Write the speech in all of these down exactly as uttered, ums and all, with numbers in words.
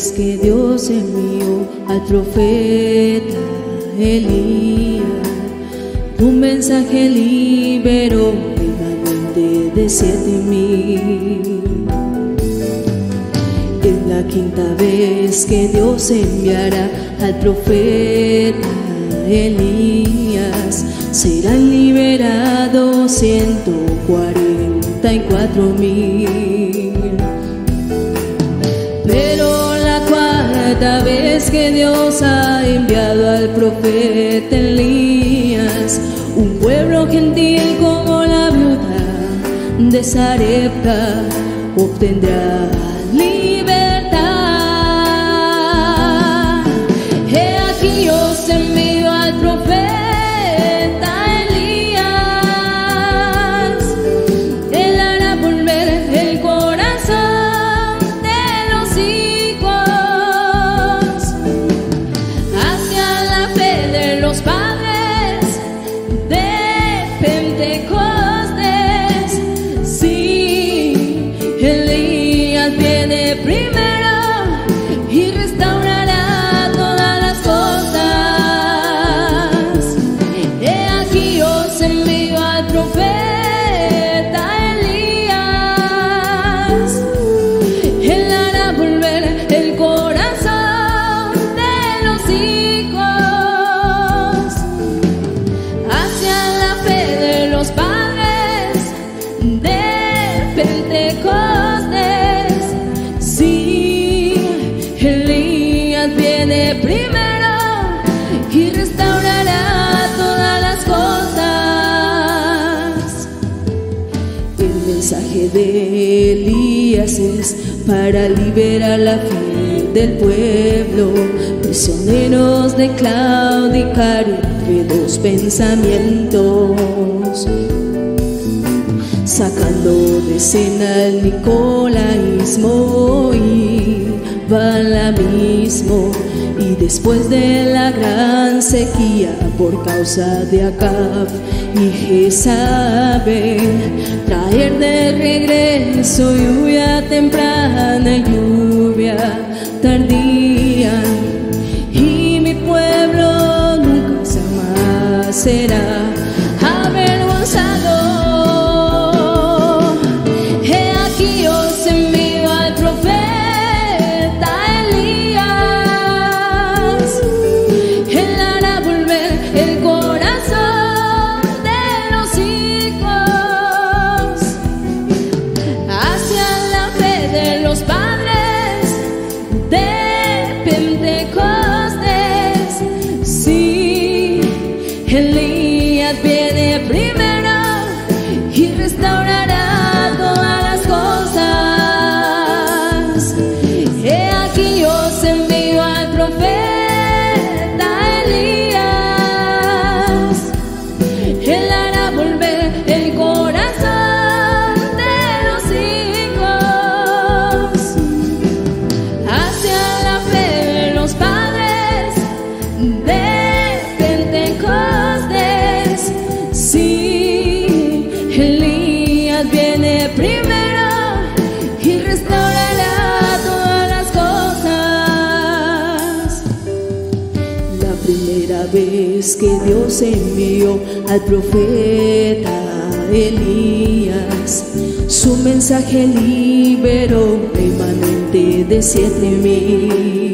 vez que Dios envió al profeta Elías, tu mensaje liberó remanente de siete mil. Es la quinta vez que Dios enviará al profeta Elías, serán liberados ciento cuarenta y cuatro mil. Pero la cuarta vez que Dios ha enviado al profeta Elías, un pueblo gentil como la viuda de Sarepta obtendrá libertad. He aquí os envío al profeta de Elías es para liberar la fe del pueblo, prisioneros de claudicar entre dos pensamientos, sacando de escena el nicolaísmo y balamismo, y después de la gran sequía por causa de Acab y Jezabel, traer de regreso lluvia temprana y lluvia tardía, y mi pueblo nunca jamás será avergonzado. He aquí os envío al profeta Elías, él hará volver el corazón de los hijos hacia la fe de los padres de Pentecostés. Sí, Elías viene primero y restaurará todas las cosas. He aquí os envío al profeta Elías, él hará volver el corazón de los hijos hacia la fe de los padres de Pentecostés. Sí, Elías viene primero y restaurará todas las cosas. La primera vez que Dios envió al profeta Elías, su mensaje liberó remanente de siete mil.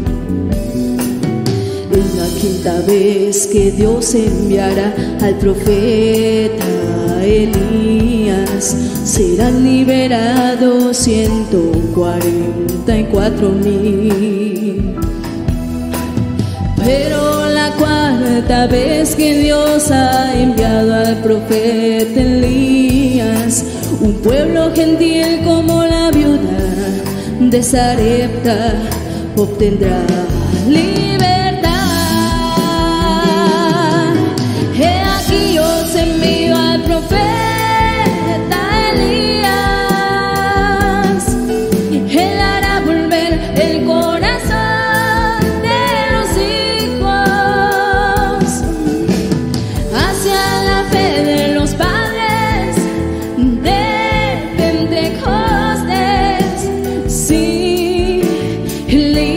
Es la quinta vez que Dios enviará al profeta Elías, serán liberados ciento cuarenta y cuatro mil. Pero la cuarta vez que Dios ha enviado al profeta Elías, un pueblo gentil como la viuda de Sarepta obtendrá libertad. He aquí os envío al profeta Elías, él hará volver el corazón de los hijos hacia la fe de los padres de Pentecostés. Sí, Elías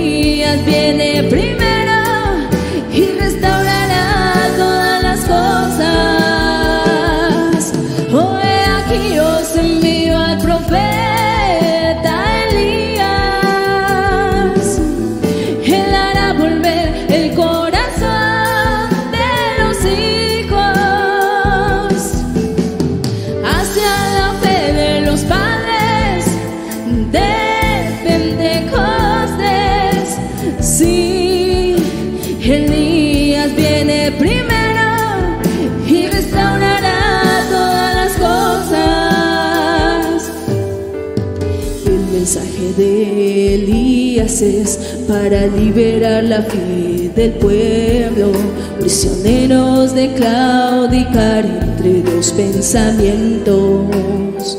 haces para liberar la fe del pueblo, prisioneros de claudicar entre dos pensamientos,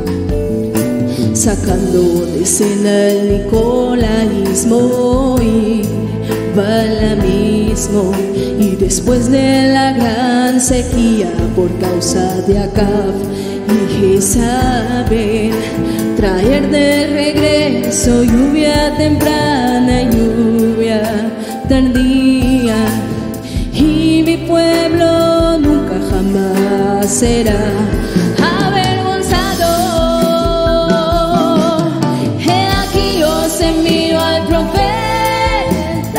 sacando de escena el nicolaísmo y balamismo, y después de la gran sequía por causa de Acab y Jezabel, traer de regreso lluvia temprana y lluvia tardía, y mi pueblo nunca jamás será avergonzado. He aquí os envío al profeta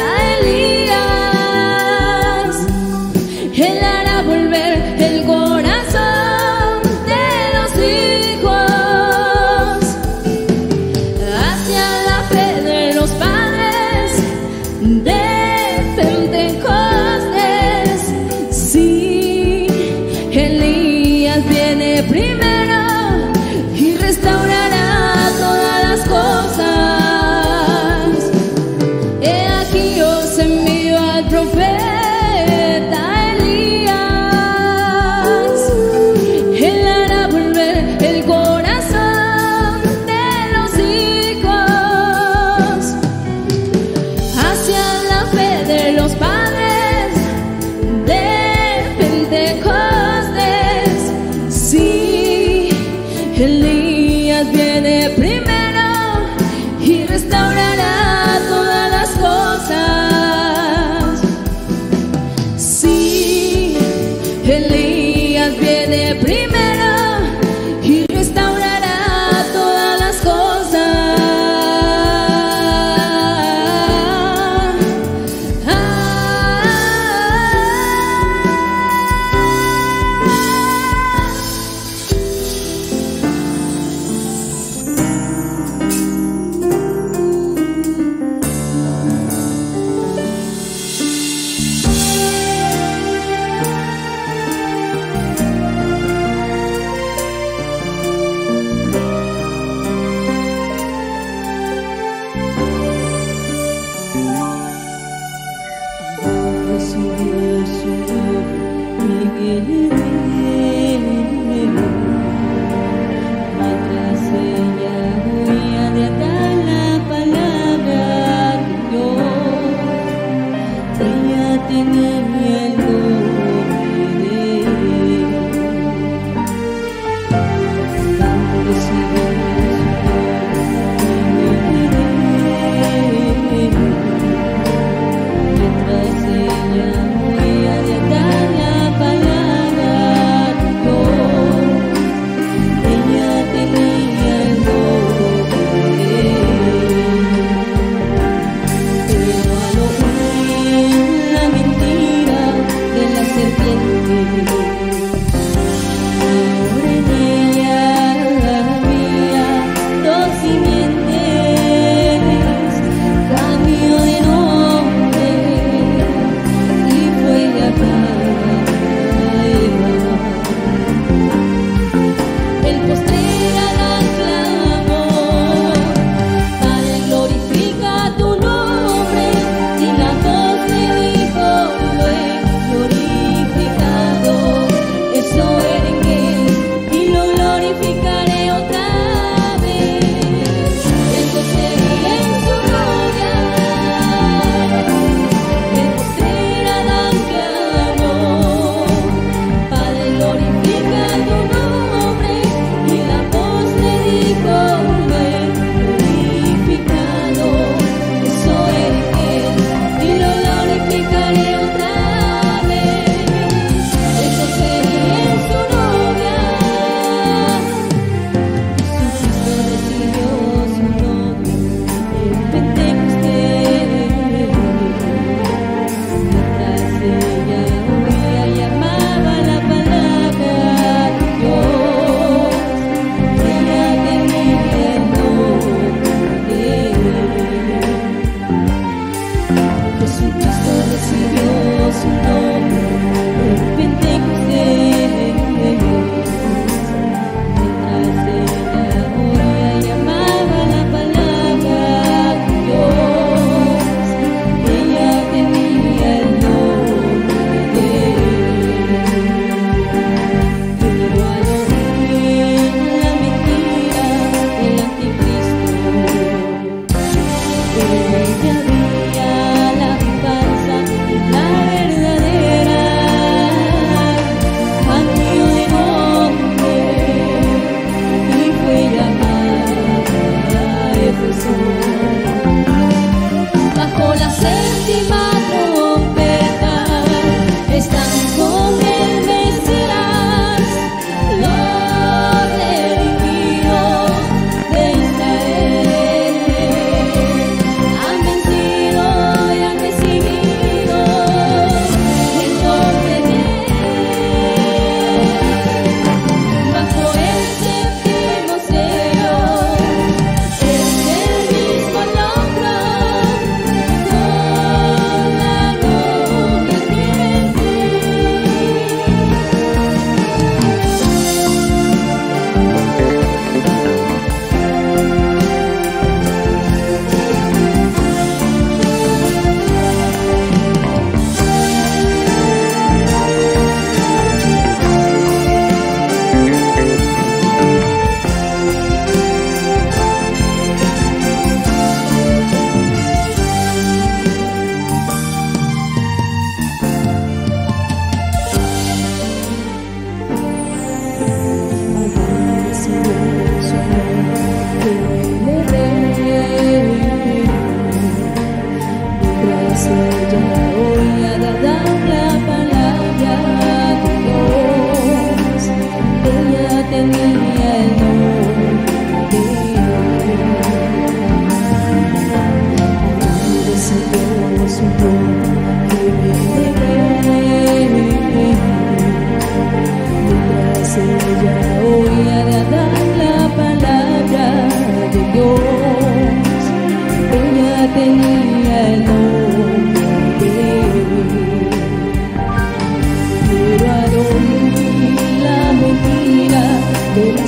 Elías, él hará volver el corazón de los hijos hacia la fe de los padres de Pentecostés. Sí, Elías viene primero y restaurará todas las cosas. He aquí os envío al profeta Elías, él hará volver el corazón de los hijos hacia la fe de los padres de Pentecostés. Sí, Elías viene primero y restaurará todas las cosas. Sí, Elías viene primero y restaurará todas las cosas. Ah, mientras ella huía de acá la palabra de Dios, ella tenía el nombre de Él. Cuando recibió mientras ella huía de acá la palabra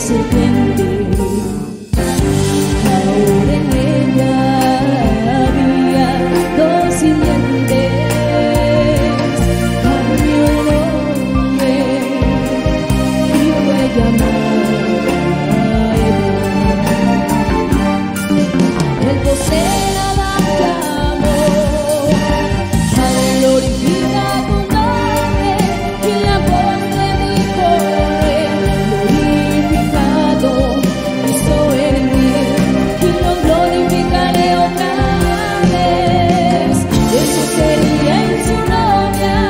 serpiente. Ahora en ella había dos simientes. Cambió el nombre y fue llamada Eva. El poseer Adán clamó: Padre, glorifica tu nombre. Y la voz le dijo: Rey, glorificado soy en mí, y lo glorificaré otra vez. Eso sería en su novia.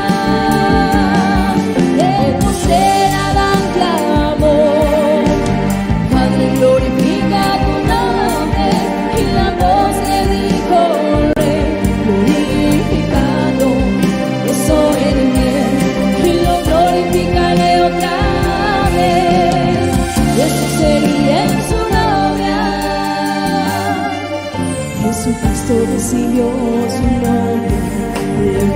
El poseer Adán clamó: Padre, glorifica tu nombre. Y la voz le dijo: Rey, glorificado soy en mí, y lo glorificaré otra vez. Eso sería en su novia. Jesucristo recibió su nombre en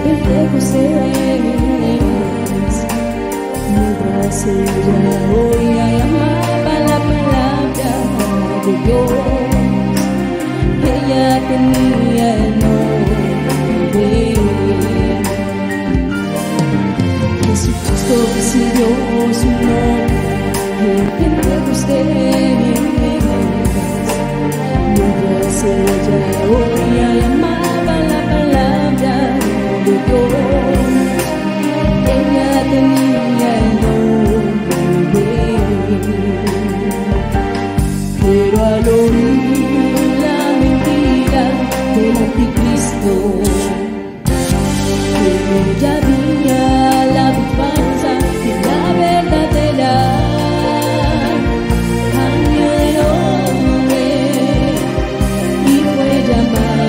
Pentecostés. Mientras ella oía y amaba la palabra de Dios, ella tenía el nombre. Jesucristo recibió su nombre en Pentecostés. Mientras ella oía y amaba la palabra de Dios, ella tenía el nombre. Pero al oír la mentira del anticristo, que ella había la luz falsa y la verdadera, cambió de nombre y fue llamada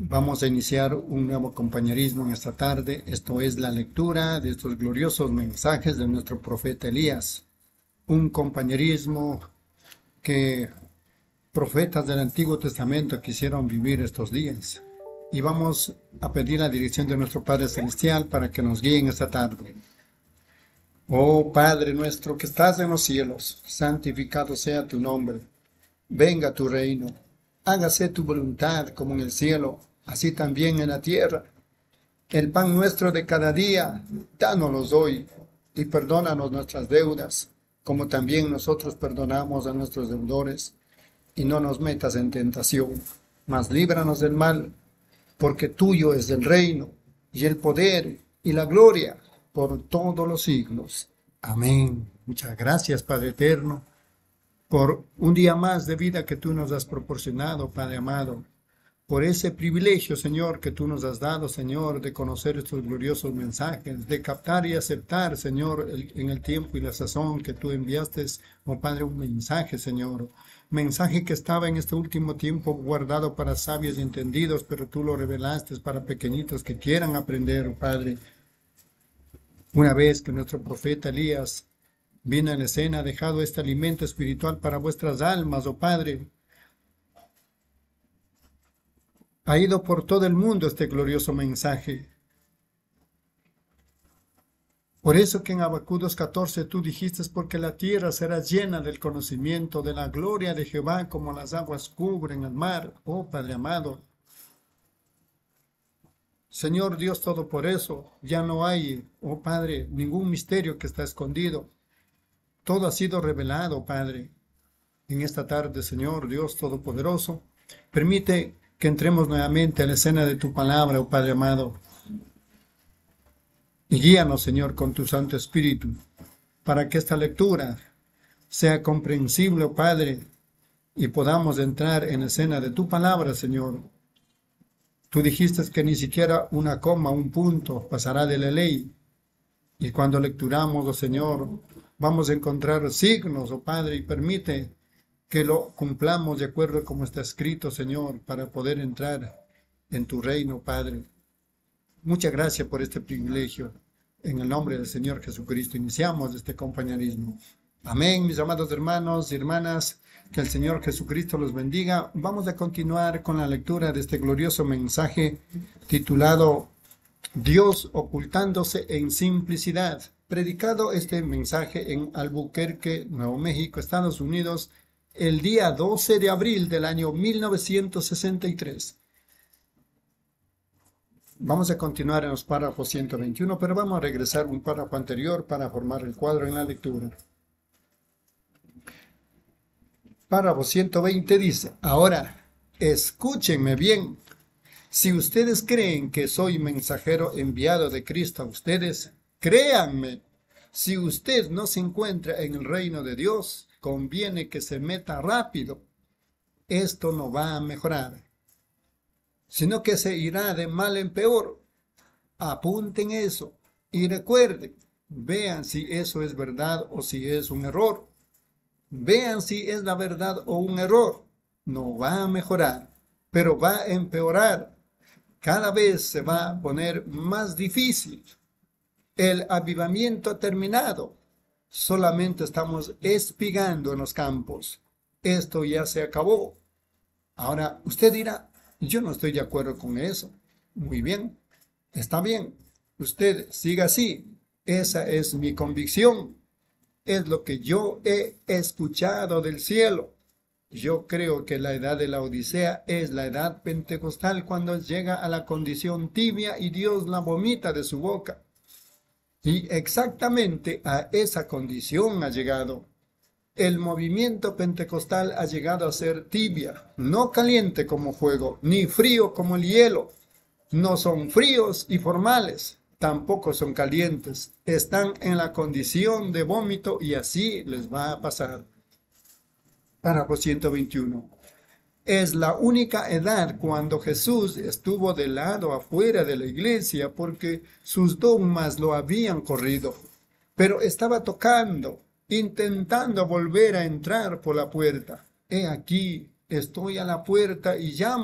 Vamos a iniciar un nuevo compañerismo en esta tarde. Esto es la lectura de estos gloriosos mensajes de nuestro profeta Elías. Un compañerismo que profetas del Antiguo Testamento quisieron vivir estos días. Y vamos a pedir la dirección de nuestro Padre Celestial para que nos guíen esta tarde. Oh Padre nuestro que estás en los cielos, santificado sea tu nombre. Venga tu reino. Hágase tu voluntad como en el cielo, así también en la tierra. El pan nuestro de cada día, dánoslos hoy, y perdónanos nuestras deudas, como también nosotros perdonamos a nuestros deudores. Y no nos metas en tentación, mas líbranos del mal, porque tuyo es el reino, y el poder, y la gloria, por todos los siglos. Amén. Muchas gracias, Padre eterno, por un día más de vida que tú nos has proporcionado, Padre amado, por ese privilegio, Señor, que tú nos has dado, Señor, de conocer estos gloriosos mensajes, de captar y aceptar, Señor, el, en el tiempo y la sazón que tú enviaste, oh Padre, un mensaje, Señor, mensaje que estaba en este último tiempo guardado para sabios y entendidos, pero tú lo revelaste para pequeñitos que quieran aprender, oh Padre. Una vez que nuestro profeta Elías vino a la escena, ha dejado este alimento espiritual para vuestras almas, oh Padre. Ha ido por todo el mundo este glorioso mensaje. Por eso que en Habacuc dos catorce tú dijiste, porque la tierra será llena del conocimiento de la gloria de Jehová, como las aguas cubren el mar, oh Padre amado. Señor Dios todo por eso, ya no hay, oh Padre, ningún misterio que está escondido. Todo ha sido revelado, Padre. En esta tarde, Señor Dios Todopoderoso, permite que entremos nuevamente a la escena de tu palabra, oh Padre amado. Y guíanos, Señor, con tu Santo Espíritu, para que esta lectura sea comprensible, oh Padre, y podamos entrar en la escena de tu palabra, Señor. Tú dijiste que ni siquiera una coma, un punto pasará de la ley. Y cuando lecturamos, oh Señor, vamos a encontrar signos, oh Padre, y permite que lo cumplamos de acuerdo como está escrito, Señor, para poder entrar en tu reino, Padre. Muchas gracias por este privilegio. En el nombre del Señor Jesucristo iniciamos este compañerismo. Amén, mis amados hermanos y hermanas, que el Señor Jesucristo los bendiga. Vamos a continuar con la lectura de este glorioso mensaje titulado Dios ocultándose en simplicidad. Predicado este mensaje en Albuquerque, Nuevo México, Estados Unidos, el día doce de abril del año mil novecientos sesenta y tres. Vamos a continuar en los párrafos ciento veintiuno, pero vamos a regresar un párrafo anterior para formar el cuadro en la lectura. Párrafo ciento veinte dice, ahora, escúchenme bien. Si ustedes creen que soy mensajero enviado de Cristo a ustedes, créanme. Si usted no se encuentra en el reino de Dios, conviene que se meta rápido. Esto no va a mejorar, sino que se irá de mal en peor. Apunten eso y recuerden, vean si eso es verdad o si es un error. Vean si es la verdad o un error. No va a mejorar, pero va a empeorar. Cada vez se va a poner más difícil. El avivamiento ha terminado. Solamente estamos espigando en los campos. Esto ya se acabó. Ahora, usted dirá, yo no estoy de acuerdo con eso. Muy bien, está bien. Usted siga así. Esa es mi convicción. Es lo que yo he escuchado del cielo. Yo creo que la edad de la Odisea es la edad pentecostal, cuando llega a la condición tibia y Dios la vomita de su boca. Y exactamente a esa condición ha llegado. El movimiento pentecostal ha llegado a ser tibia, no caliente como fuego, ni frío como el hielo. No son fríos y formales, tampoco son calientes. Están en la condición de vómito y así les va a pasar. Párrafo ciento veintiuno. Es la única edad cuando Jesús estuvo de lado afuera de la iglesia porque sus dogmas lo habían corrido, pero estaba tocando, intentando volver a entrar por la puerta. He aquí, estoy a la puerta y llamo.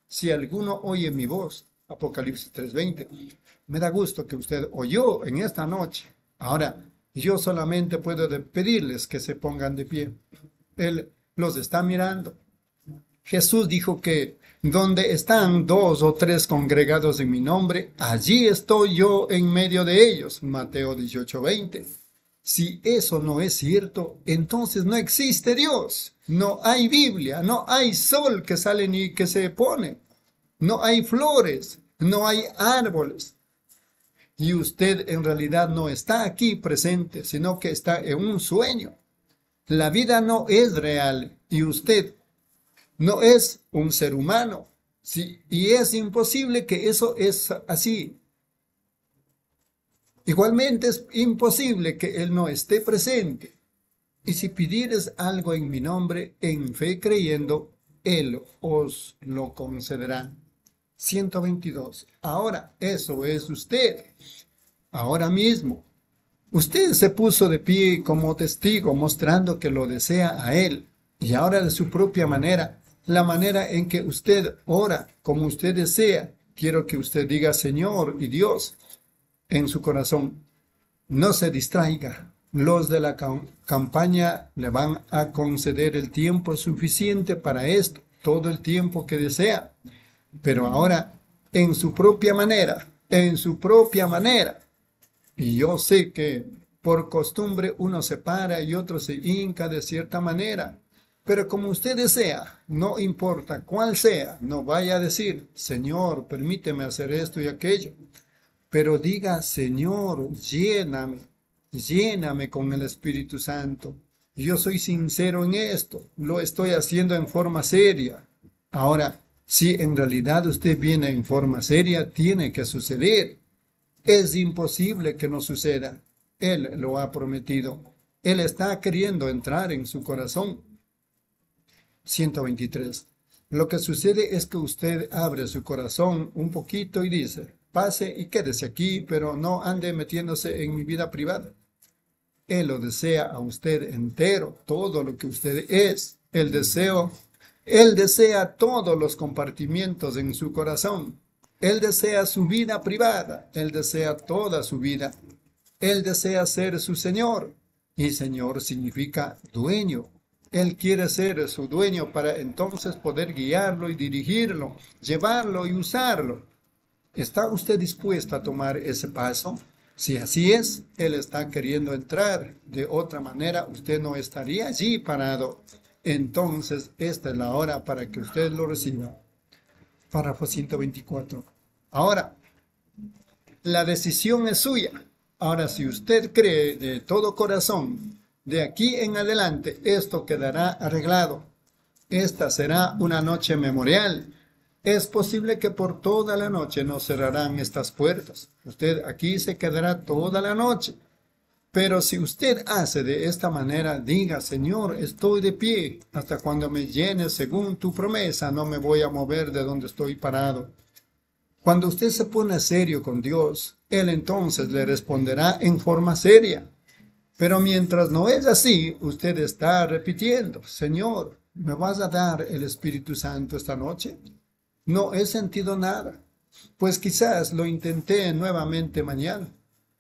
Si alguno oye mi voz, Apocalipsis tres veinte, me da gusto que usted oyó en esta noche. Ahora, yo solamente puedo pedirles que se pongan de pie. Él los está mirando. Jesús dijo que donde están dos o tres congregados en mi nombre, allí estoy yo en medio de ellos. Mateo dieciocho veinte. Si eso no es cierto, entonces no existe Dios. No hay Biblia, no hay sol que sale ni que se pone. No hay flores, no hay árboles. Y usted en realidad no está aquí presente, sino que está en un sueño. La vida no es real y usted no es un ser humano. Sí, y es imposible que eso es así. Igualmente es imposible que Él no esté presente. Y si pidieres algo en mi nombre, en fe creyendo, Él os lo concederá. ciento veintidós. Ahora, eso es usted. Ahora mismo. Usted se puso de pie como testigo, mostrando que lo desea a Él. Y ahora de su propia manera, la manera en que usted ora, como usted desea, quiero que usted diga Señor y Dios en su corazón. No se distraiga. Los de la campaña le van a conceder el tiempo suficiente para esto, todo el tiempo que desea. Pero ahora, en su propia manera, en su propia manera. Y yo sé que por costumbre uno se para y otro se hinca de cierta manera. Pero como usted desea, no importa cuál sea, no vaya a decir, Señor, permíteme hacer esto y aquello. Pero diga, Señor, lléname, lléname con el Espíritu Santo. Yo soy sincero en esto, lo estoy haciendo en forma seria. Ahora, si en realidad usted viene en forma seria, tiene que suceder. Es imposible que no suceda. Él lo ha prometido. Él está queriendo entrar en su corazón. ciento veintitrés. Lo que sucede es que usted abre su corazón un poquito y dice, pase y quédese aquí, pero no ande metiéndose en mi vida privada. Él lo desea a usted entero, todo lo que usted es. El deseo, Él desea todos los compartimientos en su corazón. Él desea su vida privada. Él desea toda su vida. Él desea ser su Señor. Y Señor significa dueño. Él quiere ser su dueño para entonces poder guiarlo y dirigirlo, llevarlo y usarlo. ¿Está usted dispuesto a tomar ese paso? Si así es, Él está queriendo entrar. De otra manera, usted no estaría allí parado. Entonces, esta es la hora para que usted lo reciba. Párrafo ciento veinticuatro. Ahora, la decisión es suya. Ahora, si usted cree de todo corazón, de aquí en adelante esto quedará arreglado. Esta será una noche memorial. Es posible que por toda la noche no cerrarán estas puertas. Usted aquí se quedará toda la noche. Pero si usted hace de esta manera, diga, Señor, estoy de pie. Hasta cuando me llenes según tu promesa, no me voy a mover de donde estoy parado. Cuando usted se pone serio con Dios, Él entonces le responderá en forma seria. Pero mientras no es así, usted está repitiendo, Señor, ¿me vas a dar el Espíritu Santo esta noche? No he sentido nada, pues quizás lo intenté nuevamente mañana.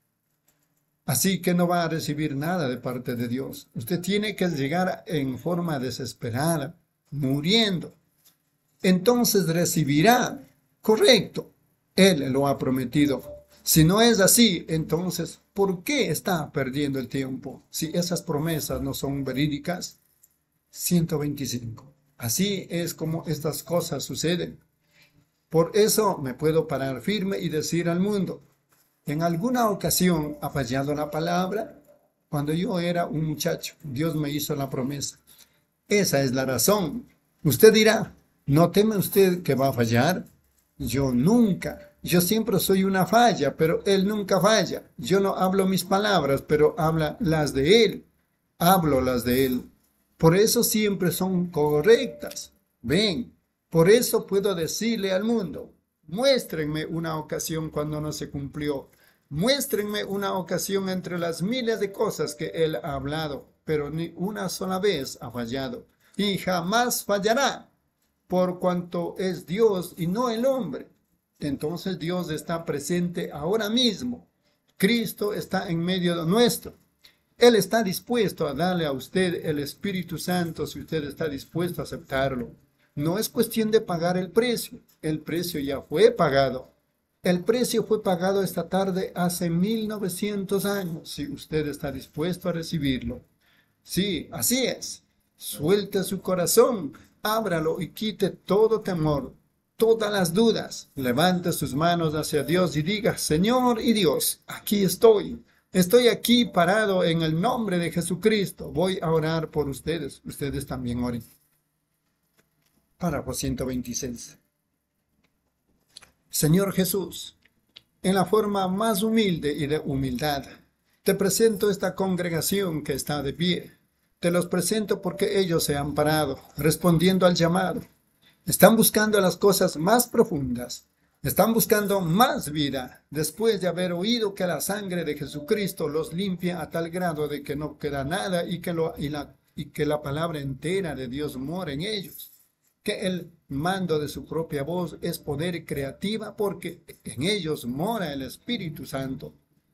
Así que no va a recibir nada de parte de Dios. Usted tiene que llegar en forma desesperada, muriendo. Entonces recibirá, correcto, Él lo ha prometido. Si no es así, entonces, ¿por qué está perdiendo el tiempo si esas promesas no son verídicas? ciento veinticinco. Así es como estas cosas suceden. Por eso me puedo parar firme y decir al mundo, en alguna ocasión ha fallado la palabra. Cuando yo era un muchacho, Dios me hizo la promesa. Esa es la razón. Usted dirá, ¿no teme usted que va a fallar? Yo nunca. Yo siempre soy una falla, pero Él nunca falla. Yo no hablo mis palabras, pero habla las de Él. Hablo las de Él. Por eso siempre son correctas. Ven, por eso puedo decirle al mundo, muéstrenme una ocasión cuando no se cumplió. Muéstrenme una ocasión entre las miles de cosas que Él ha hablado, pero ni una sola vez ha fallado. Y jamás fallará. por cuanto es Dios y no el hombre. Entonces Dios está presente ahora mismo. Cristo está en medio de nuestro. Él está dispuesto a darle a usted el Espíritu Santo si usted está dispuesto a aceptarlo. No es cuestión de pagar el precio. El precio ya fue pagado. El precio fue pagado esta tarde hace mil novecientos años, si usted está dispuesto a recibirlo. Sí, así es. Suelte su corazón, ábralo y quite todo temor, todas las dudas. Levante sus manos hacia Dios y diga: Señor y Dios, aquí estoy. Estoy aquí parado en el nombre de Jesucristo. Voy a orar por ustedes. Ustedes también oren. Párrafo ciento veintiséis. Señor Jesús, en la forma más humilde y de humildad, te presento esta congregación que está de pie. Te los presento porque ellos se han parado, respondiendo al llamado. Están buscando las cosas más profundas. Están buscando más vida, después de haber oído que la sangre de Jesucristo los limpia a tal grado de que no queda nada y que, lo, y la, y que la palabra entera de Dios mora en ellos. Que el mando de su propia voz es poder creativa porque en ellos mora el Espíritu Santo.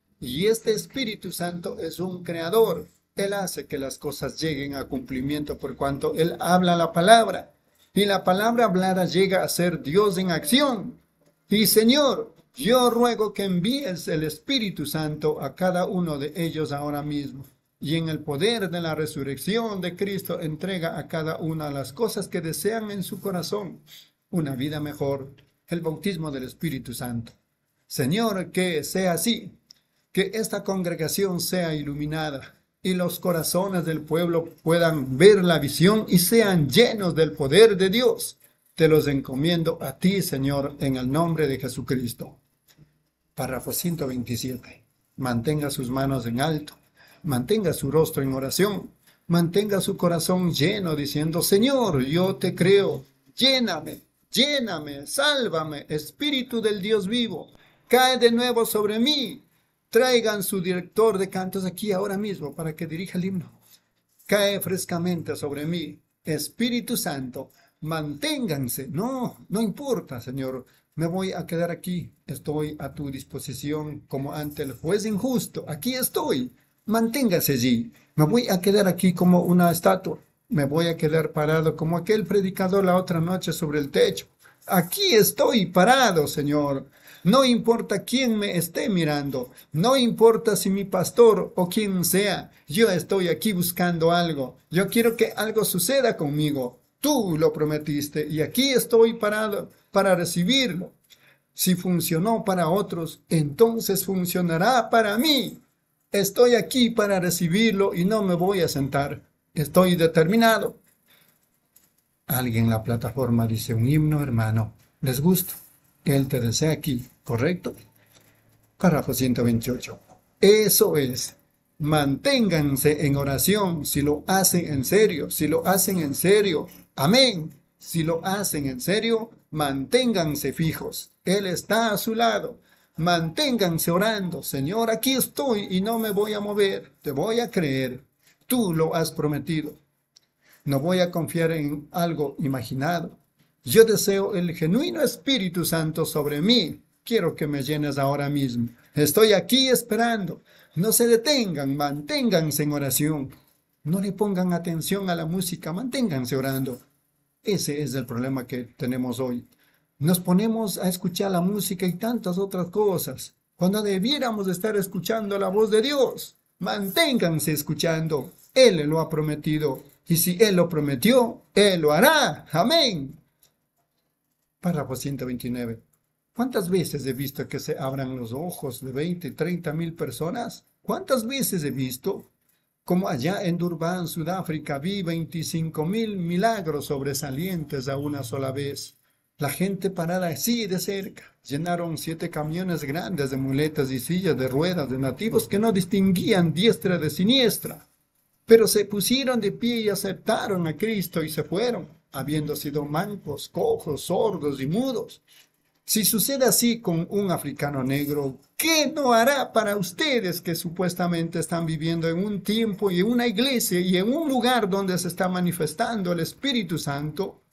Y este Espíritu Santo es un creador. Él hace que las cosas lleguen a cumplimiento por cuanto Él habla la palabra. Y la palabra hablada llega a ser Dios en acción. Y Señor, yo ruego que envíes el Espíritu Santo a cada uno de ellos ahora mismo. Y en el poder de la resurrección de Cristo entrega a cada una las cosas que desean en su corazón. Una vida mejor, el bautismo del Espíritu Santo. Señor, que sea así, que esta congregación sea iluminada y los corazones del pueblo puedan ver la visión y sean llenos del poder de Dios. Te los encomiendo a ti, Señor, en el nombre de Jesucristo. Párrafo ciento veintisiete. Mantenga sus manos en alto. Mantenga su rostro en oración. Mantenga su corazón lleno diciendo: Señor, yo te creo. Lléname, lléname, sálvame, Espíritu del Dios vivo. Cae de nuevo sobre mí. Traigan su director de cantos aquí ahora mismo para que dirija el himno. Cae frescamente sobre mí, Espíritu Santo. Manténganse. No, no importa, Señor. Me voy a quedar aquí. Estoy a tu disposición como ante el juez injusto. Aquí estoy. Manténgase allí. Me voy a quedar aquí como una estatua. Me voy a quedar parado como aquel predicador la otra noche sobre el techo. Aquí estoy parado, Señor. No importa quién me esté mirando. No importa si mi pastor o quien sea. Yo estoy aquí buscando algo. Yo quiero que algo suceda conmigo. Tú lo prometiste y aquí estoy parado para recibirlo. Si funcionó para otros, entonces funcionará para mí. Estoy aquí para recibirlo y no me voy a sentar. Estoy determinado. Alguien en la plataforma dice un himno, hermano. ¿Les gusta? Él te desea aquí, ¿correcto? Párrafo ciento veintiocho. Eso es. Manténganse en oración si lo hacen en serio, si lo hacen en serio. Amén. Si lo hacen en serio, manténganse fijos. Él está a su lado. Manténganse orando. Señor, aquí estoy y no me voy a mover. Te voy a creer. Tú lo has prometido. No voy a confiar en algo imaginado. Yo deseo el genuino Espíritu Santo sobre mí. Quiero que me llenes ahora mismo. Estoy aquí esperando. No se detengan, manténganse en oración. No le pongan atención a la música, manténganse orando. Ese es el problema que tenemos hoy. Nos ponemos a escuchar la música y tantas otras cosas, cuando debiéramos estar escuchando la voz de Dios. Manténganse escuchando. Él lo ha prometido. Y si Él lo prometió, Él lo hará. Amén. Párrafo ciento veintinueve. ¿Cuántas veces he visto que se abran los ojos de veinte, treinta mil personas? ¿Cuántas veces he visto? Como allá en Durban, Sudáfrica, vi veinticinco mil milagros sobresalientes a una sola vez. La gente parada así de cerca. Llenaron siete camiones grandes de muletas y sillas de ruedas de nativos que no distinguían diestra de siniestra. Pero se pusieron de pie y aceptaron a Cristo y se fueron, habiendo sido mancos, cojos, sordos y mudos. Si sucede así con un africano negro, ¿qué no hará para ustedes que supuestamente están viviendo en un tiempo y en una iglesia y en un lugar donde se está manifestando el Espíritu Santo?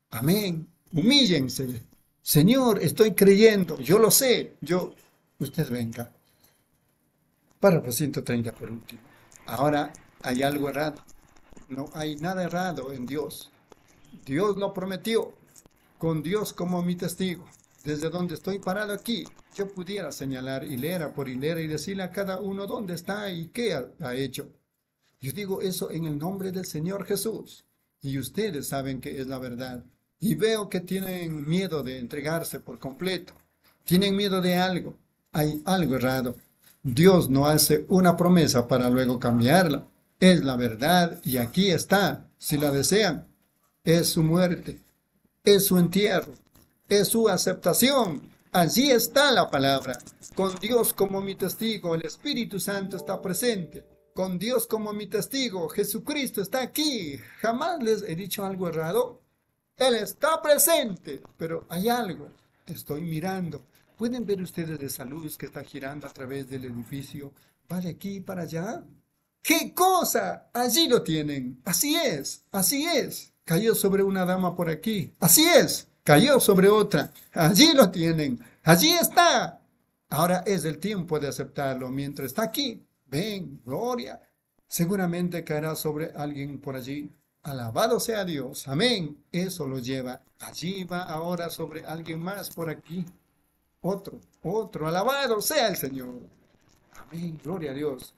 Amén. Humíllense. Señor, estoy creyendo. Yo lo sé. Yo, usted venga. Párrafo ciento treinta por último. Ahora hay algo errado. No hay nada errado en Dios. Dios lo prometió. Con Dios como mi testigo. Desde donde estoy parado aquí, yo pudiera señalar hilera por hilera y decirle a cada uno dónde está y qué ha, ha hecho. Yo digo eso en el nombre del Señor Jesús. Y ustedes saben que es la verdad. Y veo que tienen miedo de entregarse por completo. Tienen miedo de algo. Hay algo errado. Dios no hace una promesa para luego cambiarla. Es la verdad y aquí está. Si la desean, es su muerte, es su entierro, es su aceptación. Allí está la palabra. Con Dios como mi testigo, el Espíritu Santo está presente. Con Dios como mi testigo, Jesucristo está aquí. Jamás les he dicho algo errado. Él está presente, pero hay algo. Estoy mirando. ¿Pueden ver ustedes esa luz que está girando a través del edificio? ¿Va de aquí para allá? ¡Qué cosa! Allí lo tienen. Así es, así es. Cayó sobre una dama por aquí. Así es. Cayó sobre otra. Allí lo tienen. Allí está. Ahora es el tiempo de aceptarlo. Mientras está aquí, ven, gloria. Seguramente caerá sobre alguien por allí. Alabado sea Dios. Amén. Eso lo lleva. Allí va ahora sobre alguien más por aquí. Otro, otro. Alabado sea el Señor. Amén. Gloria a Dios.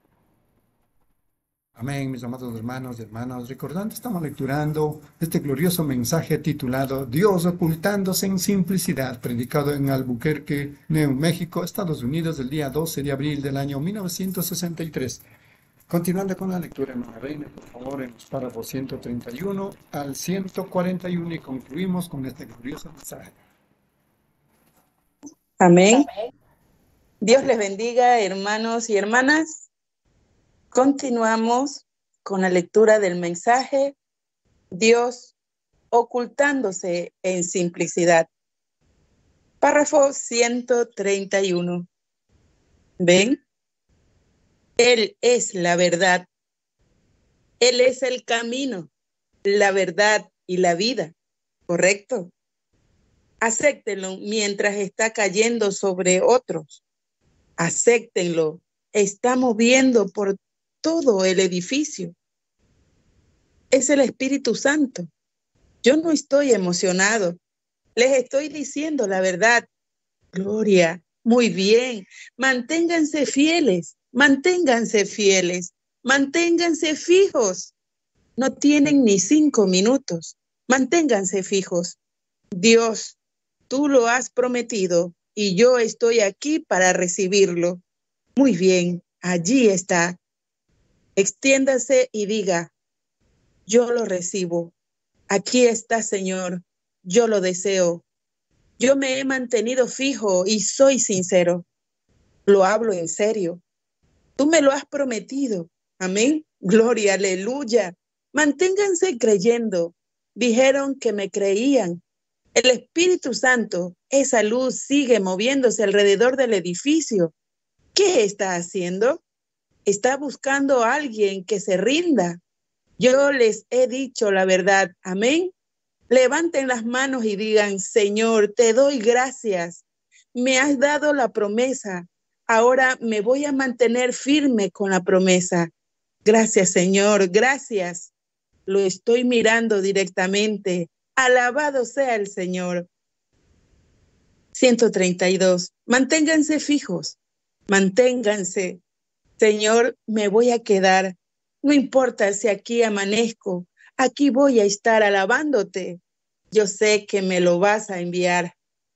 Amén, mis amados hermanos y hermanas. Recordando, estamos lecturando este glorioso mensaje titulado Dios ocultándose en simplicidad, predicado en Albuquerque, Nuevo México, Estados Unidos, el día doce de abril del año mil novecientos sesenta y tres. Continuando con la lectura, hermana Reina, por favor, en los párrafos ciento treinta y uno al ciento cuarenta y uno y concluimos con este glorioso mensaje. Amén. Dios les bendiga, hermanos y hermanas. Continuamos con la lectura del mensaje Dios ocultándose en simplicidad. Párrafo ciento treinta y uno. ¿Ven? Él es la verdad. Él es el camino, la verdad y la vida. ¿Correcto? Acéptenlo mientras está cayendo sobre otros. Acéptenlo. Está moviendo por todo el edificio. Es el Espíritu Santo. Yo no estoy emocionado. Les estoy diciendo la verdad. Gloria. Muy bien. Manténganse fieles. Manténganse fieles. Manténganse fijos. No tienen ni cinco minutos. Manténganse fijos. Dios, tú lo has prometido y yo estoy aquí para recibirlo. Muy bien. Allí está. Extiéndase y diga, yo lo recibo. Aquí está, Señor. Yo lo deseo. Yo me he mantenido fijo y soy sincero. Lo hablo en serio. Tú me lo has prometido. Amén. Gloria, aleluya. Manténganse creyendo. Dijeron que me creían. El Espíritu Santo, esa luz sigue moviéndose alrededor del edificio. ¿Qué está haciendo? Está buscando a alguien que se rinda. Yo les he dicho la verdad. Amén. Levanten las manos y digan, Señor, te doy gracias. Me has dado la promesa. Ahora me voy a mantener firme con la promesa. Gracias, Señor. Gracias. Lo estoy mirando directamente. Alabado sea el Señor. ciento treinta y dos. Manténganse fijos. Manténganse. Señor, me voy a quedar. No importa si aquí amanezco, aquí voy a estar alabándote. Yo sé que me lo vas a enviar.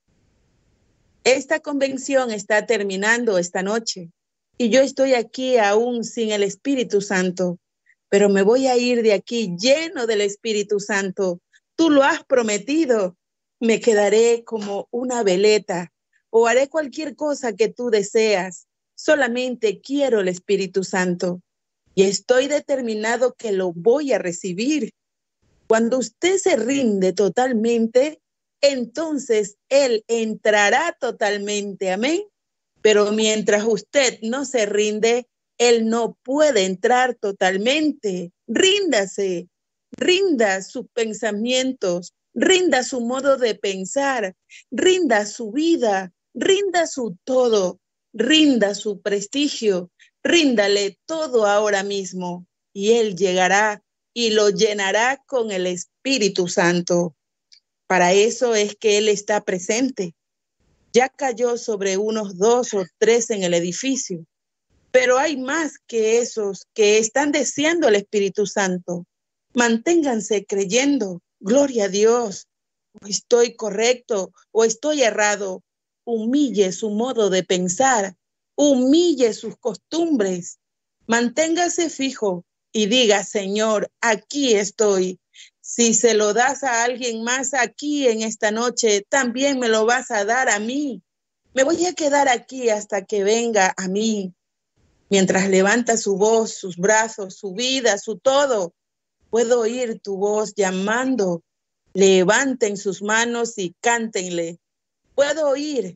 Esta convención está terminando esta noche y yo estoy aquí aún sin el Espíritu Santo, pero me voy a ir de aquí lleno del Espíritu Santo. Tú lo has prometido. Me quedaré como una veleta o haré cualquier cosa que tú deseas. Solamente quiero el Espíritu Santo y estoy determinado que lo voy a recibir. Cuando usted se rinde totalmente, entonces Él entrará totalmente. Amén. Pero mientras usted no se rinde, Él no puede entrar totalmente. Ríndase, rinda sus pensamientos, rinda su modo de pensar, rinda su vida, rinda su todo, rinda su prestigio, ríndale todo ahora mismo y Él llegará y lo llenará con el Espíritu Santo. Para eso es que Él está presente. Ya cayó sobre unos dos o tres en el edificio, pero hay más que esos que están deseando el Espíritu Santo. Manténganse creyendo. Gloria a Dios. O estoy correcto o estoy errado. Humille su modo de pensar. Humille sus costumbres. Manténgase fijo y diga, Señor, aquí estoy. Si se lo das a alguien más aquí en esta noche, también me lo vas a dar a mí. Me voy a quedar aquí hasta que venga a mí. Mientras levanta su voz, sus brazos, su vida, su todo, puedo oír tu voz llamando. Levanten sus manos y cántenle. Puedo oír.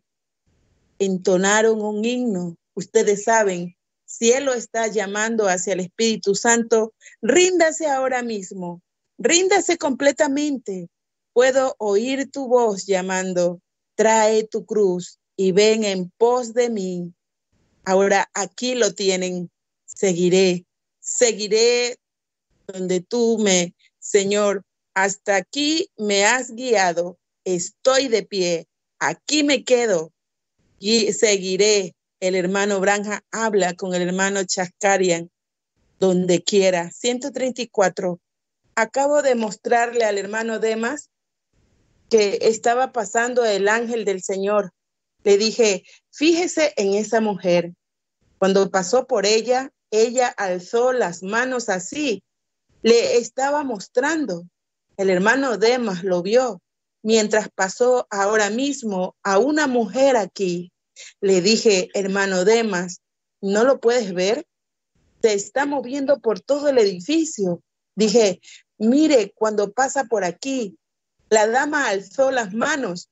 Entonaron un himno. Ustedes saben, si Él lo está llamando hacia el Espíritu Santo, ríndase ahora mismo. Ríndase completamente. Puedo oír tu voz llamando. Trae tu cruz y ven en pos de mí. Ahora aquí lo tienen. Seguiré, seguiré donde tú me, Señor, hasta aquí me has guiado. Estoy de pie. Aquí me quedo y seguiré. El hermano Branja habla con el hermano Chascarian donde quiera. ciento treinta y cuatro. Acabo de mostrarle al hermano Demas que estaba pasando el ángel del Señor. Le dije, fíjese en esa mujer. Cuando pasó por ella, ella alzó las manos así. Le estaba mostrando. El hermano Demas lo vio. Mientras pasó ahora mismo a una mujer aquí. Le dije, hermano Demas, ¿no lo puedes ver? Se está moviendo por todo el edificio. Dije, mire, cuando pasa por aquí, la dama alzó las manos.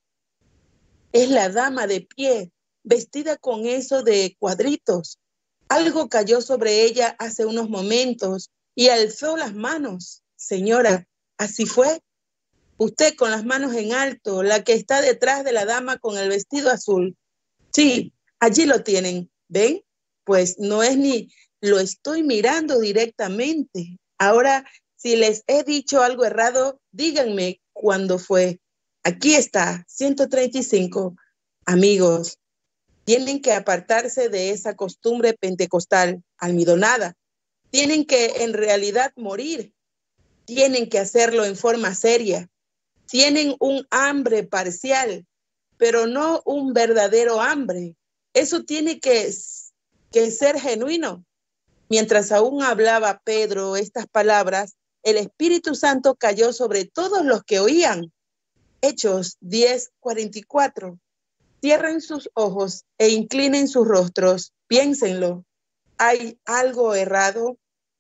Es la dama de pie, vestida con eso de cuadritos. Algo cayó sobre ella hace unos momentos y alzó las manos. Señora, ¿así fue? Usted con las manos en alto, la que está detrás de la dama con el vestido azul. Sí, allí lo tienen. ¿Ven? Pues no es ni, lo estoy mirando directamente. Ahora, si les he dicho algo errado, díganme cuándo fue. Aquí está, ciento treinta y cinco. Amigos, tienen que apartarse de esa costumbre pentecostal almidonada. Tienen que en realidad morir. Tienen que hacerlo en forma seria. Tienen un hambre parcial, pero no un verdadero hambre. Eso tiene que, que ser genuino. Mientras aún hablaba Pedro estas palabras, el Espíritu Santo cayó sobre todos los que oían. Hechos diez cuarenta y cuatro. Cierren sus ojos e inclinen sus rostros. Piénsenlo. ¿Hay algo errado?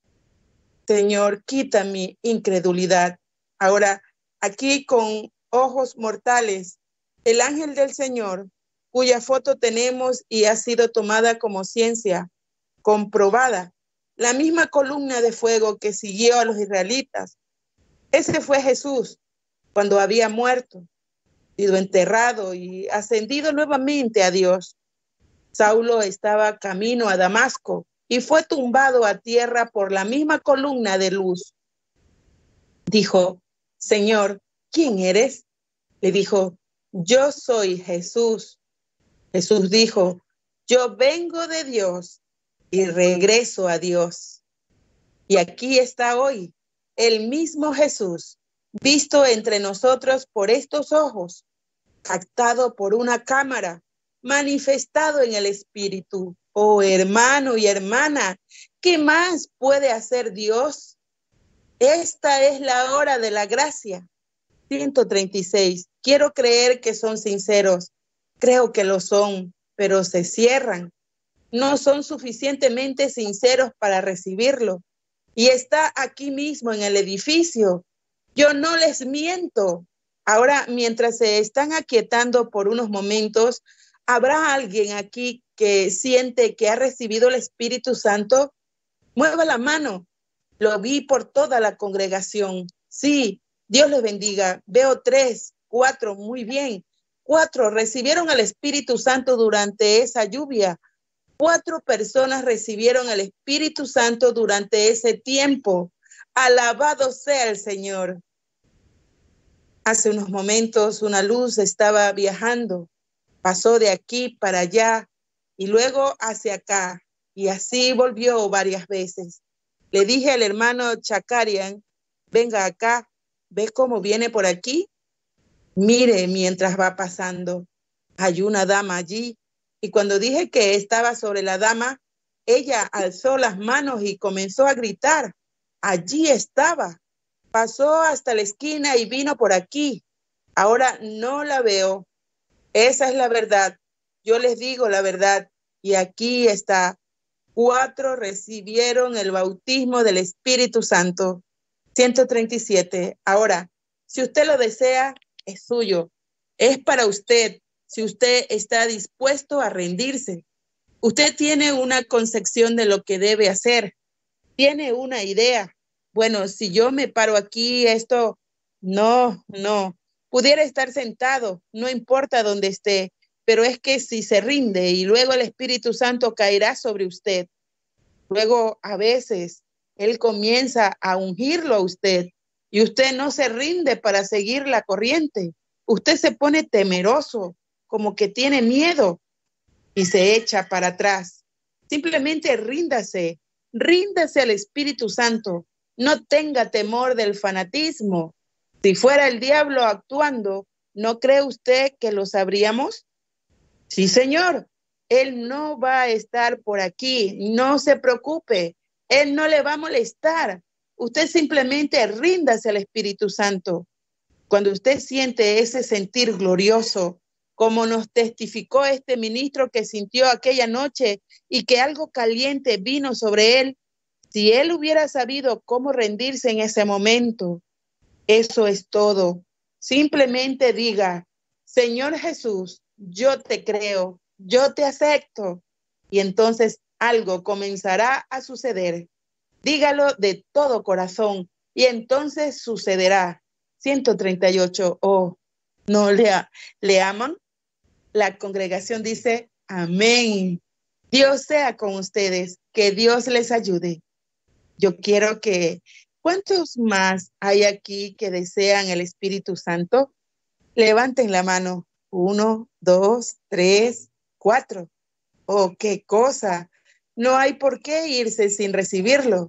Señor, quita mi incredulidad. Ahora, aquí con ojos mortales, el ángel del Señor, cuya foto tenemos y ha sido tomada como ciencia comprobada, la misma columna de fuego que siguió a los israelitas. Ese fue Jesús cuando había muerto, sido enterrado y ascendido nuevamente a Dios. Saulo estaba camino a Damasco y fue tumbado a tierra por la misma columna de luz. Dijo, Señor, ¿quién eres? Le dijo, yo soy Jesús. Jesús dijo, yo vengo de Dios y regreso a Dios. Y aquí está hoy el mismo Jesús, visto entre nosotros por estos ojos, captado por una cámara, manifestado en el Espíritu. Oh, hermano y hermana, ¿qué más puede hacer Dios? Esta es la hora de la gracia. ciento treinta y seis. Quiero creer que son sinceros. Creo que lo son, pero se cierran. No son suficientemente sinceros para recibirlo. Y está aquí mismo en el edificio. Yo no les miento. Ahora, mientras se están aquietando por unos momentos, ¿habrá alguien aquí que siente que ha recibido el Espíritu Santo? Mueva la mano. Lo vi por toda la congregación. Sí, Dios les bendiga. Veo tres, cuatro, muy bien. Cuatro recibieron al Espíritu Santo durante esa lluvia. Cuatro personas recibieron al Espíritu Santo durante ese tiempo. Alabado sea el Señor. Hace unos momentos una luz estaba viajando, pasó de aquí para allá y luego hacia acá, y así volvió varias veces. Le dije al hermano Chacarian, venga acá, ¿ves cómo viene por aquí? Mire mientras va pasando. Hay una dama allí, y cuando dije que estaba sobre la dama, ella alzó las manos y comenzó a gritar. Allí estaba. Pasó hasta la esquina y vino por aquí. Ahora no la veo. Esa es la verdad. Yo les digo la verdad. Y aquí está. Cuatro recibieron el bautismo del Espíritu Santo. ciento treinta y siete. Ahora, si usted lo desea, es suyo. Es para usted. Si usted está dispuesto a rendirse. Usted tiene una concepción de lo que debe hacer. Tiene una idea. Bueno, si yo me paro aquí, esto, no, no. Pudiera estar sentado, no importa dónde esté, pero es que si se rinde y luego el Espíritu Santo caerá sobre usted. Luego, a veces, Él comienza a ungirlo a usted y usted no se rinde para seguir la corriente. Usted se pone temeroso, como que tiene miedo y se echa para atrás. Simplemente ríndase, ríndase al Espíritu Santo. No tenga temor del fanatismo. Si fuera el diablo actuando, ¿no cree usted que lo sabríamos? Sí, señor. Él no va a estar por aquí. No se preocupe. Él no le va a molestar. Usted simplemente ríndase al Espíritu Santo. Cuando usted siente ese sentir glorioso, como nos testificó este ministro que sintió aquella noche y que algo caliente vino sobre él, si él hubiera sabido cómo rendirse en ese momento, eso es todo. Simplemente diga, Señor Jesús, yo te creo, yo te acepto. Y entonces algo comenzará a suceder. Dígalo de todo corazón y entonces sucederá. ciento treinta y ocho. Oh, ¿no le, le aman? La congregación dice, amén. Dios sea con ustedes, que Dios les ayude. Yo quiero que, ¿cuántos más hay aquí que desean el Espíritu Santo? Levanten la mano. Uno, dos, tres, cuatro. Oh, qué cosa. No hay por qué irse sin recibirlo.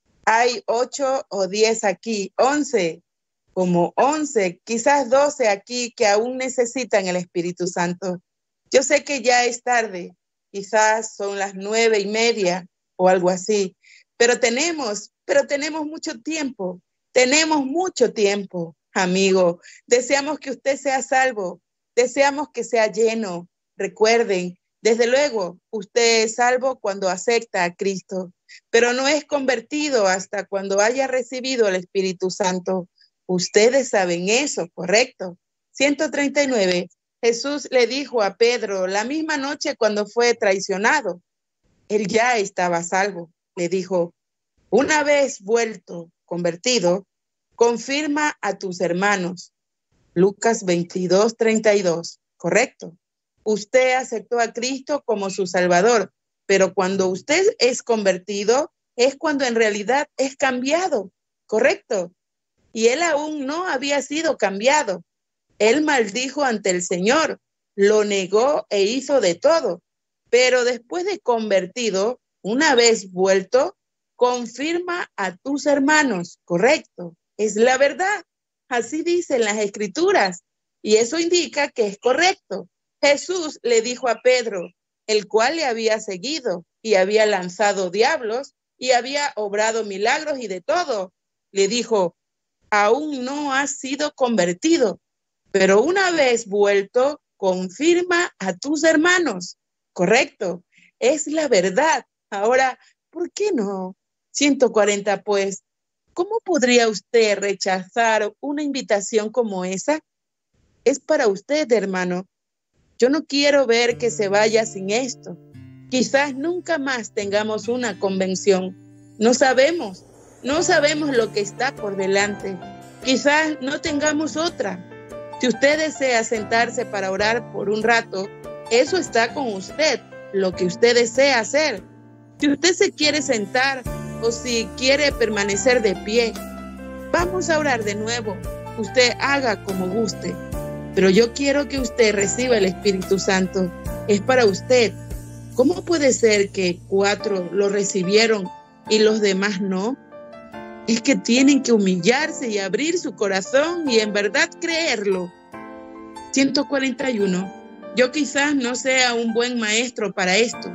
Hay ocho o diez aquí, once, como once, quizás doce aquí que aún necesitan el Espíritu Santo. Yo sé que ya es tarde, quizás son las nueve y media o algo así, pero tenemos, pero tenemos mucho tiempo, tenemos mucho tiempo, amigo. Deseamos que usted sea salvo, deseamos que sea lleno. Recuerden, desde luego, usted es salvo cuando acepta a Cristo, pero no es convertido hasta cuando haya recibido el Espíritu Santo. Ustedes saben eso, ¿correcto? ciento treinta y nueve. Jesús le dijo a Pedro la misma noche cuando fue traicionado. Él ya estaba salvo. Le dijo, una vez vuelto, convertido, confirma a tus hermanos. Lucas veintidós, treinta y dos. ¿Correcto? Usted aceptó a Cristo como su Salvador, pero cuando usted es convertido, es cuando en realidad es cambiado. ¿Correcto? Y él aún no había sido cambiado. Él maldijo ante el Señor, lo negó e hizo de todo. Pero después de convertido, una vez vuelto, confirma a tus hermanos. Correcto, es la verdad. Así dicen las Escrituras. Y eso indica que es correcto. Jesús le dijo a Pedro, el cual le había seguido y había lanzado diablos y había obrado milagros y de todo. Le dijo, aún no has sido convertido, pero una vez vuelto, confirma a tus hermanos. Correcto, es la verdad. Ahora, ¿por qué no? ciento cuarenta, pues, ¿cómo podría usted rechazar una invitación como esa? Es para usted, hermano. Yo no quiero ver que se vaya sin esto. Quizás nunca más tengamos una convención. No sabemos, no sabemos lo que está por delante. Quizás no tengamos otra. Si usted desea sentarse para orar por un rato, eso está con usted, lo que usted desea hacer. Si usted se quiere sentar o si quiere permanecer de pie, vamos a orar de nuevo. Usted haga como guste. Pero yo quiero que usted reciba el Espíritu Santo. Es para usted. ¿Cómo puede ser que cuatro lo recibieron y los demás no? Es que tienen que humillarse y abrir su corazón y en verdad creerlo. ciento cuarenta y uno. Yo quizás no sea un buen maestro para esto.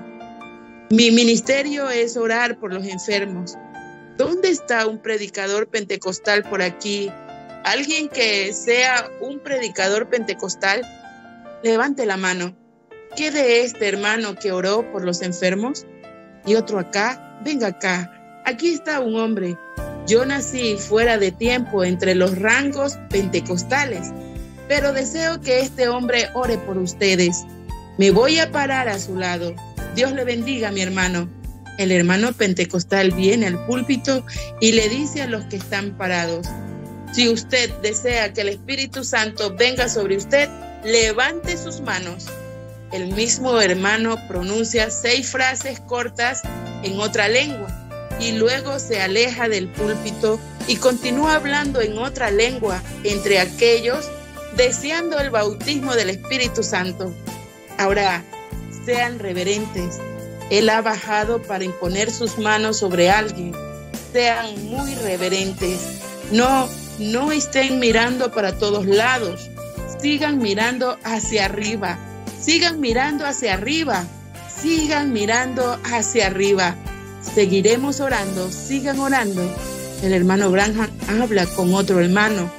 Mi ministerio es orar por los enfermos. ¿Dónde está un predicador pentecostal por aquí? ¿Alguien que sea un predicador pentecostal? Levante la mano. ¿Qué de este hermano que oró por los enfermos? Y otro acá. Venga acá. Aquí está un hombre. Yo nací fuera de tiempo entre los rangos pentecostales, pero deseo que este hombre ore por ustedes. Me voy a parar a su lado. Dios le bendiga, mi hermano. El hermano pentecostal viene al púlpito y le dice a los que están parados: si usted desea que el Espíritu Santo venga sobre usted, levante sus manos. El mismo hermano pronuncia seis frases cortas en otra lengua y luego se aleja del púlpito y continúa hablando en otra lengua entre aquellos deseando el bautismo del Espíritu Santo. Ahora, sean reverentes. Él ha bajado para imponer sus manos sobre alguien. Sean muy reverentes. No, no estén mirando para todos lados. Sigan mirando hacia arriba. Sigan mirando hacia arriba. Sigan mirando hacia arriba. Seguiremos orando. Sigan orando. El hermano Branham habla con otro hermano.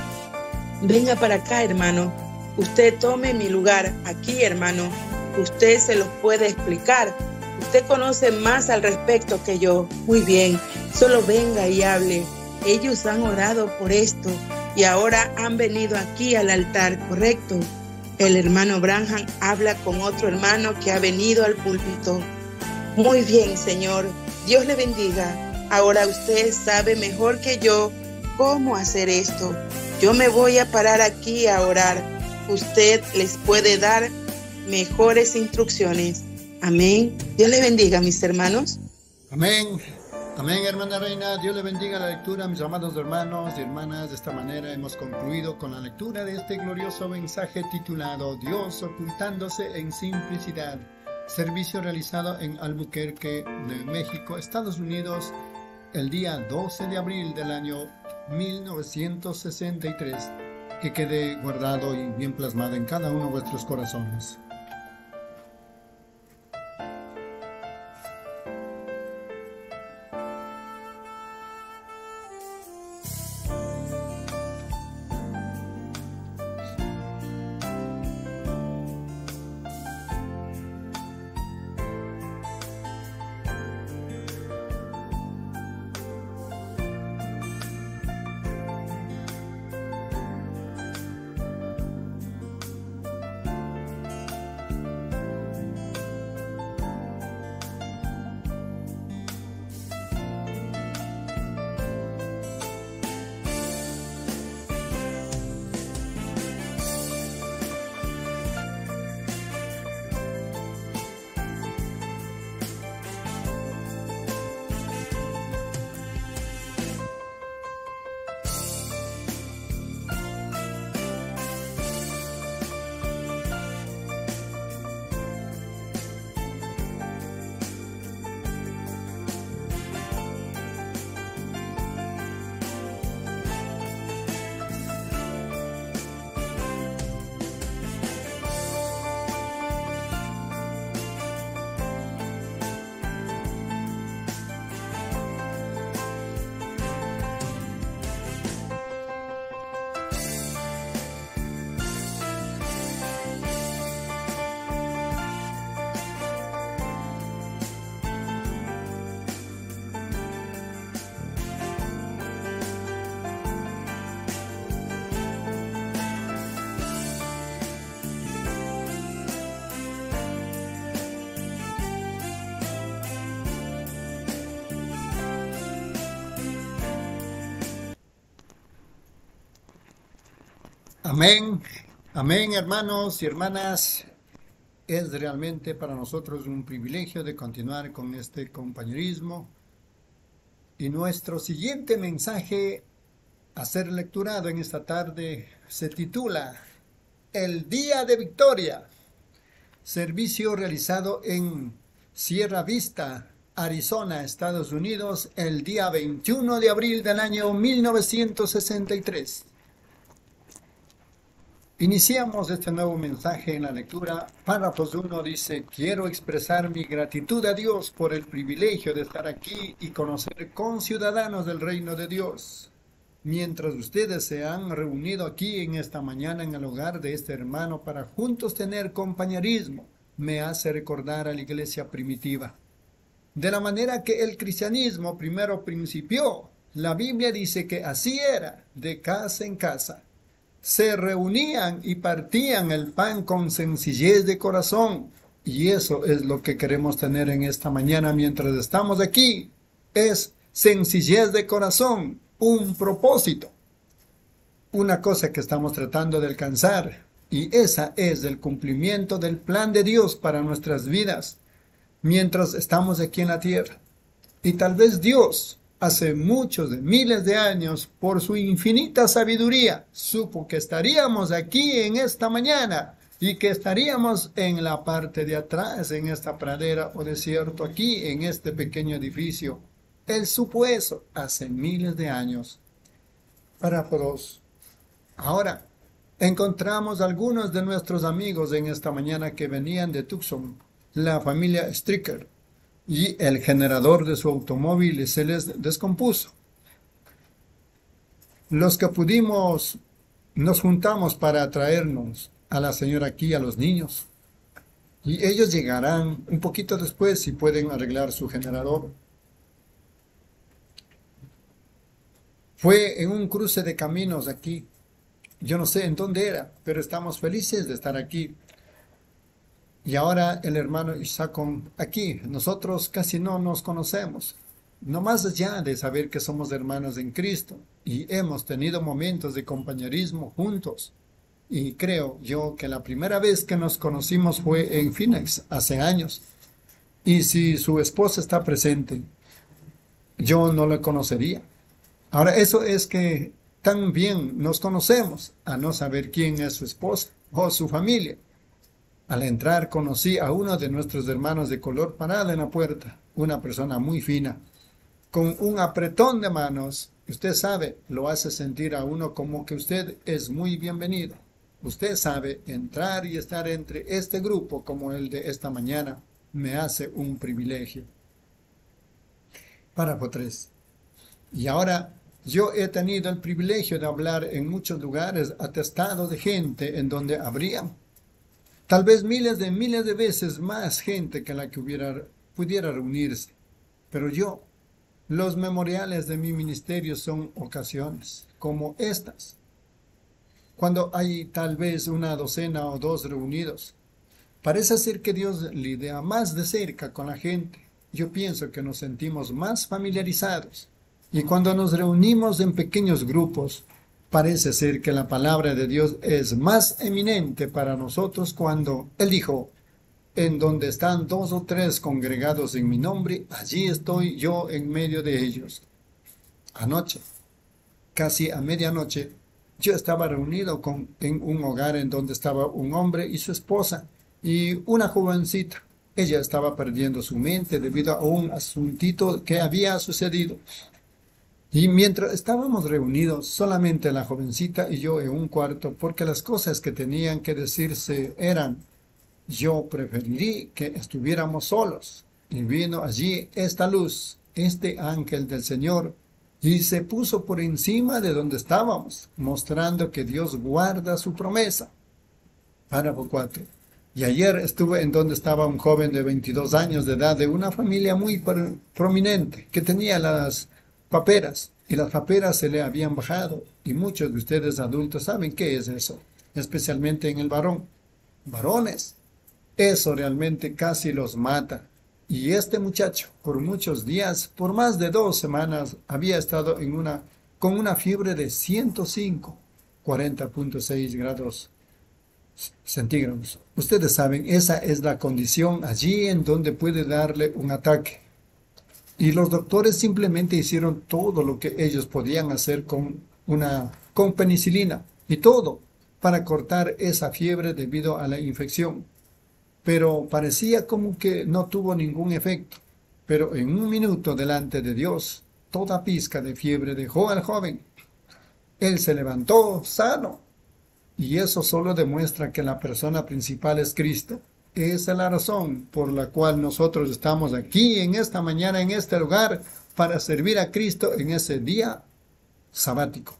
Venga para acá, hermano. Usted tome mi lugar aquí, hermano. Usted se los puede explicar. Usted conoce más al respecto que yo. Muy bien, solo venga y hable. Ellos han orado por esto y ahora han venido aquí al altar, ¿correcto? El hermano Branham habla con otro hermano que ha venido al púlpito. Muy bien, señor. Dios le bendiga. Ahora usted sabe mejor que yo cómo hacer esto. Yo me voy a parar aquí a orar. Usted les puede dar mejores instrucciones. Amén. Dios le bendiga, mis hermanos. Amén. Amén, hermana Reina. Dios le bendiga la lectura, mis amados hermanos y hermanas. De esta manera hemos concluido con la lectura de este glorioso mensaje titulado Dios ocultándose en simplicidad. Servicio realizado en Albuquerque, México, Estados Unidos, el día doce de abril del año mil novecientos sesenta y tres. Que quede guardado y bien plasmado en cada uno de vuestros corazones. Amén. Amén, hermanos y hermanas. Es realmente para nosotros un privilegio de continuar con este compañerismo. Y nuestro siguiente mensaje a ser lecturado en esta tarde se titula El Día de Victoria. Servicio realizado en Sierra Vista, Arizona, Estados Unidos, el día veintiuno de abril del año mil novecientos sesenta y tres. Iniciamos este nuevo mensaje en la lectura. Párrafos uno dice: quiero expresar mi gratitud a Dios por el privilegio de estar aquí y conocer conciudadanos del reino de Dios. Mientras ustedes se han reunido aquí en esta mañana en el hogar de este hermano para juntos tener compañerismo, me hace recordar a la iglesia primitiva. De la manera que el cristianismo primero principió, la Biblia dice que así era, de casa en casa. Se reunían y partían el pan con sencillez de corazón. Y eso es lo que queremos tener en esta mañana mientras estamos aquí. Es sencillez de corazón, un propósito. Una cosa que estamos tratando de alcanzar. Y esa es el cumplimiento del plan de Dios para nuestras vidas mientras estamos aquí en la tierra. Y tal vez Dios, hace muchos de miles de años, por su infinita sabiduría, supo que estaríamos aquí en esta mañana y que estaríamos en la parte de atrás, en esta pradera o desierto, aquí en este pequeño edificio. Él supo eso hace miles de años. Párrafos. Ahora, encontramos algunos de nuestros amigos en esta mañana que venían de Tucson, la familia Stricker. Y el generador de su automóvil se les descompuso. Los que pudimos nos juntamos para traernos a la señora aquí, a los niños. Y ellos llegarán un poquito después si pueden arreglar su generador. Fue en un cruce de caminos aquí. Yo no sé en dónde era, pero estamos felices de estar aquí. Y ahora el hermano Isacón aquí. Nosotros casi no nos conocemos. No más allá de saber que somos hermanos en Cristo. Y hemos tenido momentos de compañerismo juntos. Y creo yo que la primera vez que nos conocimos fue en Phoenix, hace años. Y si su esposa está presente, yo no la conocería. Ahora eso es que tan bien nos conocemos a no saber quién es su esposa o su familia. Al entrar conocí a uno de nuestros hermanos de color parado en la puerta, una persona muy fina, con un apretón de manos. Usted sabe, lo hace sentir a uno como que usted es muy bienvenido. Usted sabe, entrar y estar entre este grupo como el de esta mañana me hace un privilegio. Párrafo tres. Y ahora yo he tenido el privilegio de hablar en muchos lugares atestados de gente en donde habría tal vez miles de miles de veces más gente que la que hubiera, pudiera reunirse. Pero yo, los memoriales de mi ministerio son ocasiones como estas, cuando hay tal vez una docena o dos reunidos. Parece ser que Dios lidia más de cerca con la gente. Yo pienso que nos sentimos más familiarizados. Y cuando nos reunimos en pequeños grupos, parece ser que la palabra de Dios es más eminente para nosotros cuando Él dijo: en donde están dos o tres congregados en mi nombre, allí estoy yo en medio de ellos. Anoche, casi a medianoche, yo estaba reunido con, en un hogar en donde estaba un hombre y su esposa y una jovencita. Ella estaba perdiendo su mente debido a un asuntito que había sucedido. Y mientras estábamos reunidos, solamente la jovencita y yo en un cuarto, porque las cosas que tenían que decirse eran: yo preferiría que estuviéramos solos. Y vino allí esta luz, este ángel del Señor, y se puso por encima de donde estábamos, mostrando que Dios guarda su promesa. Párrafo cuatro. Y ayer estuve en donde estaba un joven de veintidós años de edad, de una familia muy prominente, que tenía las paperas, y las paperas se le habían bajado, y muchos de ustedes adultos saben qué es eso, especialmente en el varón. Varones, eso realmente casi los mata. Y este muchacho, por muchos días, por más de dos semanas, había estado en una, con una fiebre de ciento cinco, cuarenta punto seis grados centígrados. Ustedes saben, esa es la condición allí en donde puede darle un ataque. Y los doctores simplemente hicieron todo lo que ellos podían hacer con, una, con penicilina y todo para cortar esa fiebre debido a la infección. Pero parecía como que no tuvo ningún efecto. Pero en un minuto delante de Dios, toda pizca de fiebre dejó al joven. Él se levantó sano. Y eso solo demuestra que la persona principal es Cristo. Esa es la razón por la cual nosotros estamos aquí en esta mañana, en este lugar, para servir a Cristo en ese día sabático.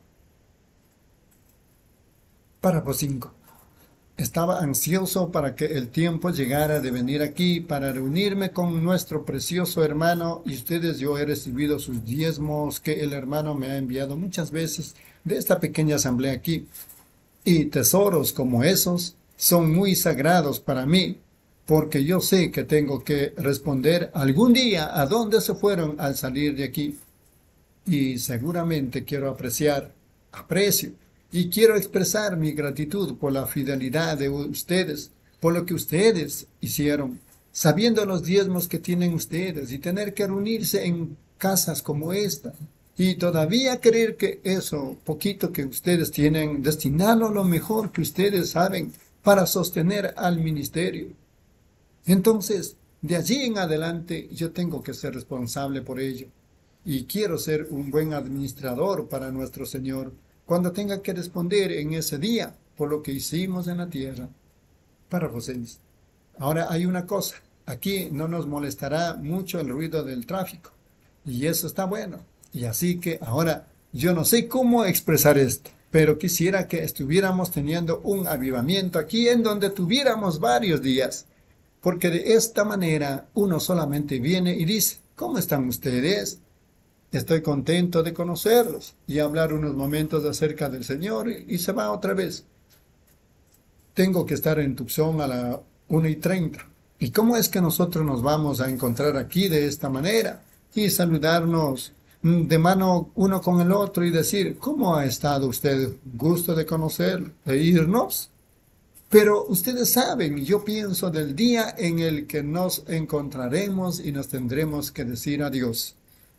Párrafo cinco. Estaba ansioso para que el tiempo llegara de venir aquí para reunirme con nuestro precioso hermano. Y ustedes, yo he recibido sus diezmos que el hermano me ha enviado muchas veces de esta pequeña asamblea aquí. Y tesoros como esos son muy sagrados para mí, porque yo sé que tengo que responder algún día a dónde se fueron al salir de aquí. Y seguramente quiero apreciar, aprecio, y quiero expresar mi gratitud por la fidelidad de ustedes, por lo que ustedes hicieron, sabiendo los diezmos que tienen ustedes y tener que reunirse en casas como esta. Y todavía creer que eso poquito que ustedes tienen, destinarlo lo mejor que ustedes saben para sostener al ministerio. Entonces, de allí en adelante, yo tengo que ser responsable por ello. Y quiero ser un buen administrador para nuestro Señor cuando tenga que responder en ese día por lo que hicimos en la tierra. Párrafo seis. Ahora hay una cosa. Aquí no nos molestará mucho el ruido del tráfico. Y eso está bueno. Y así que ahora yo no sé cómo expresar esto, pero quisiera que estuviéramos teniendo un avivamiento aquí en donde tuviéramos varios días, porque de esta manera uno solamente viene y dice, ¿cómo están ustedes? Estoy contento de conocerlos y hablar unos momentos acerca del Señor y, y se va otra vez. Tengo que estar en Tucson a la una y treinta. ¿Y cómo es que nosotros nos vamos a encontrar aquí de esta manera y saludarnos de mano uno con el otro y decir, ¿cómo ha estado usted? Gusto de conocerlo, de irnos. Pero ustedes saben, yo pienso del día en el que nos encontraremos y nos tendremos que decir adiós.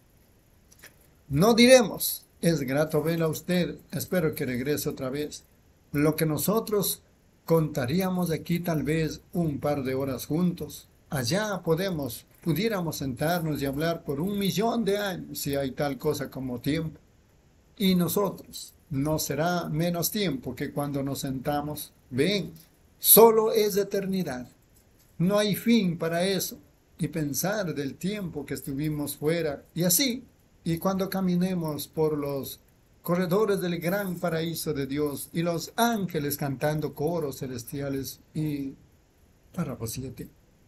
No diremos, es grato verla a usted, espero que regrese otra vez. Lo que nosotros contaríamos aquí tal vez un par de horas juntos. Allá podemos pudiéramos sentarnos y hablar por un millón de años, si hay tal cosa como tiempo. Y nosotros, no será menos tiempo que cuando nos sentamos. Ven, solo es eternidad. No hay fin para eso. Y pensar del tiempo que estuvimos fuera. Y así, y cuando caminemos por los corredores del gran paraíso de Dios, y los ángeles cantando coros celestiales, y párrafo siete.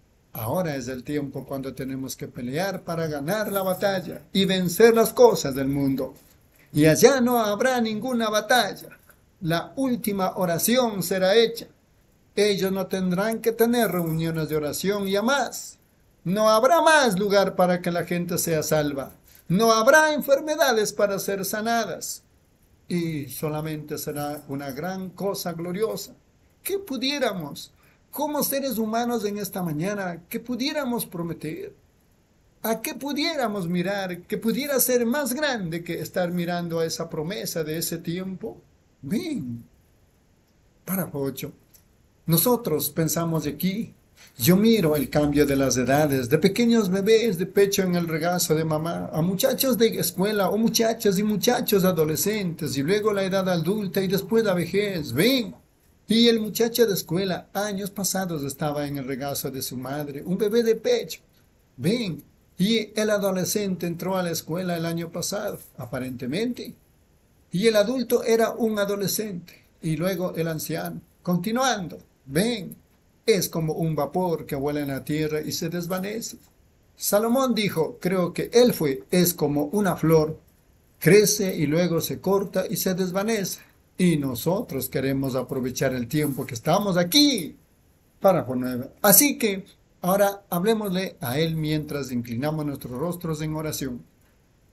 Ahora es el tiempo cuando tenemos que pelear para ganar la batalla y vencer las cosas del mundo. Y allá no habrá ninguna batalla. La última oración será hecha. Ellos no tendrán que tener reuniones de oración y a más. No habrá más lugar para que la gente sea salva. No habrá enfermedades para ser sanadas. Y solamente será una gran cosa gloriosa. ¿Qué pudiéramos como seres humanos en esta mañana, que pudiéramos prometer? ¿A qué pudiéramos mirar que pudiera ser más grande que estar mirando a esa promesa de ese tiempo? Ven. Párrafo ocho. Nosotros pensamos de aquí. Yo miro el cambio de las edades, de pequeños bebés de pecho en el regazo de mamá, a muchachos de escuela o muchachas y muchachos adolescentes, y luego la edad adulta y después la vejez. Ven. Y el muchacho de escuela, años pasados, estaba en el regazo de su madre, un bebé de pecho. Ven, y el adolescente entró a la escuela el año pasado, aparentemente. Y el adulto era un adolescente, y luego el anciano. Continuando, ven, es como un vapor que vuela en la tierra y se desvanece. Salomón dijo, creo que él fue, es como una flor, crece y luego se corta y se desvanece. Y nosotros queremos aprovechar el tiempo que estamos aquí. Párrafo nueve. Así que ahora hablemosle a él mientras inclinamos nuestros rostros en oración.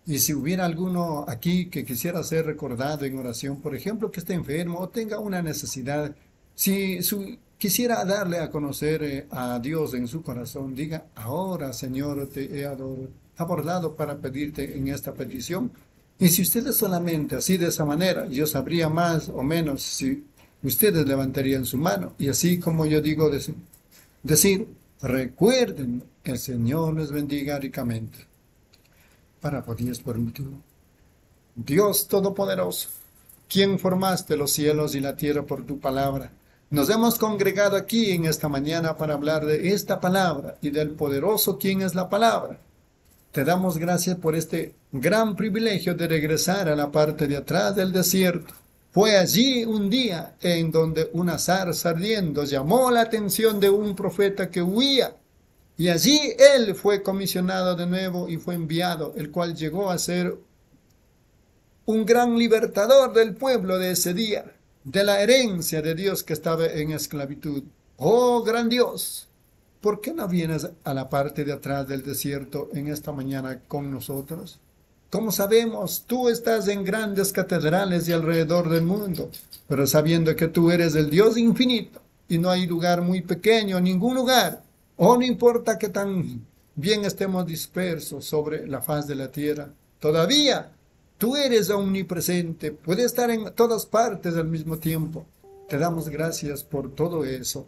Y si hubiera alguno aquí que quisiera ser recordado en oración, por ejemplo, que esté enfermo o tenga una necesidad, si su- quisiera darle a conocer eh, a Dios en su corazón, diga, ahora, Señor, te he ador- abordado para pedirte en esta petición. Y si ustedes solamente así de esa manera, yo sabría más o menos si ustedes levantarían su mano. Y así como yo digo, dec- decir, recuerden, el Señor les bendiga ricamente. Para podías por último. Dios Todopoderoso, quien formaste los cielos y la tierra por tu palabra, nos hemos congregado aquí en esta mañana para hablar de esta palabra y del poderoso quien es la palabra. Te damos gracias por este gran privilegio de regresar a la parte de atrás del desierto. Fue allí un día en donde una zarza ardiendo llamó la atención de un profeta que huía. Y allí él fue comisionado de nuevo y fue enviado, el cual llegó a ser un gran libertador del pueblo de ese día, de la herencia de Dios que estaba en esclavitud. Oh, gran Dios, ¿por qué no vienes a la parte de atrás del desierto en esta mañana con nosotros? Como sabemos, tú estás en grandes catedrales y alrededor del mundo, pero sabiendo que tú eres el Dios infinito y no hay lugar muy pequeño, ningún lugar, o no importa que tan bien estemos dispersos sobre la faz de la tierra, todavía tú eres omnipresente, puedes estar en todas partes al mismo tiempo. Te damos gracias por todo eso.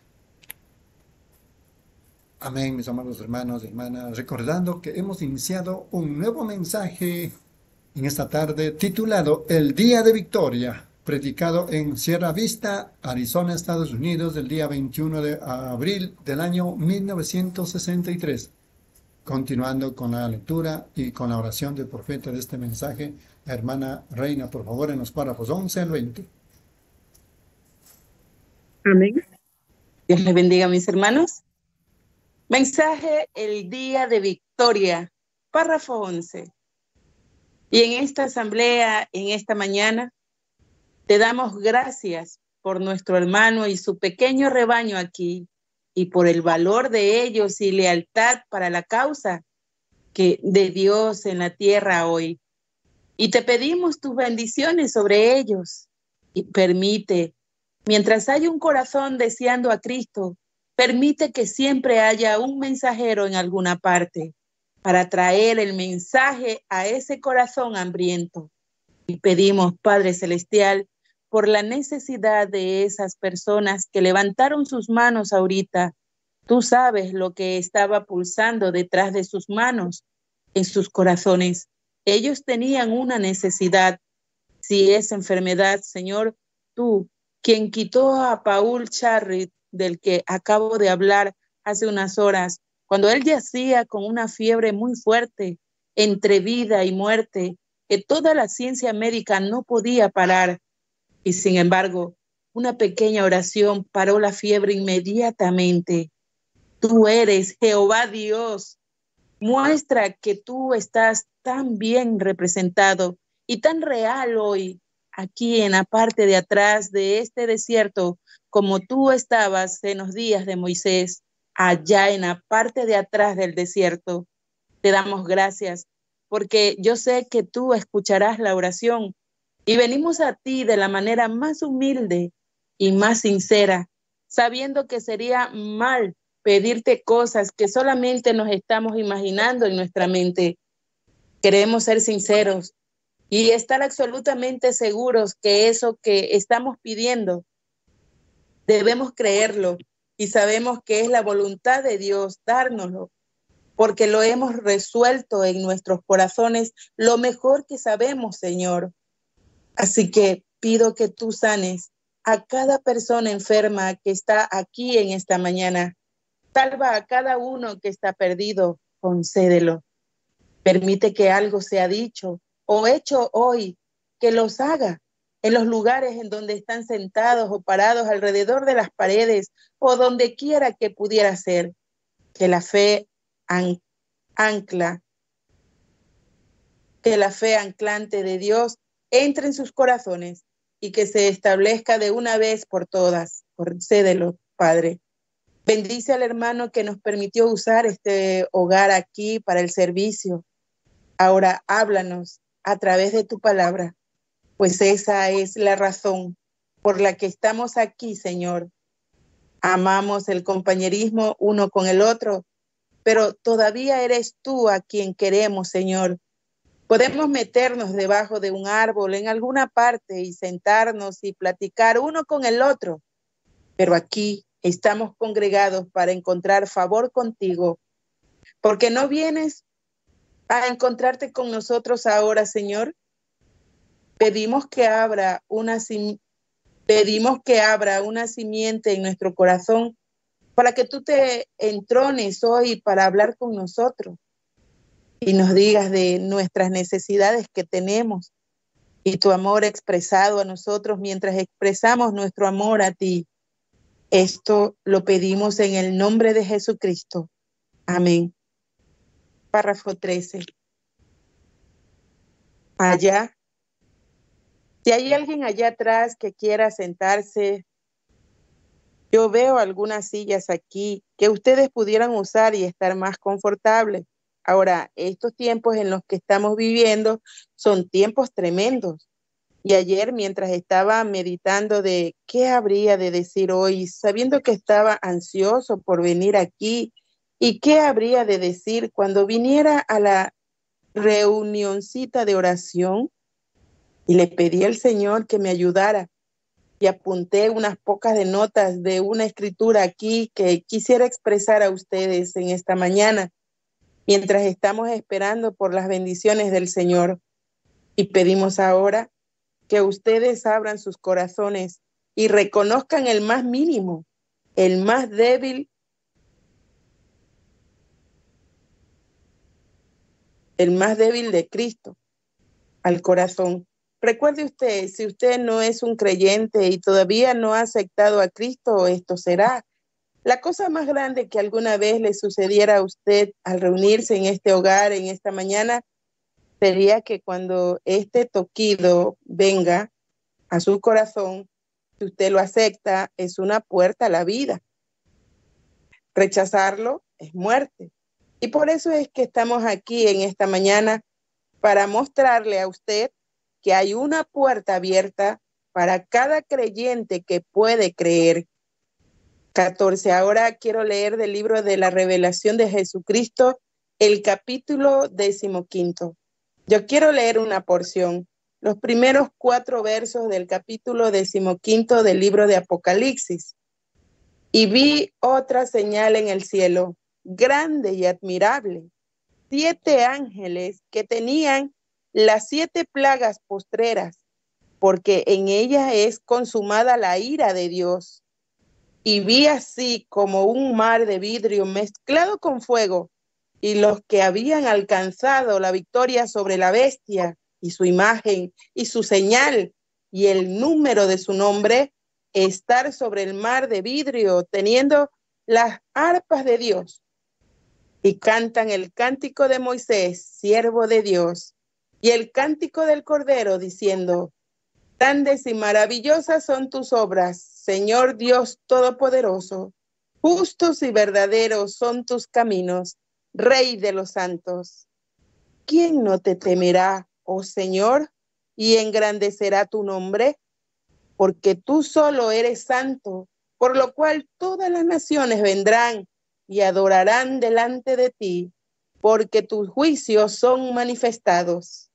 Amén, mis amados hermanos y hermanas, recordando que hemos iniciado un nuevo mensaje en esta tarde titulado El Día de Victoria, predicado en Sierra Vista, Arizona, Estados Unidos, el día veintiuno de abril del año mil novecientos sesenta y tres. Continuando con la lectura y con la oración del profeta de este mensaje, la hermana Reina, por favor, en los párrafos once al veinte. Amén. Dios les bendiga, mis hermanos. Mensaje el día de victoria, párrafo once. Y en esta asamblea, en esta mañana, te damos gracias por nuestro hermano y su pequeño rebaño aquí, y por el valor de ellos y lealtad para la causa que de Dios en la tierra hoy. Y te pedimos tus bendiciones sobre ellos. Y permite, mientras hay un corazón deseando a Cristo, permite que siempre haya un mensajero en alguna parte para traer el mensaje a ese corazón hambriento. Y pedimos, Padre Celestial, por la necesidad de esas personas que levantaron sus manos ahorita. Tú sabes lo que estaba pulsando detrás de sus manos, en sus corazones. Ellos tenían una necesidad. Si es enfermedad, Señor, tú, quien quitó a Paul Charrit, del que acabo de hablar hace unas horas, cuando él yacía con una fiebre muy fuerte, entre vida y muerte, que toda la ciencia médica no podía parar. Y sin embargo, una pequeña oración paró la fiebre inmediatamente. Tú eres Jehová Dios. Muestra que tú estás tan bien representado y tan real hoy, aquí en la parte de atrás de este desierto, como tú estabas en los días de Moisés, allá en la parte de atrás del desierto. Te damos gracias, porque yo sé que tú escucharás la oración y venimos a ti de la manera más humilde y más sincera, sabiendo que sería mal pedirte cosas que solamente nos estamos imaginando en nuestra mente. Queremos ser sinceros y estar absolutamente seguros que eso que estamos pidiendo debemos creerlo y sabemos que es la voluntad de Dios dárnoslo, porque lo hemos resuelto en nuestros corazones lo mejor que sabemos, Señor. Así que pido que tú sanes a cada persona enferma que está aquí en esta mañana. Salva a cada uno que está perdido, concédelo. Permite que algo sea dicho o hecho hoy, que los haga en los lugares en donde están sentados o parados alrededor de las paredes o donde quiera que pudiera ser. Que la fe an- ancla, que la fe anclante de Dios entre en sus corazones y que se establezca de una vez por todas. Concédelo, Padre. Bendice al hermano que nos permitió usar este hogar aquí para el servicio. Ahora háblanos a través de tu palabra, pues esa es la razón por la que estamos aquí, Señor. Amamos el compañerismo uno con el otro, pero todavía eres tú a quien queremos, Señor. Podemos meternos debajo de un árbol en alguna parte y sentarnos y platicar uno con el otro, pero aquí estamos congregados para encontrar favor contigo, porque no vienes a encontrarte con nosotros ahora, Señor. Pedimos que abra una, pedimos que abra una simiente en nuestro corazón para que tú te entrones hoy para hablar con nosotros y nos digas de nuestras necesidades que tenemos y tu amor expresado a nosotros mientras expresamos nuestro amor a ti. Esto lo pedimos en el nombre de Jesucristo. Amén. Párrafo trece. Allá, si hay alguien allá atrás que quiera sentarse, yo veo algunas sillas aquí que ustedes pudieran usar y estar más confortables. Ahora, estos tiempos en los que estamos viviendo son tiempos tremendos. Y ayer, mientras estaba meditando de qué habría de decir hoy, sabiendo que estaba ansioso por venir aquí, y qué habría de decir cuando viniera a la reunioncita de oración, y le pedí al Señor que me ayudara, y apunté unas pocas de notas de una escritura aquí que quisiera expresar a ustedes en esta mañana, mientras estamos esperando por las bendiciones del Señor. Y pedimos ahora que ustedes abran sus corazones y reconozcan el más mínimo, el más débil, el más débil de Cristo al corazón. Recuerde usted, si usted no es un creyente y todavía no ha aceptado a Cristo, esto será la cosa más grande que alguna vez le sucediera a usted al reunirse en este hogar, en esta mañana, sería que cuando este toquido venga a su corazón, si usted lo acepta, es una puerta a la vida. Rechazarlo es muerte. Y por eso es que estamos aquí en esta mañana para mostrarle a usted que hay una puerta abierta para cada creyente que puede creer. catorce. Ahora quiero leer del libro de la Revelación de Jesucristo, el capítulo decimoquinto. Yo quiero leer una porción, los primeros cuatro versos del capítulo decimoquinto del libro de Apocalipsis. Y vi otra señal en el cielo, grande y admirable, siete ángeles que tenían las siete plagas postreras, porque en ellas es consumada la ira de Dios. Y vi así como un mar de vidrio mezclado con fuego, y los que habían alcanzado la victoria sobre la bestia y su imagen y su señal y el número de su nombre, estar sobre el mar de vidrio teniendo las arpas de Dios, y cantan el cántico de Moisés, siervo de Dios, y el cántico del Cordero, diciendo: grandes y maravillosas son tus obras, Señor Dios Todopoderoso. Justos y verdaderos son tus caminos, Rey de los santos. ¿Quién no te temerá, oh Señor, y engrandecerá tu nombre? Porque tú solo eres santo, por lo cual todas las naciones vendrán y adorarán delante de ti, porque tus juicios son manifestados.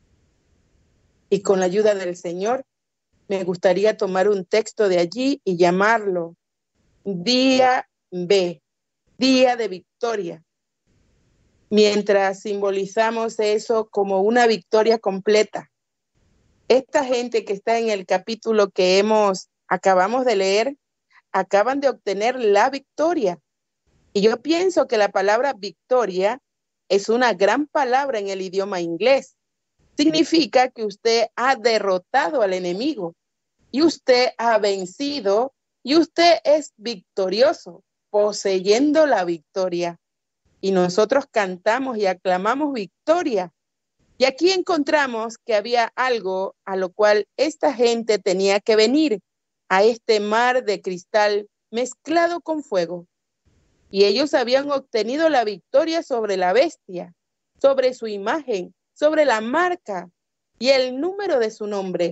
Y con la ayuda del Señor, me gustaría tomar un texto de allí y llamarlo Día B, Día de Victoria. Mientras simbolizamos eso como una victoria completa. Esta gente que está en el capítulo que hemos, acabamos de leer, acaban de obtener la victoria. Y yo pienso que la palabra victoria es una gran palabra en el idioma inglés. Significa que usted ha derrotado al enemigo y usted ha vencido y usted es victorioso, poseyendo la victoria. Y nosotros cantamos y aclamamos victoria. Y aquí encontramos que había algo a lo cual esta gente tenía que venir, a este mar de cristal mezclado con fuego. Y ellos habían obtenido la victoria sobre la bestia. sobre su imagen, sobre la marca y el número de su nombre.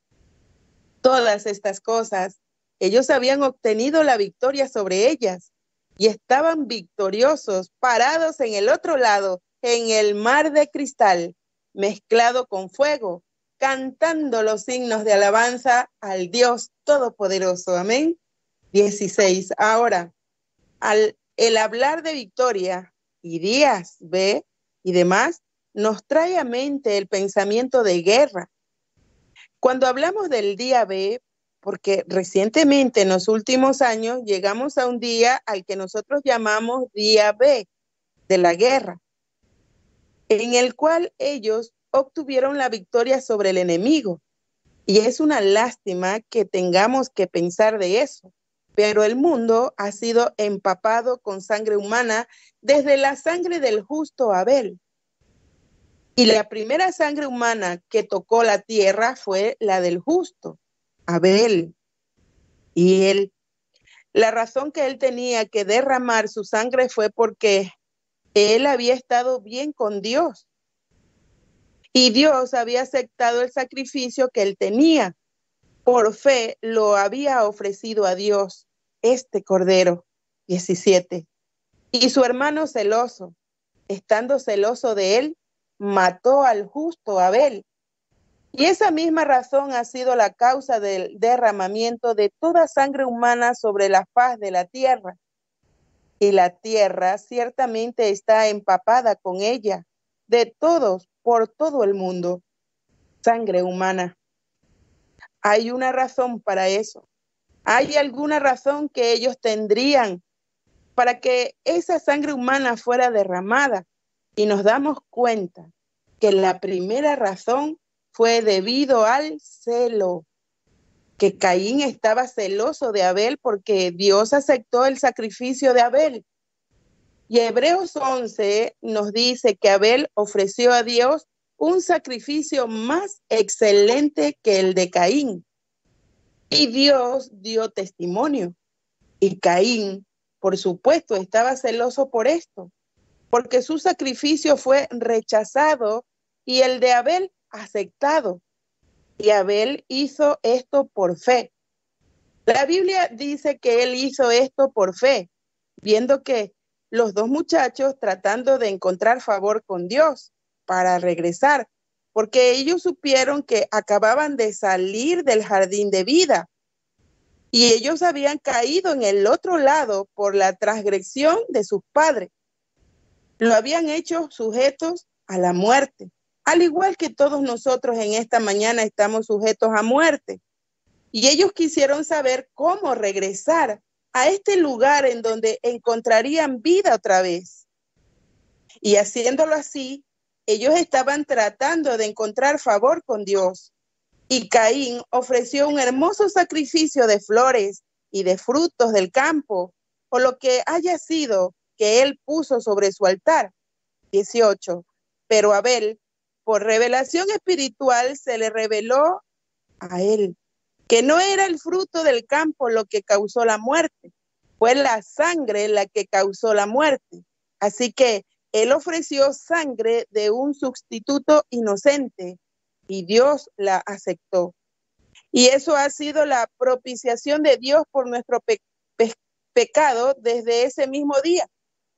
Todas estas cosas, ellos habían obtenido la victoria sobre ellas y estaban victoriosos, parados en el otro lado, en el mar de cristal, mezclado con fuego, cantando los signos de alabanza al Dios Todopoderoso. Amén. dieciséis. Ahora, al el hablar de victoria y días, ve, y demás, nos trae a mente el pensamiento de guerra. Cuando hablamos del día B, porque recientemente en los últimos años llegamos a un día al que nosotros llamamos día B de la guerra, en el cual ellos obtuvieron la victoria sobre el enemigo. Y es una lástima que tengamos que pensar de eso, pero el mundo ha sido empapado con sangre humana desde la sangre del justo Abel. Y la primera sangre humana que tocó la tierra fue la del justo, Abel. Y él, la razón que él tenía que derramar su sangre fue porque él había estado bien con Dios. Y Dios había aceptado el sacrificio que él tenía. Por fe lo había ofrecido a Dios este cordero. diecisiete. Y su hermano celoso, estando celoso de él, mató al justo Abel. Y esa misma razón ha sido la causa del derramamiento de toda sangre humana sobre la faz de la tierra. Y la tierra ciertamente está empapada con ella, de todos, por todo el mundo. Sangre humana. Hay una razón para eso. ¿Hay alguna razón que ellos tendrían para que esa sangre humana fuera derramada? Y nos damos cuenta que la primera razón fue debido al celo, que Caín estaba celoso de Abel porque Dios aceptó el sacrificio de Abel. Y Hebreos once nos dice que Abel ofreció a Dios un sacrificio más excelente que el de Caín. Y Dios dio testimonio. Y Caín, por supuesto, estaba celoso por esto, porque su sacrificio fue rechazado y el de Abel aceptado. Y Abel hizo esto por fe. La Biblia dice que él hizo esto por fe, viendo que los dos muchachos tratando de encontrar favor con Dios para regresar, porque ellos supieron que acababan de salir del jardín de vida y ellos habían caído en el otro lado por la transgresión de sus padres. Lo habían hecho sujetos a la muerte, al igual que todos nosotros en esta mañana estamos sujetos a muerte. Y ellos quisieron saber cómo regresar a este lugar en donde encontrarían vida otra vez. Y haciéndolo así, ellos estaban tratando de encontrar favor con Dios. Y Caín ofreció un hermoso sacrificio de flores y de frutos del campo, o lo que haya sido que él puso sobre su altar. dieciocho. Pero Abel, por revelación espiritual, se le reveló a él que no era el fruto del campo lo que causó la muerte, fue la sangre la que causó la muerte. Así que él ofreció sangre de un sustituto inocente y Dios la aceptó. Y eso ha sido la propiciación de Dios por nuestro pe pe pecado desde ese mismo día.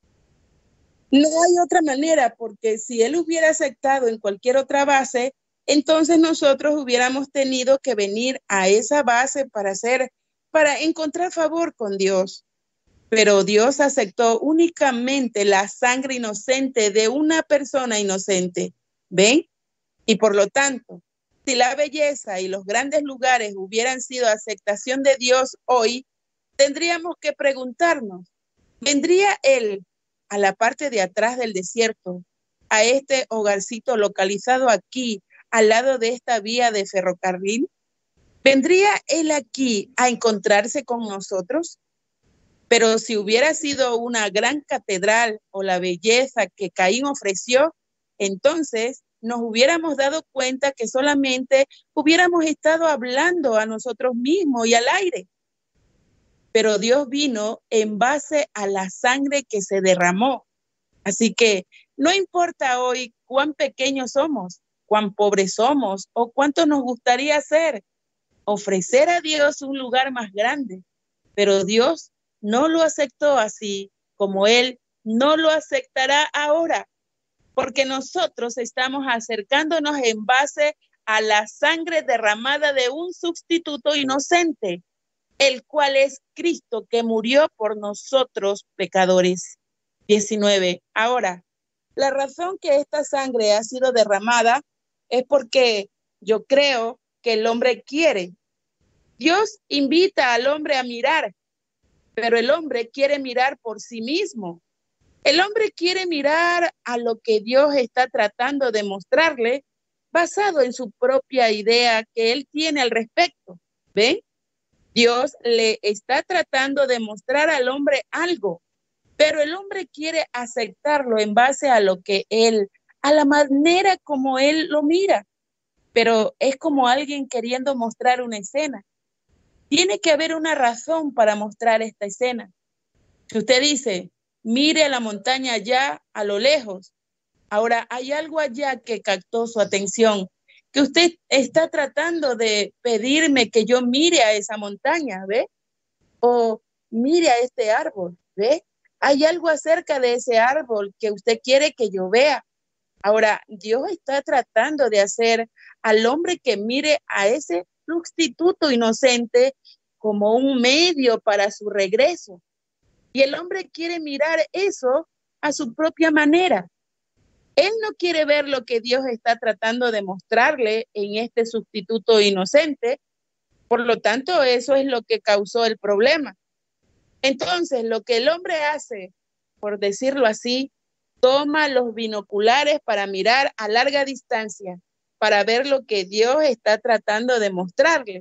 No hay otra manera, porque si él hubiera aceptado en cualquier otra base, entonces nosotros hubiéramos tenido que venir a esa base para hacer, para encontrar favor con Dios. Pero Dios aceptó únicamente la sangre inocente de una persona inocente. ¿Ven? Y por lo tanto, si la belleza y los grandes lugares hubieran sido aceptación de Dios hoy, tendríamos que preguntarnos, ¿vendría Él a la parte de atrás del desierto, a este hogarcito localizado aquí, al lado de esta vía de ferrocarril? ¿Vendría Él aquí a encontrarse con nosotros? Pero si hubiera sido una gran catedral o la belleza que Caín ofreció, entonces nos hubiéramos dado cuenta que solamente hubiéramos estado hablando a nosotros mismos y al aire. Pero Dios vino en base a la sangre que se derramó. Así que No importa hoy cuán pequeños somos, cuán pobres somos o cuánto nos gustaría ser, ofrecer a Dios un lugar más grande. Pero Dios no lo aceptó así, como Él no lo aceptará ahora, porque nosotros estamos acercándonos en base a la sangre derramada de un sustituto inocente, el cual es Cristo, que murió por nosotros pecadores. diecinueve. Ahora, la razón que esta sangre ha sido derramada es porque yo creo que el hombre quiere. Dios invita al hombre a mirar, pero el hombre quiere mirar por sí mismo. El hombre quiere mirar a lo que Dios está tratando de mostrarle basado en su propia idea que él tiene al respecto. ¿Ven? Dios le está tratando de mostrar al hombre algo, pero el hombre quiere aceptarlo en base a lo que él, a la manera como él lo mira. Pero es como alguien queriendo mostrar una escena. Tiene que haber una razón para mostrar esta escena. Si usted dice, mire a la montaña allá a lo lejos, ahora hay algo allá que captó su atención, que usted está tratando de pedirme que yo mire a esa montaña, ¿ve? O mire a este árbol, ¿ve? Hay algo acerca de ese árbol que usted quiere que yo vea. Ahora, Dios está tratando de hacer al hombre que mire a ese sustituto inocente como un medio para su regreso. Y el hombre quiere mirar eso a su propia manera. Él no quiere ver lo que Dios está tratando de mostrarle en este sustituto inocente. Por lo tanto, eso es lo que causó el problema. Entonces, lo que el hombre hace, por decirlo así, toma los binoculares para mirar a larga distancia, para ver lo que Dios está tratando de mostrarle.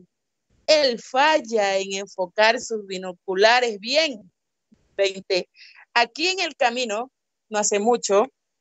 Él falla en enfocar sus binoculares bien. veinte. Aquí en el camino, no hace mucho,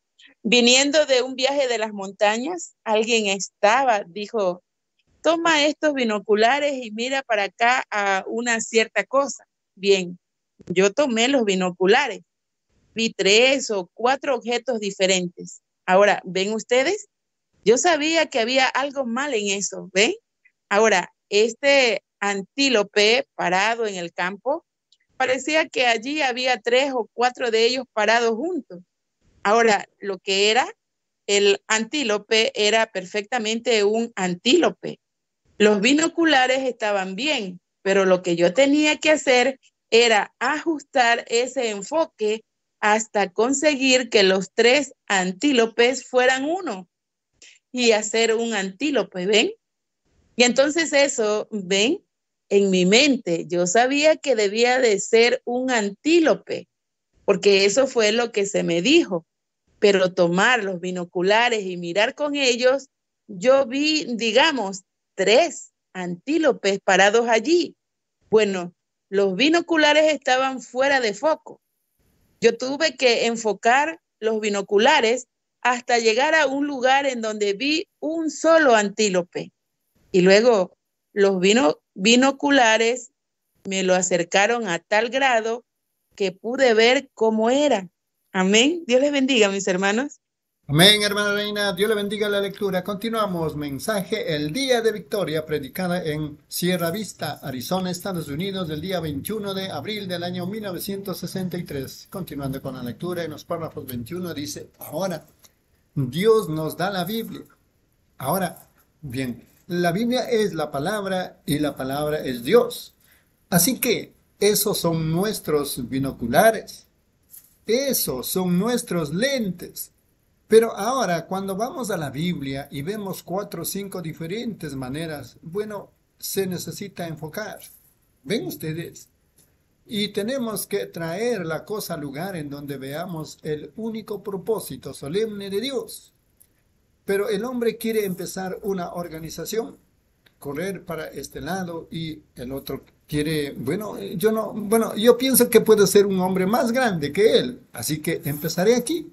viniendo de un viaje de las montañas, alguien estaba, dijo, toma estos binoculares y mira para acá a una cierta cosa. Bien, yo tomé los binoculares, vi tres o cuatro objetos diferentes. Ahora, ¿ven ustedes? Yo sabía que había algo mal en eso, ¿ven? Ahora, este antílope parado en el campo, parecía que allí había tres o cuatro de ellos parados juntos. Ahora, lo que era el antílope era perfectamente un antílope. Los binoculares estaban bien, pero lo que yo tenía que hacer era ajustar ese enfoque hasta conseguir que los tres antílopes fueran uno y hacer un antílope, ¿ven? Y entonces eso, ¿ven? En mi mente yo sabía que debía de ser un antílope, porque eso fue lo que se me dijo. Pero tomar los binoculares y mirar con ellos, yo vi, digamos, tres antílopes parados allí. Bueno, los binoculares estaban fuera de foco. Yo tuve que enfocar los binoculares hasta llegar a un lugar en donde vi un solo antílope. Y luego los bino, binoculares me lo acercaron a tal grado que pude ver cómo era. Amén. Dios les bendiga, mis hermanos. Amén, hermana Reina. Dios le bendiga la lectura. Continuamos. Mensaje El Día de Victoria, predicada en Sierra Vista, Arizona, Estados Unidos, del día veintiuno de abril del año mil novecientos sesenta y tres. Continuando con la lectura, en los párrafos veintiuno dice, ahora, Dios nos da la Biblia. Ahora, bien, la Biblia es la palabra y la palabra es Dios. Así que esos son nuestros binoculares. Esos son nuestros lentes. Pero ahora, cuando vamos a la Biblia y vemos cuatro o cinco diferentes maneras, bueno, se necesita enfocar. ¿Ven ustedes? Y tenemos que traer la cosa al lugar en donde veamos el único propósito solemne de Dios. Pero el hombre quiere empezar una organización, correr para este lado y el otro quiere, bueno, yo no, bueno, yo pienso que puede ser un hombre más grande que él, así que empezaré aquí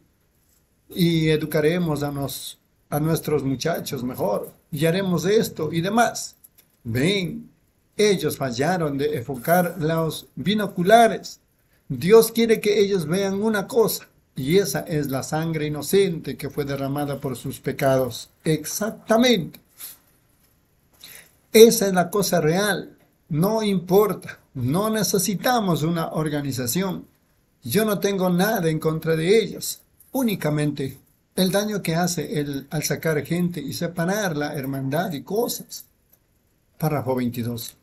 y educaremos a, nos, a nuestros muchachos mejor y haremos esto y demás. Ven, ellos fallaron de enfocar los binoculares. Dios quiere que ellos vean una cosa, Y esa es la sangre inocente que fue derramada por sus pecados. Exactamente. Esa es la cosa real. No importa. No necesitamos una organización. Yo no tengo nada en contra de ellos. Únicamente el daño que hace el, al sacar gente y separar la hermandad y cosas. Párrafo veintidós.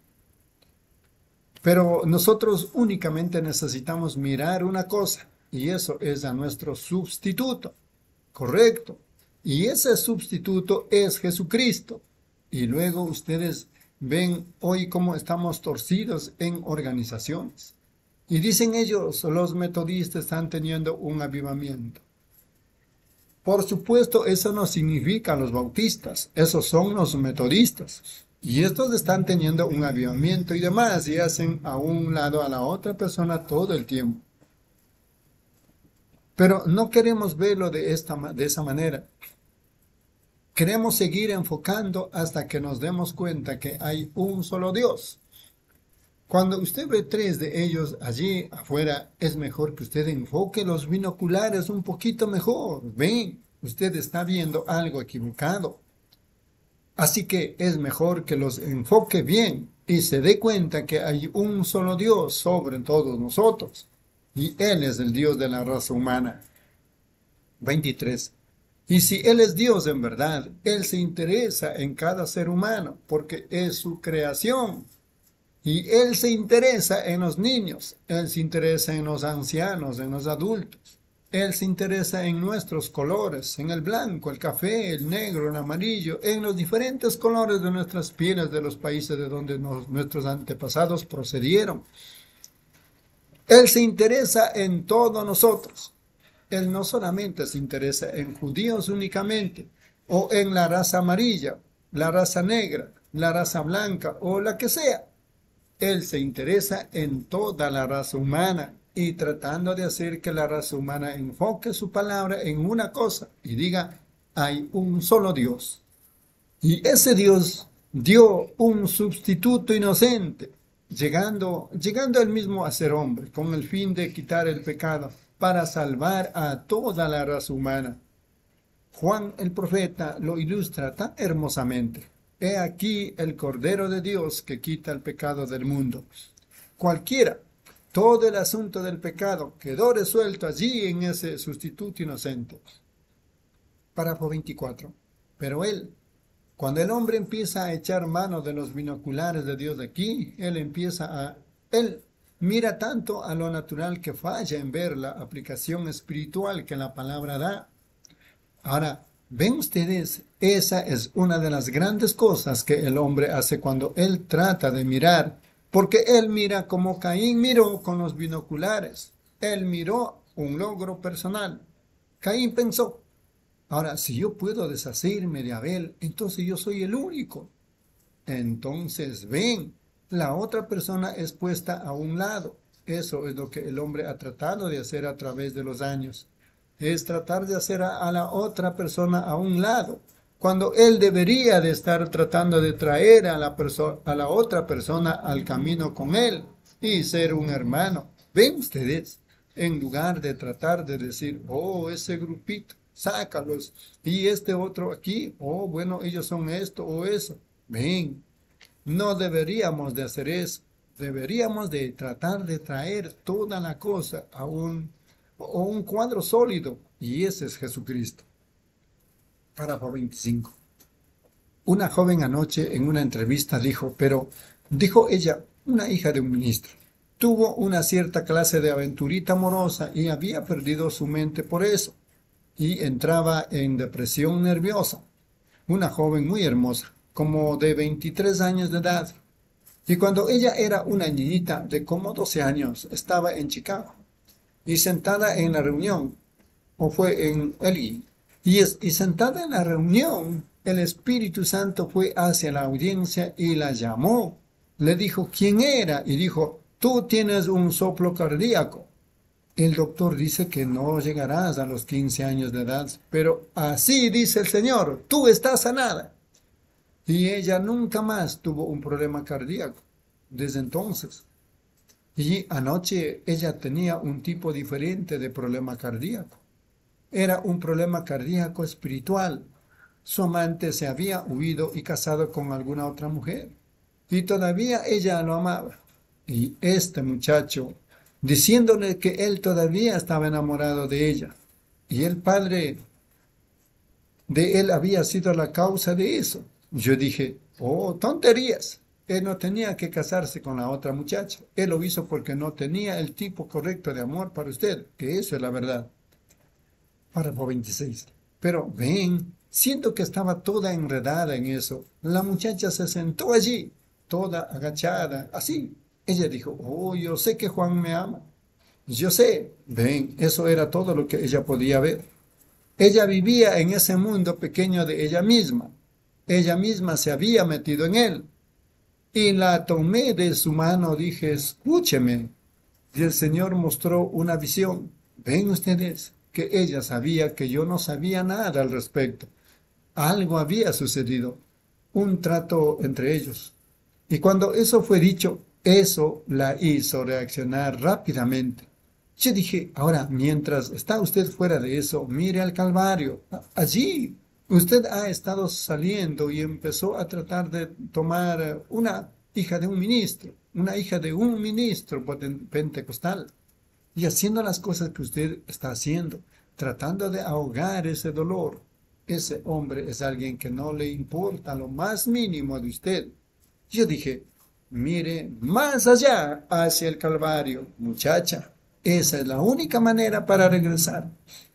Pero nosotros únicamente necesitamos mirar una cosa, y eso es a nuestro sustituto. Correcto. Y ese sustituto es Jesucristo. Y luego ustedes ven hoy cómo estamos torcidos en organizaciones. Y dicen ellos, los metodistas están teniendo un avivamiento. Por supuesto, eso no significa los bautistas, esos son los metodistas. Y estos están teniendo un avivamiento y demás, y hacen a un lado a la otra persona todo el tiempo. Pero no queremos verlo de, esta, de esa manera. Queremos seguir enfocando hasta que nos demos cuenta que hay un solo Dios. Cuando usted ve tres de ellos allí afuera, es mejor que usted enfoque los binoculares un poquito mejor. Ven, usted está viendo algo equivocado. Así que es mejor que los enfoque bien y se dé cuenta que hay un solo Dios sobre todos nosotros. Y Él es el Dios de la raza humana. veintitrés. Y si Él es Dios en verdad, Él se interesa en cada ser humano porque es su creación. Y Él se interesa en los niños, Él se interesa en los ancianos, en los adultos. Él se interesa en nuestros colores, en el blanco, el café, el negro, el amarillo, en los diferentes colores de nuestras pieles de los países de donde nos, nuestros antepasados procedieron. Él se interesa en todos nosotros. Él no solamente se interesa en judíos únicamente, o en la raza amarilla, la raza negra, la raza blanca o la que sea. Él se interesa en toda la raza humana y tratando de hacer que la raza humana enfoque su palabra en una cosa y diga, hay un solo Dios. Y ese Dios dio un sustituto inocente, llegando, llegando él mismo a ser hombre, con el fin de quitar el pecado, para salvar a toda la raza humana. Juan el profeta lo ilustra tan hermosamente. He aquí el Cordero de Dios que quita el pecado del mundo. Cualquiera, todo el asunto del pecado quedó resuelto allí en ese sustituto inocente. Párrafo veinticuatro. Pero él, cuando el hombre empieza a echar mano de los binoculares de Dios de aquí, él empieza a... Él mira tanto a lo natural que falla en ver la aplicación espiritual que la palabra da. Ahora, ven ustedes, esa es una de las grandes cosas que el hombre hace cuando él trata de mirar, porque él mira como Caín miró con los binoculares. Él miró un logro personal. Caín pensó, ahora, si yo puedo deshacerme de Abel, entonces yo soy el único. Entonces, ven, la otra persona es puesta a un lado. Eso es lo que el hombre ha tratado de hacer a través de los años. Es tratar de hacer a, a la otra persona a un lado, cuando él debería de estar tratando de traer a la, a la otra persona al camino con él y ser un hermano. Ven ustedes, en lugar de tratar de decir, oh, ese grupito, sácalos, y este otro aquí, oh, bueno, ellos son esto o eso. Ven, no deberíamos de hacer eso. Deberíamos de tratar de traer toda la cosa a un, a un cuadro sólido, y ese es Jesucristo. Párrafo veinticinco. Una joven anoche en una entrevista dijo, pero, dijo ella, una hija de un ministro, tuvo una cierta clase de aventurita amorosa y había perdido su mente por eso, y entraba en depresión nerviosa. Una joven muy hermosa, como de veintitrés años de edad, y cuando ella era una niñita de como doce años, estaba en Chicago, y sentada en la reunión, o fue en Eli, y, es, y sentada en la reunión, el Espíritu Santo fue hacia la audiencia y la llamó. Le dijo quién era y dijo, tú tienes un soplo cardíaco. El doctor dice que no llegarás a los quince años de edad, pero así dice el Señor, tú estás sanada. Y ella nunca más tuvo un problema cardíaco desde entonces. Y anoche ella tenía un tipo diferente de problema cardíaco. Era un problema cardíaco espiritual. Su amante se había huido y casado con alguna otra mujer. Y todavía ella lo amaba. Y este muchacho, diciéndole que él todavía estaba enamorado de ella. Y el padre de él había sido la causa de eso. Yo dije, oh, tonterías. Él no tenía que casarse con la otra muchacha. Él lo hizo porque no tenía el tipo correcto de amor para usted, que eso es la verdad. Párrafo veintiséis. Pero ven, siento que estaba toda enredada en eso. La muchacha se sentó allí, toda agachada, así. Ella dijo, oh, yo sé que Juan me ama. Yo sé. Ven, eso era todo lo que ella podía ver. Ella vivía en ese mundo pequeño de ella misma. Ella misma se había metido en él. Y la tomé de su mano, dije, escúcheme. Y el Señor mostró una visión. Ven ustedes, que ella sabía que yo no sabía nada al respecto. Algo había sucedido, un trato entre ellos. Y cuando eso fue dicho, eso la hizo reaccionar rápidamente. Yo dije, ahora, mientras está usted fuera de eso, mire al Calvario. Allí, usted ha estado saliendo y empezó a tratar de tomar una hija de un ministro, una hija de un ministro pentecostal. Y haciendo las cosas que usted está haciendo, tratando de ahogar ese dolor. Ese hombre es alguien que no le importa lo más mínimo de usted. Yo dije, mire más allá hacia el Calvario, muchacha. Esa es la única manera para regresar.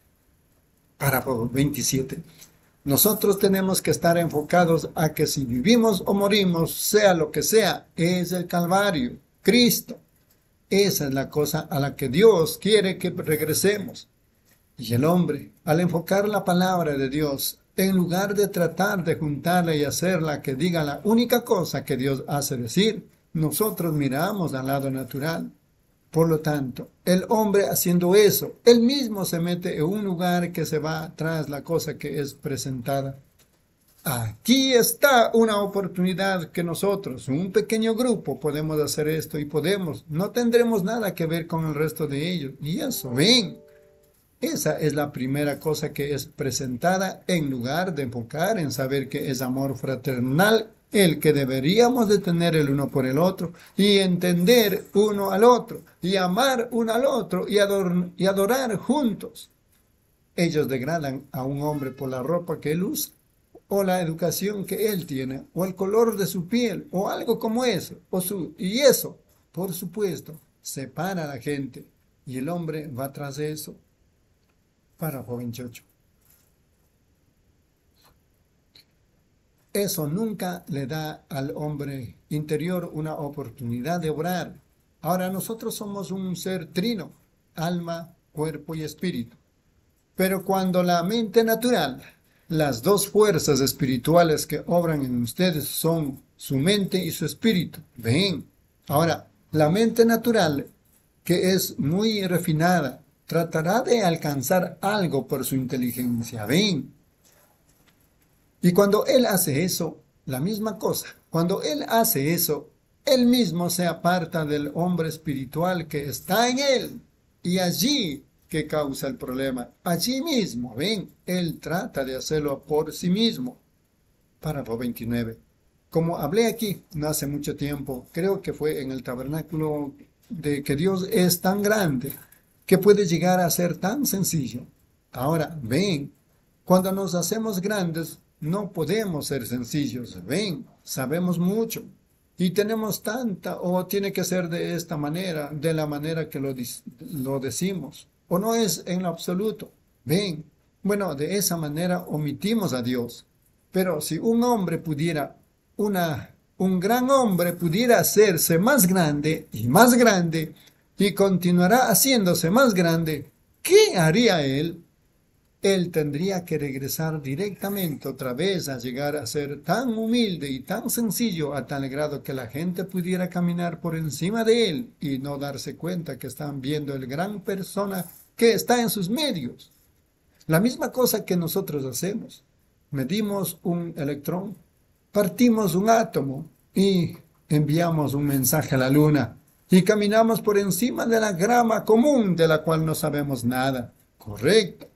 Párrafo veintisiete. Nosotros tenemos que estar enfocados a que si vivimos o morimos, sea lo que sea, es el Calvario, Cristo. Esa es la cosa a la que Dios quiere que regresemos. Y el hombre, al enfocar la palabra de Dios, en lugar de tratar de juntarla y hacerla que diga la única cosa que Dios hace decir, nosotros miramos al lado natural. Por lo tanto, el hombre haciendo eso, él mismo se mete en un lugar que se va tras la cosa que es presentada. Aquí está una oportunidad que nosotros, un pequeño grupo, podemos hacer esto y podemos. No tendremos nada que ver con el resto de ellos. Y eso, ven. Esa es la primera cosa que es presentada en lugar de enfocar en saber que es amor fraternal, el que deberíamos de tener el uno por el otro y entender uno al otro y amar uno al otro y, ador y adorar juntos. Ellos degradan a un hombre por la ropa que él usa o la educación que él tiene o el color de su piel o algo como eso. O su, y eso, por supuesto, separa a la gente y el hombre va tras de eso. Párrafo veintiocho. Eso nunca le da al hombre interior una oportunidad de obrar. Ahora nosotros somos un ser trino, alma, cuerpo y espíritu. Pero cuando la mente natural, las dos fuerzas espirituales que obran en ustedes son su mente y su espíritu. Ven, ahora, la mente natural, que es muy refinada, tratará de alcanzar algo por su inteligencia. Ven. Y cuando él hace eso, la misma cosa. Cuando él hace eso, él mismo se aparta del hombre espiritual que está en él. Y allí que causa el problema. Allí mismo, ven, él trata de hacerlo por sí mismo. Párrafo veintinueve. Como hablé aquí no hace mucho tiempo, creo que fue en el tabernáculo, de que Dios es tan grande que puede llegar a ser tan sencillo. Ahora, ven, cuando nos hacemos grandes, no podemos ser sencillos. Ven, sabemos mucho y tenemos tanta, o tiene que ser de esta manera, de la manera que lo, lo decimos, o no es en lo absoluto. Ven, bueno, de esa manera omitimos a Dios. Pero si un hombre pudiera, una, un gran hombre pudiera hacerse más grande y más grande y continuará haciéndose más grande, ¿qué haría él? Él tendría que regresar directamente otra vez a llegar a ser tan humilde y tan sencillo a tal grado que la gente pudiera caminar por encima de él y no darse cuenta que están viendo el gran persona que está en sus medios. La misma cosa que nosotros hacemos. Medimos un electrón, partimos un átomo y enviamos un mensaje a la luna y caminamos por encima de la grama común de la cual no sabemos nada. Correcto.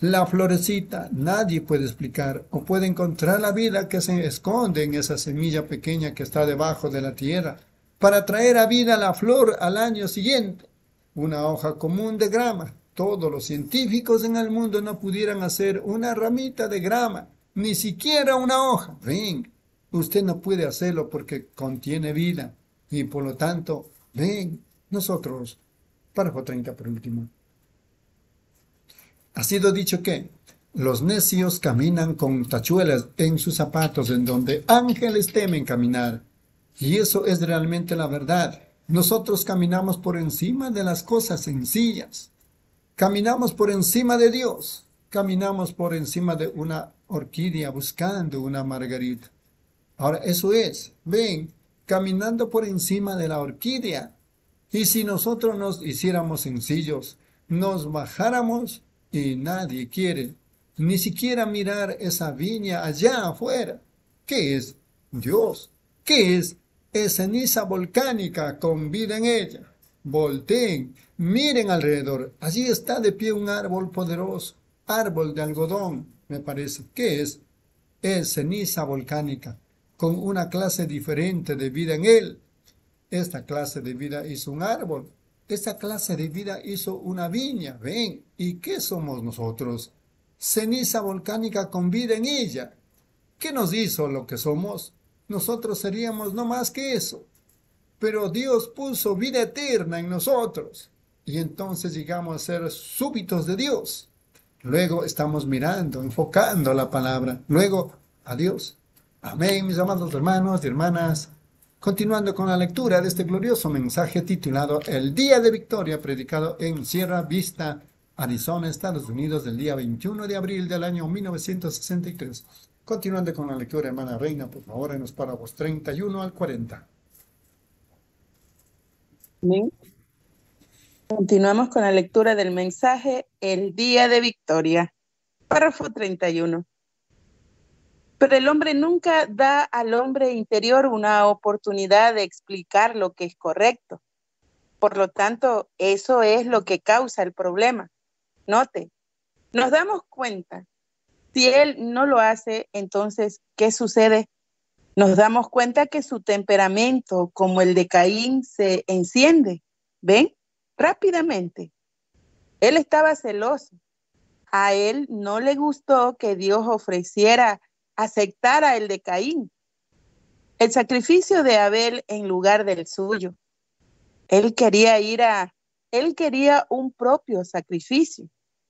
La florecita nadie puede explicar o puede encontrar la vida que se esconde en esa semilla pequeña que está debajo de la tierra para traer a vida la flor al año siguiente. Una hoja común de grama. Todos los científicos en el mundo no pudieran hacer una ramita de grama, ni siquiera una hoja. Ven, usted no puede hacerlo porque contiene vida y por lo tanto, ven, nosotros. Párrafo treinta por último. Ha sido dicho que los necios caminan con tachuelas en sus zapatos en donde ángeles temen caminar. Y eso es realmente la verdad. Nosotros caminamos por encima de las cosas sencillas. Caminamos por encima de Dios. Caminamos por encima de una orquídea buscando una margarita. Ahora, eso es, ven, caminando por encima de la orquídea. Y si nosotros nos hiciéramos sencillos, nos bajáramos y nadie quiere ni siquiera mirar esa viña allá afuera. ¿Qué es Dios? ¿Qué es? Es ceniza volcánica con vida en ella. Volteen, miren alrededor. Allí está de pie un árbol poderoso, árbol de algodón, me parece. ¿Qué es? Es ceniza volcánica, con una clase diferente de vida en él. Esta clase de vida hizo un árbol. Esta clase de vida hizo una viña. Ven, ¿y qué somos nosotros? Ceniza volcánica con vida en ella. ¿Qué nos hizo lo que somos? Nosotros seríamos no más que eso. Pero Dios puso vida eterna en nosotros. Y entonces llegamos a ser súbitos de Dios. Luego estamos mirando, enfocando la palabra. Luego, a Dios. Amén, mis amados hermanos y hermanas. Continuando con la lectura de este glorioso mensaje titulado El Día de Victoria, predicado en Sierra Vista, Arizona, Estados Unidos, del día veintiuno de abril del año mil novecientos sesenta y tres. Continuando con la lectura, hermana Reina, por favor, en los párrafos treinta y uno al cuarenta. Bien. Continuamos con la lectura del mensaje El Día de Victoria. Párrafo treinta y uno. Pero el hombre nunca da al hombre interior una oportunidad de explicar lo que es correcto. Por lo tanto, eso es lo que causa el problema. Note, nos damos cuenta. Si él no lo hace, entonces, ¿qué sucede? Nos damos cuenta que su temperamento, como el de Caín, se enciende. ¿Ven? Rápidamente. Él estaba celoso. A él no le gustó que Dios ofreciera, aceptara el de Caín, el sacrificio de Abel en lugar del suyo. Él quería ir a, él quería un propio sacrificio.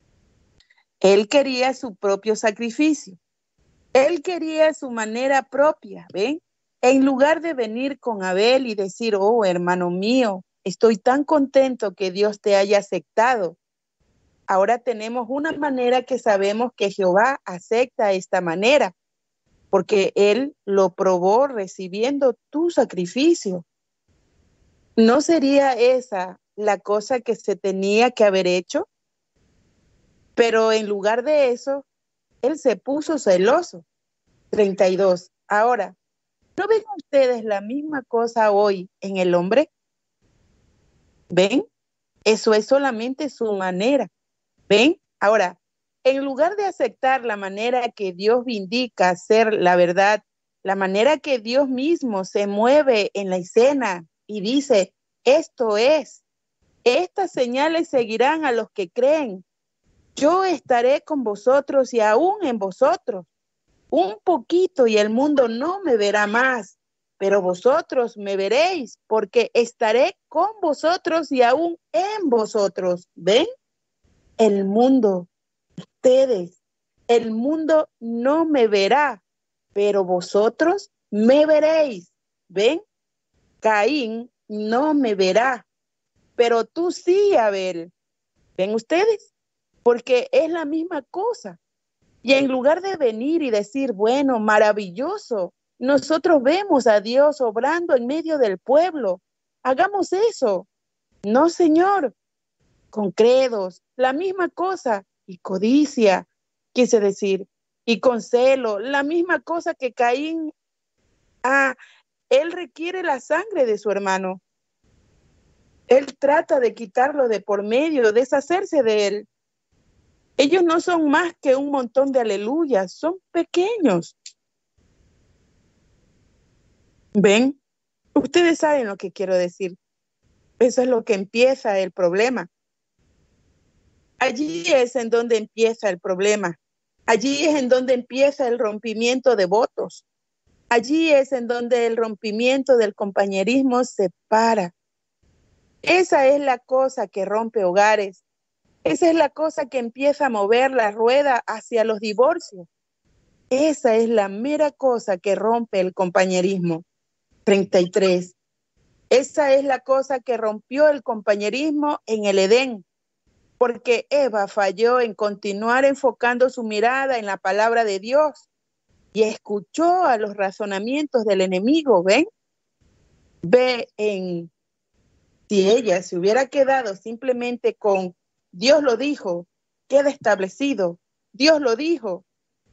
Él quería su propio sacrificio. Él quería su manera propia, ¿ven? En lugar de venir con Abel y decir, oh, hermano mío, estoy tan contento que Dios te haya aceptado. Ahora tenemos una manera que sabemos que Jehová acepta esta manera, porque Él lo probó recibiendo tu sacrificio. ¿No sería esa la cosa que se tenía que haber hecho? Pero en lugar de eso, Él se puso celoso. treinta y dos. Ahora, ¿no ven ustedes la misma cosa hoy en el hombre? ¿Ven? Eso es solamente su manera. ¿Ven? Ahora, en lugar de aceptar la manera que Dios indica ser la verdad, la manera que Dios mismo se mueve en la escena y dice, esto es, estas señales seguirán a los que creen. Yo estaré con vosotros y aún en vosotros. Un poquito y el mundo no me verá más, pero vosotros me veréis, porque estaré con vosotros y aún en vosotros. ¿Ven? El mundo, ustedes, el mundo no me verá, pero vosotros me veréis. ¿Ven? Caín no me verá, pero tú sí, Abel. ¿Ven ustedes? Porque es la misma cosa. Y en lugar de venir y decir, bueno, maravilloso, nosotros vemos a Dios obrando en medio del pueblo. Hagamos eso. No, Señor. Con credos, la misma cosa. Y codicia, quise decir. Y con celo, la misma cosa que Caín. Ah, él requiere la sangre de su hermano. Él trata de quitarlo de por medio, deshacerse de él. Ellos no son más que un montón de aleluyas, son pequeños. ¿Ven? Ustedes saben lo que quiero decir. Eso es lo que empieza el problema. Allí es en donde empieza el problema. Allí es en donde empieza el rompimiento de votos. Allí es en donde el rompimiento del compañerismo se para. Esa es la cosa que rompe hogares. Esa es la cosa que empieza a mover la rueda hacia los divorcios. Esa es la mera cosa que rompe el compañerismo. treinta y tres. Esa es la cosa que rompió el compañerismo en el Edén, porque Eva falló en continuar enfocando su mirada en la palabra de Dios y escuchó a los razonamientos del enemigo. ¿Ven? Ve en, si ella se hubiera quedado simplemente con Dios lo dijo, queda establecido, Dios lo dijo,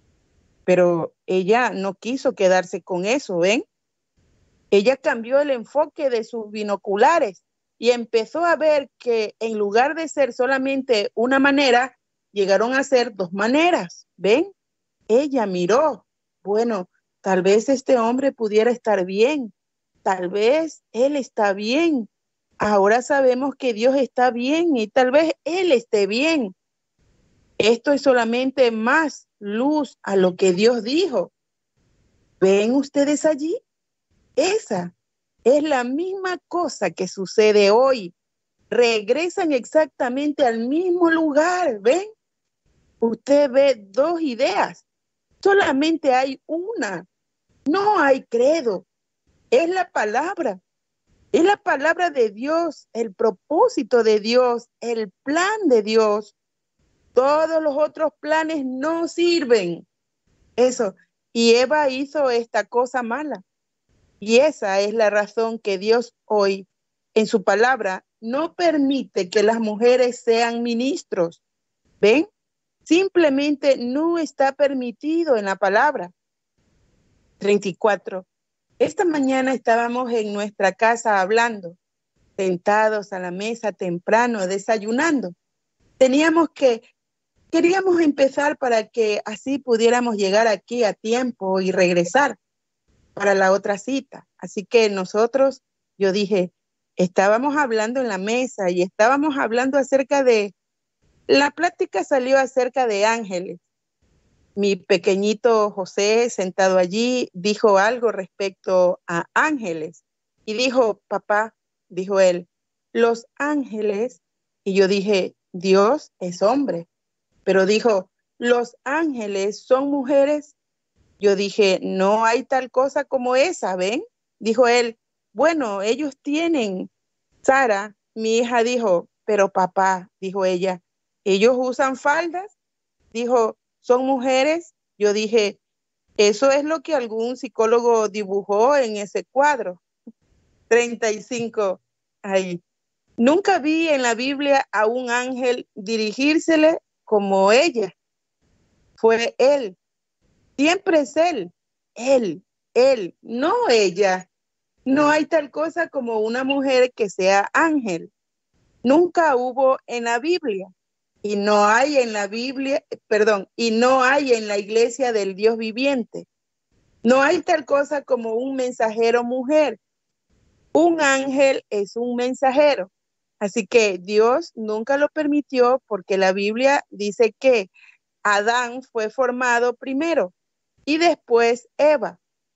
pero ella no quiso quedarse con eso. ¿Ven? Ella cambió el enfoque de sus binoculares y empezó a ver que en lugar de ser solamente una manera, llegaron a ser dos maneras. ¿Ven? Ella miró, bueno, tal vez este hombre pudiera estar bien, tal vez él está bien. Ahora sabemos que Dios está bien y tal vez él esté bien. Esto es solamente más luz a lo que Dios dijo. ¿Ven ustedes allí? Esa es la misma cosa que sucede hoy. Regresan exactamente al mismo lugar, ¿ven? Usted ve dos ideas, solamente hay una, no hay credo, es la palabra, es la palabra de Dios, el propósito de Dios, el plan de Dios. Todos los otros planes no sirven. Eso, y Eva hizo esta cosa mala. Y esa es la razón que Dios hoy, en su palabra, no permite que las mujeres sean ministros. ¿Ven? Simplemente no está permitido en la palabra. treinta y cuatro. Esta mañana estábamos en nuestra casa hablando, sentados a la mesa temprano, desayunando. Teníamos que, queríamos empezar para que así pudiéramos llegar aquí a tiempo y regresar para la otra cita. Así que nosotros, yo dije, estábamos hablando en la mesa y estábamos hablando acerca de, la plática salió acerca de ángeles. Mi pequeñito José, sentado allí, dijo algo respecto a ángeles. Y dijo, papá, dijo él, los ángeles, y yo dije, Dios es hombre. Pero dijo, los ángeles son mujeres. Yo dije, no hay tal cosa como esa, ¿ven? Dijo él, bueno, ellos tienen. Sara, mi hija, dijo, pero papá, dijo ella, ¿ellos usan faldas? Dijo, ¿son mujeres? Yo dije, eso es lo que algún psicólogo dibujó en ese cuadro. treinta y cinco. Ahí. Nunca vi en la Biblia a un ángel dirigírsele como ella. Fue él. Siempre es él, él, él, no ella. No hay tal cosa como una mujer que sea ángel. Nunca hubo en la Biblia. Y no hay en la Biblia, perdón, y no hay en la iglesia del Dios viviente. No hay tal cosa como un mensajero mujer. Un ángel es un mensajero. Así que Dios nunca lo permitió porque la Biblia dice que Adán fue formado primero y después Eva.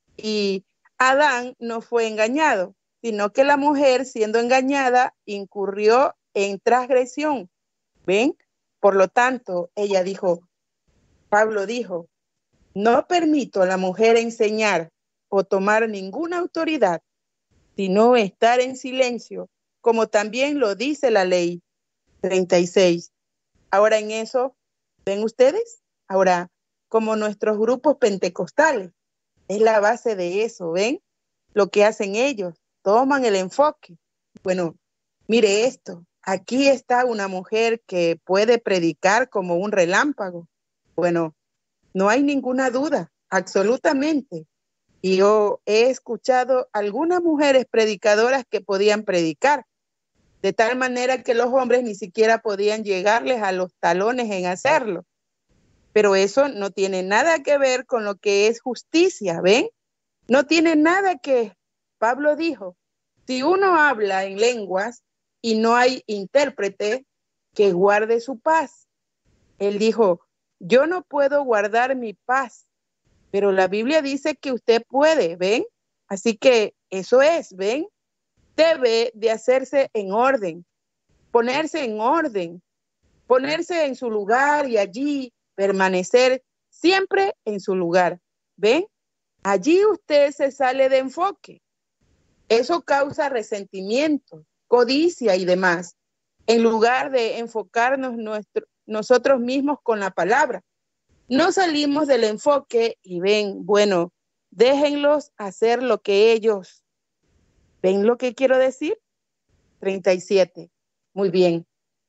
Y Adán no fue engañado, sino que la mujer, siendo engañada, incurrió en transgresión. ¿Ven? Por lo tanto, ella dijo, Pablo dijo, no permito a la mujer enseñar o tomar ninguna autoridad, sino estar en silencio, como también lo dice la ley. treinta y seis. Ahora en eso, ¿ven ustedes? Ahora, como nuestros grupos pentecostales, es la base de eso, ¿ven? Lo que hacen ellos, toman el enfoque. Bueno, mire esto, aquí está una mujer que puede predicar como un relámpago. Bueno, no hay ninguna duda, absolutamente. Y yo he escuchado algunas mujeres predicadoras que podían predicar, de tal manera que los hombres ni siquiera podían llegarles a los talones en hacerlo. Pero eso no tiene nada que ver con lo que es justicia, ¿ven? No tiene nada que, Pablo dijo, si uno habla en lenguas y no hay intérprete, que guarde su paz. Él dijo, yo no puedo guardar mi paz, pero la Biblia dice que usted puede, ¿ven? Así que eso es, ¿ven? Debe de hacerse en orden, ponerse en orden, ponerse en su lugar y allí permanecer siempre en su lugar, ¿ven? Allí usted se sale de enfoque. Eso causa resentimiento, codicia y demás, en lugar de enfocarnos nuestro, nosotros mismos con la palabra. No salimos del enfoque y ven, bueno, déjenlos hacer lo que ellos. ¿Ven lo que quiero decir? treinta y siete. Muy bien.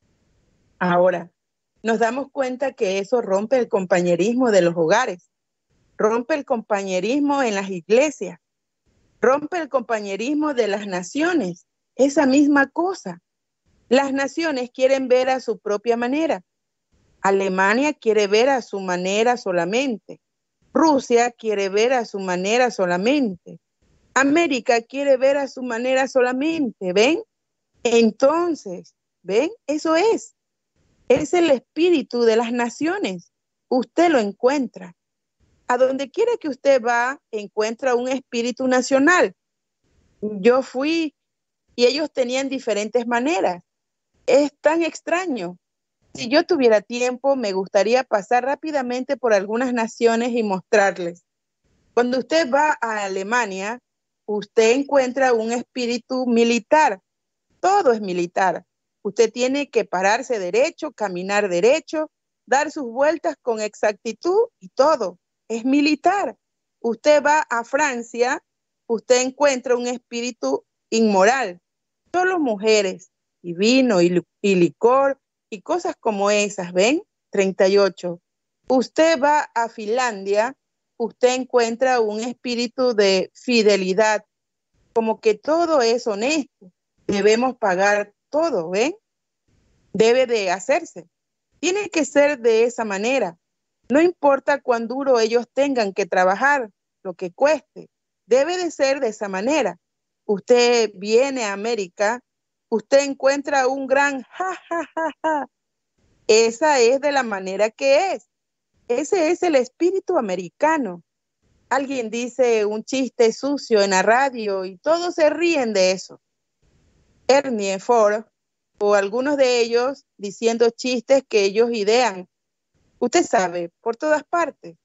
Ahora, nos damos cuenta que eso rompe el compañerismo de los hogares, rompe el compañerismo en las iglesias, rompe el compañerismo de las naciones. Esa misma cosa. Las naciones quieren ver a su propia manera. Alemania quiere ver a su manera solamente. Rusia quiere ver a su manera solamente. América quiere ver a su manera solamente. ¿Ven? Entonces, ¿ven? Eso es. Es el espíritu de las naciones. Usted lo encuentra. A donde quiera que usted va, encuentra un espíritu nacional. Yo fui y ellos tenían diferentes maneras. Es tan extraño. Si yo tuviera tiempo, me gustaría pasar rápidamente por algunas naciones y mostrarles. Cuando usted va a Alemania, usted encuentra un espíritu militar. Todo es militar. Usted tiene que pararse derecho, caminar derecho, dar sus vueltas con exactitud y todo. Es militar. Usted va a Francia, usted encuentra un espíritu inmoral. Solo mujeres y vino y, y licor y cosas como esas, ¿ven? treinta y ocho. Usted va a Finlandia, usted encuentra un espíritu de fidelidad, como que todo es honesto. Debemos pagar todo, ¿ven? Debe de hacerse. Tiene que ser de esa manera. No importa cuán duro ellos tengan que trabajar, lo que cueste. Debe de ser de esa manera. Usted viene a América, usted encuentra un gran ja, ja, ja, ja. Esa es de la manera que es. Ese es el espíritu americano. Alguien dice un chiste sucio en la radio y todos se ríen de eso. Ernie Ford o algunos de ellos diciendo chistes que ellos idean. Usted sabe, por todas partes.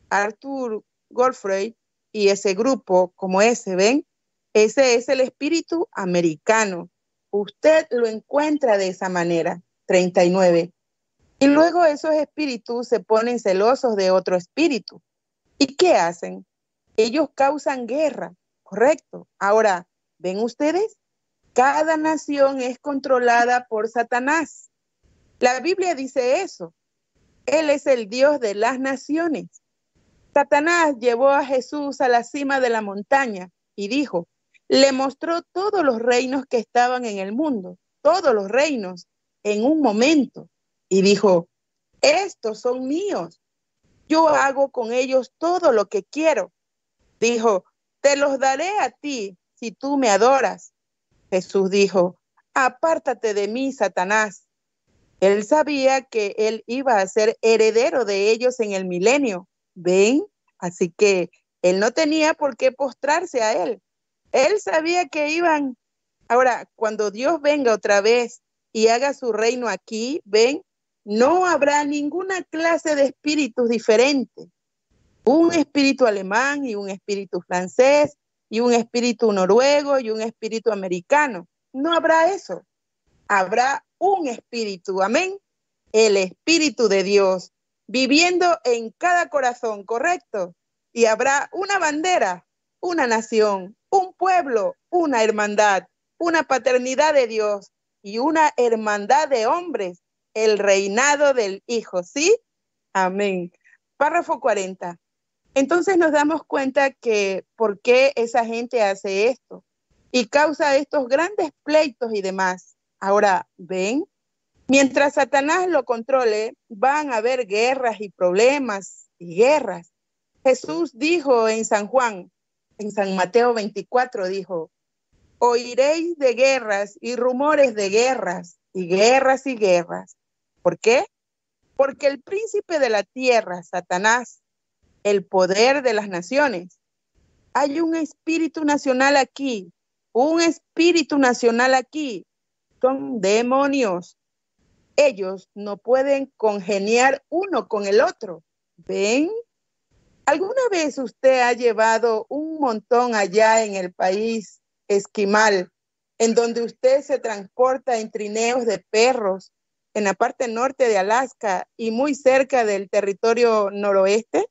Arthur Godfrey y ese grupo como ese, ¿ven? Ese es el espíritu americano. Usted lo encuentra de esa manera. treinta y nueve. Y luego esos espíritus se ponen celosos de otro espíritu. ¿Y qué hacen? Ellos causan guerra, ¿correcto? Ahora, ¿ven ustedes? Cada nación es controlada por Satanás. La Biblia dice eso. Él es el Dios de las naciones. Satanás llevó a Jesús a la cima de la montaña y dijo, le mostró todos los reinos que estaban en el mundo, todos los reinos, en un momento. Y dijo, estos son míos. Yo hago con ellos todo lo que quiero. Dijo, te los daré a ti si tú me adoras. Jesús dijo, apártate de mí, Satanás. Él sabía que él iba a ser heredero de ellos en el milenio. ¿Ven? Así que él no tenía por qué postrarse a él. Él sabía que iban. Ahora, cuando Dios venga otra vez y haga su reino aquí, ¿ven? No habrá ninguna clase de espíritus diferentes. Un espíritu alemán y un espíritu francés y un espíritu noruego y un espíritu americano. No habrá eso. Habrá un espíritu, amén. El espíritu de Dios viviendo en cada corazón, ¿correcto? Y habrá una bandera, una nación, un pueblo, una hermandad, una paternidad de Dios y una hermandad de hombres, el reinado del Hijo, ¿sí? Amén. Párrafo cuarenta. Entonces nos damos cuenta que por qué esa gente hace esto y causa estos grandes pleitos y demás. Ahora, ven, mientras Satanás lo controle, van a haber guerras y problemas y guerras. Jesús dijo en San Juan, en San Mateo veinticuatro, dijo, oiréis de guerras y rumores de guerras y guerras y guerras. ¿Por qué? Porque el príncipe de la tierra, Satanás, el poder de las naciones, hay un espíritu nacional aquí, un espíritu nacional aquí, son demonios. Ellos no pueden congeniar uno con el otro. ¿Ven? ¿Alguna vez usted ha llevado un montón allá en el país esquimal, en donde usted se transporta en trineos de perros, en la parte norte de Alaska y muy cerca del territorio noroeste?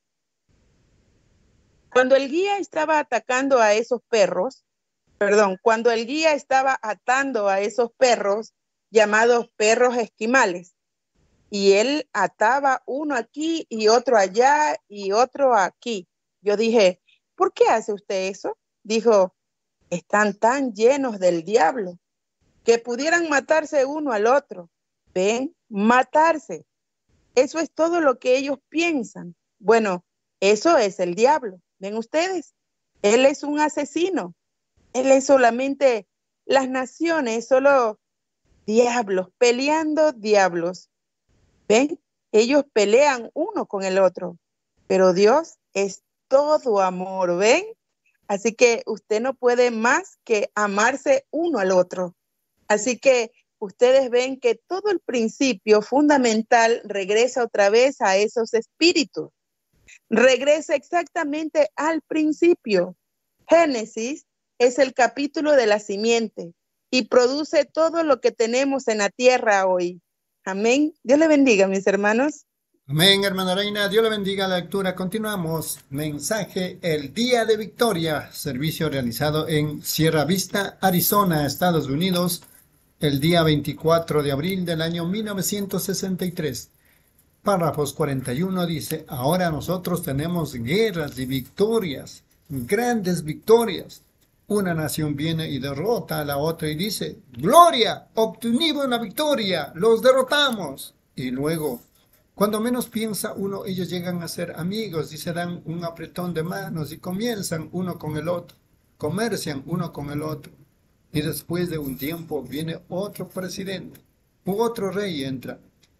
Cuando el guía estaba atacando a esos perros, perdón, cuando el guía estaba atando a esos perros llamados perros esquimales, y él ataba uno aquí y otro allá y otro aquí. Yo dije, ¿por qué hace usted eso? Dijo, están tan llenos del diablo que pudieran matarse uno al otro. ¿Ven? Matarse. Eso es todo lo que ellos piensan. Bueno, eso es el diablo. ¿Ven ustedes? Él es un asesino. Él es solamente las naciones, solo diablos, peleando diablos. ¿Ven? Ellos pelean uno con el otro, pero Dios es todo amor, ¿ven? Así que usted no puede más que amarse uno al otro. Así que ustedes ven que todo el principio fundamental regresa otra vez a esos espíritus. Regresa exactamente al principio. Génesis es el capítulo de la simiente y produce todo lo que tenemos en la tierra hoy. Amén. Dios le bendiga, mis hermanos. Amén, hermana Reina. Dios le bendiga la lectura. Continuamos. Mensaje El Día de Victoria. Servicio realizado en Sierra Vista, Arizona, Estados Unidos, el día veinticuatro de abril del año mil novecientos sesenta y tres. Párrafos cuarenta y uno dice, ahora nosotros tenemos guerras y victorias, grandes victorias. Una nación viene y derrota a la otra y dice, ¡Gloria! Obtuvimos la victoria, los derrotamos. Y luego, cuando menos piensa uno, ellos llegan a ser amigos y se dan un apretón de manos y comienzan uno con el otro, comercian uno con el otro. Y después de un tiempo viene otro presidente, u otro rey entra,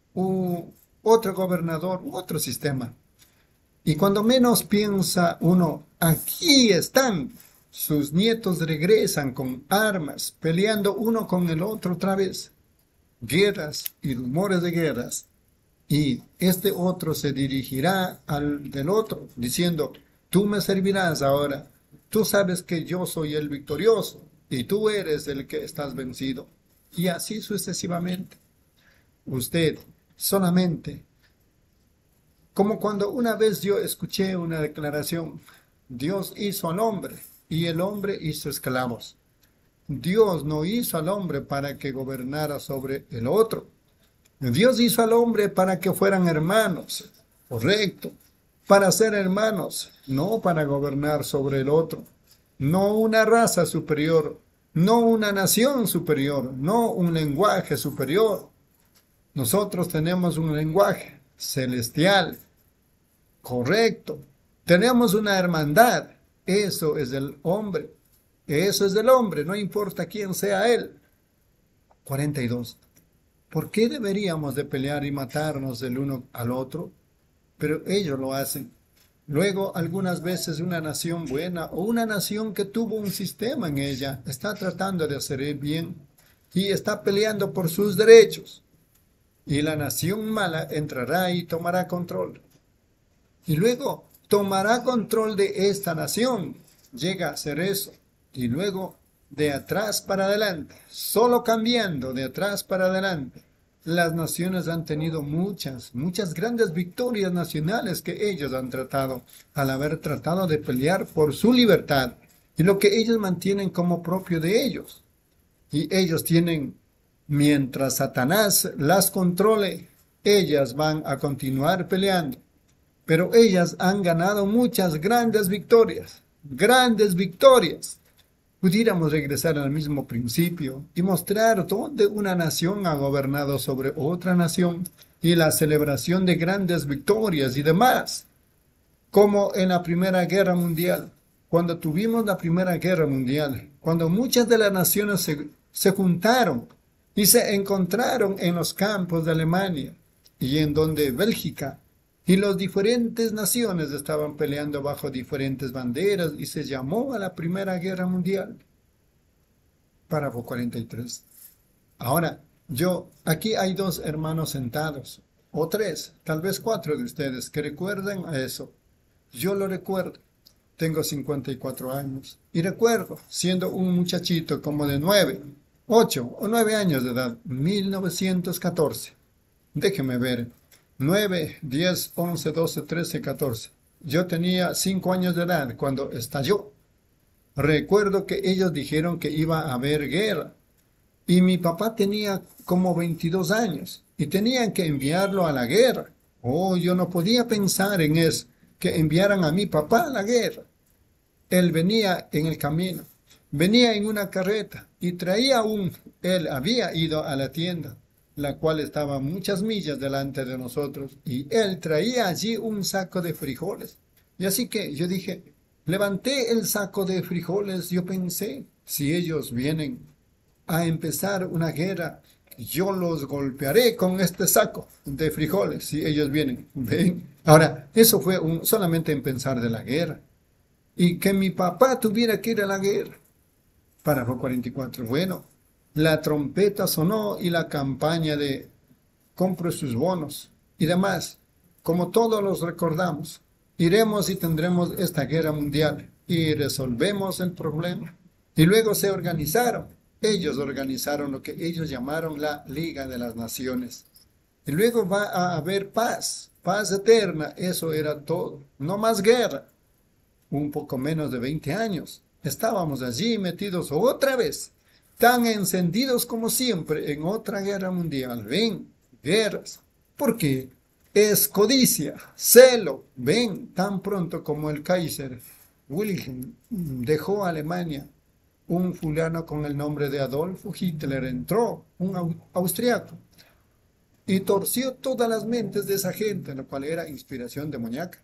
u otro gobernador, u otro sistema. Y cuando menos piensa uno, aquí están. Sus nietos regresan con armas, peleando uno con el otro otra vez. Guerras y rumores de guerras. Y este otro se dirigirá al del otro, diciendo, tú me servirás ahora. Tú sabes que yo soy el victorioso, y tú eres el que estás vencido. Y así sucesivamente. Usted solamente, como cuando una vez yo escuché una declaración, Dios hizo al hombre, y el hombre hizo esclavos. Dios no hizo al hombre para que gobernara sobre el otro. Dios hizo al hombre para que fueran hermanos, correcto, para ser hermanos, no para gobernar sobre el otro. No una raza superior, no una nación superior, no un lenguaje superior. Nosotros tenemos un lenguaje celestial, correcto. Tenemos una hermandad. Eso es el hombre. Eso es del hombre, no importa quién sea él. cuarenta y dos. ¿Por qué deberíamos de pelear y matarnos el uno al otro? Pero ellos lo hacen. Luego, algunas veces una nación buena o una nación que tuvo un sistema en ella está tratando de hacer el bien y está peleando por sus derechos. Y la nación mala entrará y tomará control. Y luego tomará control de esta nación. Llega a hacer eso. Y luego, de atrás para adelante, solo cambiando de atrás para adelante, las naciones han tenido muchas, muchas grandes victorias nacionales que ellos han tratado, al haber tratado de pelear por su libertad y lo que ellos mantienen como propio de ellos. Y ellos tienen, mientras Satanás las controle, ellas van a continuar peleando. Pero ellas han ganado muchas grandes victorias, grandes victorias. pudiéramos regresar al mismo principio y mostrar dónde una nación ha gobernado sobre otra nación y la celebración de grandes victorias y demás, como en la Primera Guerra Mundial. Cuando tuvimos la Primera Guerra Mundial, cuando muchas de las naciones se, se juntaron y se encontraron en los campos de Alemania y en donde Bélgica y las diferentes naciones estaban peleando bajo diferentes banderas y se llamó a la Primera Guerra Mundial. Párrafo cuarenta y tres. Ahora, yo, aquí hay dos hermanos sentados, o tres, tal vez cuatro de ustedes que recuerden a eso. Yo lo recuerdo. Tengo cincuenta y cuatro años y recuerdo siendo un muchachito como de nueve, ocho o nueve años de edad, mil novecientos catorce. Déjeme ver, nueve, diez, once, doce, trece, catorce. Yo tenía cinco años de edad cuando estalló. Recuerdo que ellos dijeron que iba a haber guerra y mi papá tenía como veintidós años y tenían que enviarlo a la guerra. Oh, yo no podía pensar en eso, que enviaran a mi papá a la guerra. Él venía en el camino, venía en una carreta y traía un, él había ido a la tienda, la cual estaba muchas millas delante de nosotros, y él traía allí un saco de frijoles. Y así que yo dije, levanté el saco de frijoles, yo pensé, si ellos vienen a empezar una guerra, yo los golpearé con este saco de frijoles, si ellos vienen. ¿Ven? Ahora, eso fue un, solamente en pensar de la guerra. Y que mi papá tuviera que ir a la guerra. Párrafo cuarenta y cuatro. Bueno, la trompeta sonó y la campaña de compre sus bonos y demás, como todos los recordamos, iremos y tendremos esta guerra mundial y resolvemos el problema. Y luego se organizaron. Ellos organizaron lo que ellos llamaron la Liga de las Naciones. Y luego va a haber paz, paz eterna. Eso era todo. No más guerra. Un poco menos de veinte años. Estábamos allí metidos otra vez, tan encendidos como siempre en otra guerra mundial. Ven, guerras. ¿Por qué? Es codicia, celo. Ven, tan pronto como el Kaiser Wilhelm dejó Alemania, un fulano con el nombre de Adolfo Hitler entró, un austriaco, y torció todas las mentes de esa gente, lo cual era inspiración demoníaca,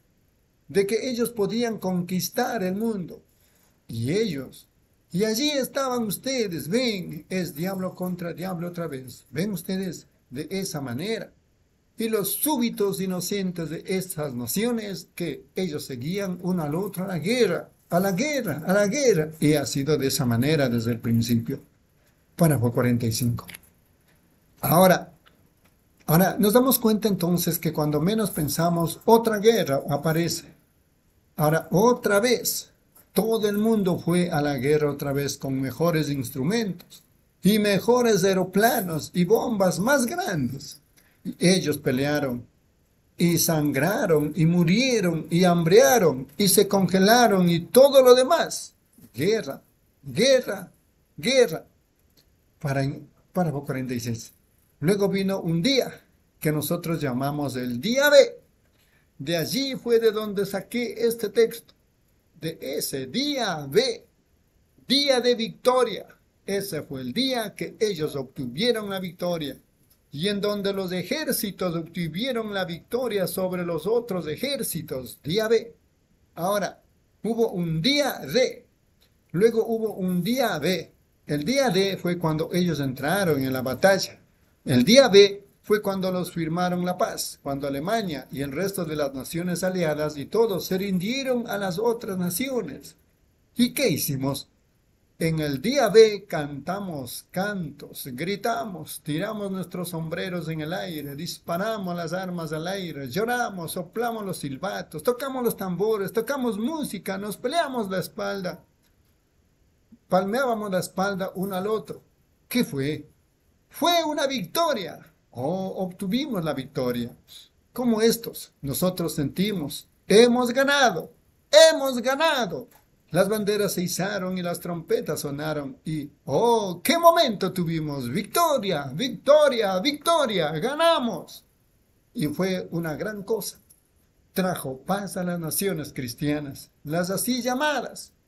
de que ellos podían conquistar el mundo. Y ellos, y allí estaban ustedes, ven, es diablo contra diablo otra vez. Ven ustedes de esa manera. Y los súbitos inocentes de esas naciones que ellos seguían uno al otro a la guerra, a la guerra, a la guerra. Y ha sido de esa manera desde el principio. Párrafo cuarenta y cinco. Ahora, ahora nos damos cuenta entonces que cuando menos pensamos, otra guerra aparece. Ahora, otra vez, todo el mundo fue a la guerra otra vez con mejores instrumentos y mejores aeroplanos y bombas más grandes. Y ellos pelearon y sangraron y murieron y hambrearon y se congelaron y todo lo demás. Guerra, guerra, guerra. Para, para cuarenta y seis. Luego vino un día que nosotros llamamos el día B. De allí fue de donde saqué este texto. De ese día B, día de victoria. Ese fue el día que ellos obtuvieron la victoria. Y en donde los ejércitos obtuvieron la victoria sobre los otros ejércitos. Día B. Ahora, hubo un día D. Luego hubo un día B. El día D fue cuando ellos entraron en la batalla. El día B fue cuando los firmaron la paz, cuando Alemania y el resto de las naciones aliadas y todos se rindieron a las otras naciones. ¿Y qué hicimos? En el día B cantamos cantos, gritamos, tiramos nuestros sombreros en el aire, disparamos las armas al aire, lloramos, soplamos los silbatos, tocamos los tambores, tocamos música, nos peleamos la espalda, palmeábamos la espalda uno al otro. ¿Qué fue? Fue una victoria. Oh, obtuvimos la victoria. Como estos, nosotros sentimos, hemos ganado, hemos ganado. Las banderas se izaron y las trompetas sonaron y, oh, qué momento tuvimos. Victoria, victoria, victoria, ganamos. Y fue una gran cosa. Trajo paz a las naciones cristianas, las así llamadas.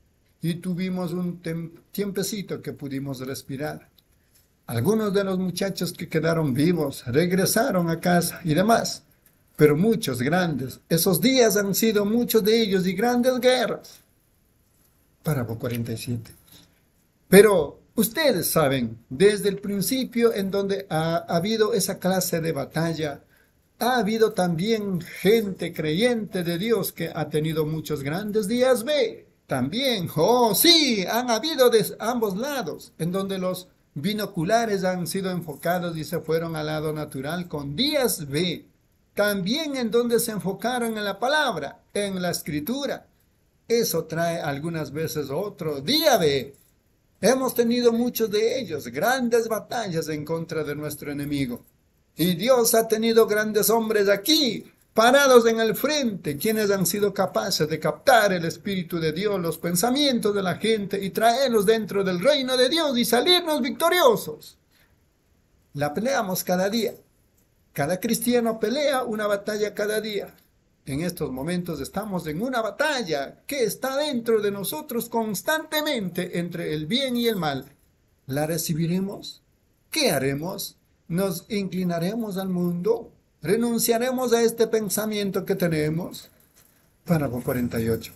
y tuvimos un tiempecito que pudimos respirar. Algunos de los muchachos que quedaron vivos regresaron a casa y demás, pero muchos grandes. Esos días han sido muchos de ellos y grandes guerras. Párrafo cuarenta y siete. Pero ustedes saben, desde el principio en donde ha habido esa clase de batalla, ha habido también gente creyente de Dios que ha tenido muchos grandes días B. También, oh sí, han habido de ambos lados, en donde los binoculares han sido enfocados y se fueron al lado natural con días B. También en donde se enfocaron en la palabra, en la escritura. Eso trae algunas veces otro día B. Hemos tenido muchos de ellos, grandes batallas en contra de nuestro enemigo. Y Dios ha tenido grandes hombres aquí, parados en el frente, quienes han sido capaces de captar el Espíritu de Dios, los pensamientos de la gente y traerlos dentro del reino de Dios y salirnos victoriosos. La peleamos cada día. Cada cristiano pelea una batalla cada día. En estos momentos estamos en una batalla que está dentro de nosotros constantemente entre el bien y el mal. ¿La recibiremos? ¿Qué haremos? ¿Nos inclinaremos al mundo? ¿Renunciaremos a este pensamiento que tenemos? Párrafo cuarenta y ocho.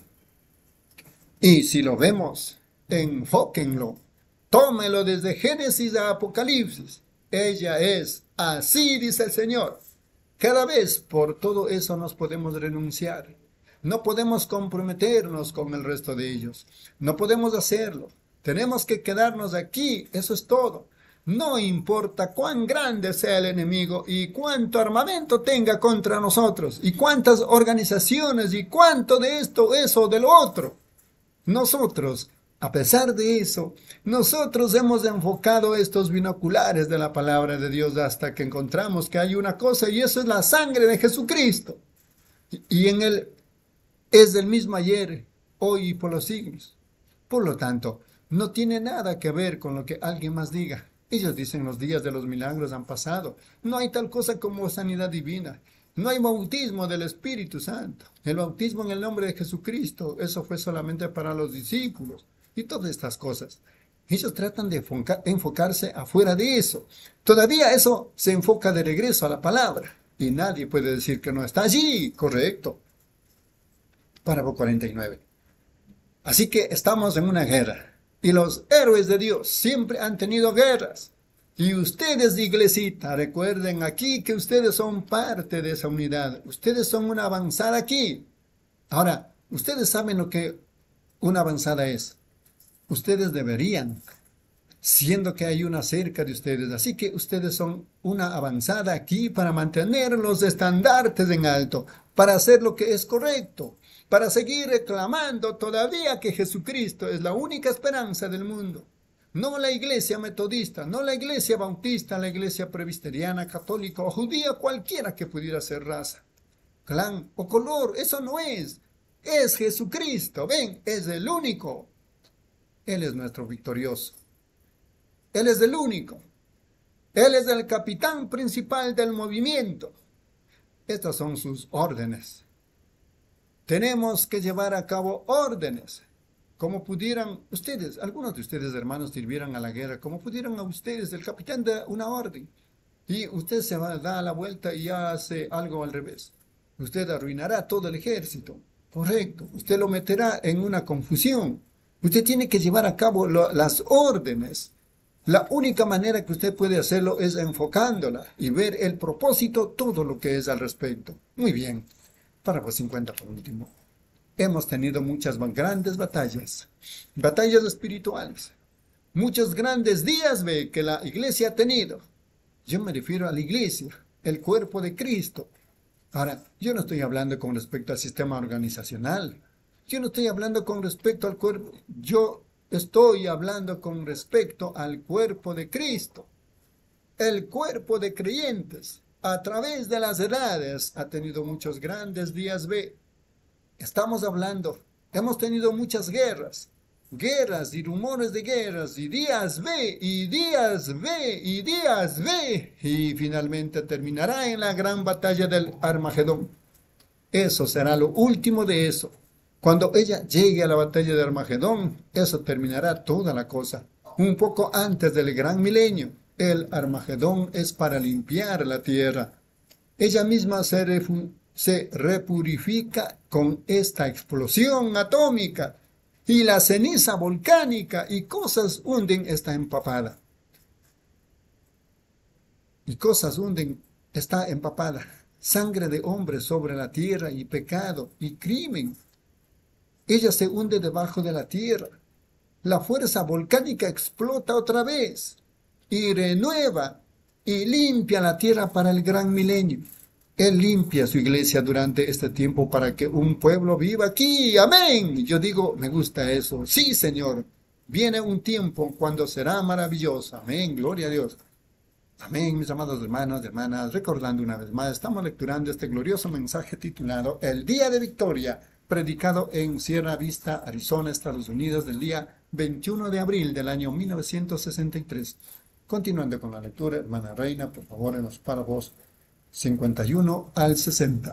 Y si lo vemos, enfóquenlo. Tómelo desde Génesis a Apocalipsis. Ella es, así dice el Señor. Cada vez por todo eso nos podemos renunciar. No podemos comprometernos con el resto de ellos. No podemos hacerlo. Tenemos que quedarnos aquí. Eso es todo. No importa cuán grande sea el enemigo y cuánto armamento tenga contra nosotros y cuántas organizaciones y cuánto de esto, eso, de lo otro. Nosotros, a pesar de eso, nosotros hemos enfocado estos binoculares de la palabra de Dios hasta que encontramos que hay una cosa y eso es la sangre de Jesucristo. Y en él es el mismo ayer, hoy y por los siglos. Por lo tanto, no tiene nada que ver con lo que alguien más diga. Ellos dicen los días de los milagros han pasado. No hay tal cosa como sanidad divina. No hay bautismo del Espíritu Santo. El bautismo en el nombre de Jesucristo, eso fue solamente para los discípulos. Y todas estas cosas. Ellos tratan de enfoca- enfocarse afuera de eso. Todavía eso se enfoca de regreso a la palabra. Y nadie puede decir que no está allí. Correcto. Párrafo cuarenta y nueve. Así que estamos en una guerra. Y los héroes de Dios siempre han tenido guerras. Y ustedes, iglesita, recuerden aquí que ustedes son parte de esa unidad. Ustedes son una avanzada aquí. Ahora, ustedes saben lo que una avanzada es. Ustedes deberían, siendo que hay una cerca de ustedes. Así que ustedes son una avanzada aquí para mantener los estandartes en alto, para hacer lo que es correcto, para seguir reclamando todavía que Jesucristo es la única esperanza del mundo. No la iglesia metodista, no la iglesia bautista, la iglesia presbiteriana, católica o judía, cualquiera que pudiera ser raza, clan o color. Eso no es. Es Jesucristo. Ven, es el único. Él es nuestro victorioso. Él es el único. Él es el capitán principal del movimiento. Estas son sus órdenes. Tenemos que llevar a cabo órdenes. Como pudieran ustedes, algunos de ustedes hermanos sirvieran a la guerra, como pudieran a ustedes, el capitán da una orden. Y usted se va a dar la vuelta y hace algo al revés. Usted arruinará todo el ejército. Correcto. Usted lo meterá en una confusión. Usted tiene que llevar a cabo lo, las órdenes. La única manera que usted puede hacerlo es enfocándola y ver el propósito, todo lo que es al respecto. Muy bien. Párrafo cincuenta por último. Hemos tenido muchas grandes batallas, batallas espirituales. Muchos grandes días ve que la iglesia ha tenido. Yo me refiero a la iglesia, el cuerpo de Cristo. Ahora, yo no estoy hablando con respecto al sistema organizacional. Yo no estoy hablando con respecto al cuerpo. Yo estoy hablando con respecto al cuerpo de Cristo. El cuerpo de creyentes, a través de las edades, ha tenido muchos grandes días B. Estamos hablando, hemos tenido muchas guerras. Guerras y rumores de guerras, y días B, y días B, y días B. Y finalmente terminará en la gran batalla del Armagedón. Eso será lo último de eso. Cuando ella llegue a la batalla de Armagedón, eso terminará toda la cosa. Un poco antes del gran milenio, el Armagedón es para limpiar la tierra. Ella misma se, refu- se repurifica con esta explosión atómica y la ceniza volcánica y cosas hunden está empapada. Y cosas hunden está empapada. Sangre de hombres sobre la tierra y pecado y crimen. Ella se hunde debajo de la tierra. La fuerza volcánica explota otra vez y renueva y limpia la tierra para el gran milenio. Él limpia su iglesia durante este tiempo para que un pueblo viva aquí. Amén. Yo digo, me gusta eso. Sí, Señor. Viene un tiempo cuando será maravilloso. Amén. Gloria a Dios. Amén, mis amados hermanos y hermanas. Recordando una vez más, estamos lecturando este glorioso mensaje titulado El Día de Victoria, predicado en Sierra Vista, Arizona, Estados Unidos, del día veintiuno de abril del año mil novecientos sesenta y tres. Continuando con la lectura, hermana Reina, por favor, en los párrafos cincuenta y uno al sesenta.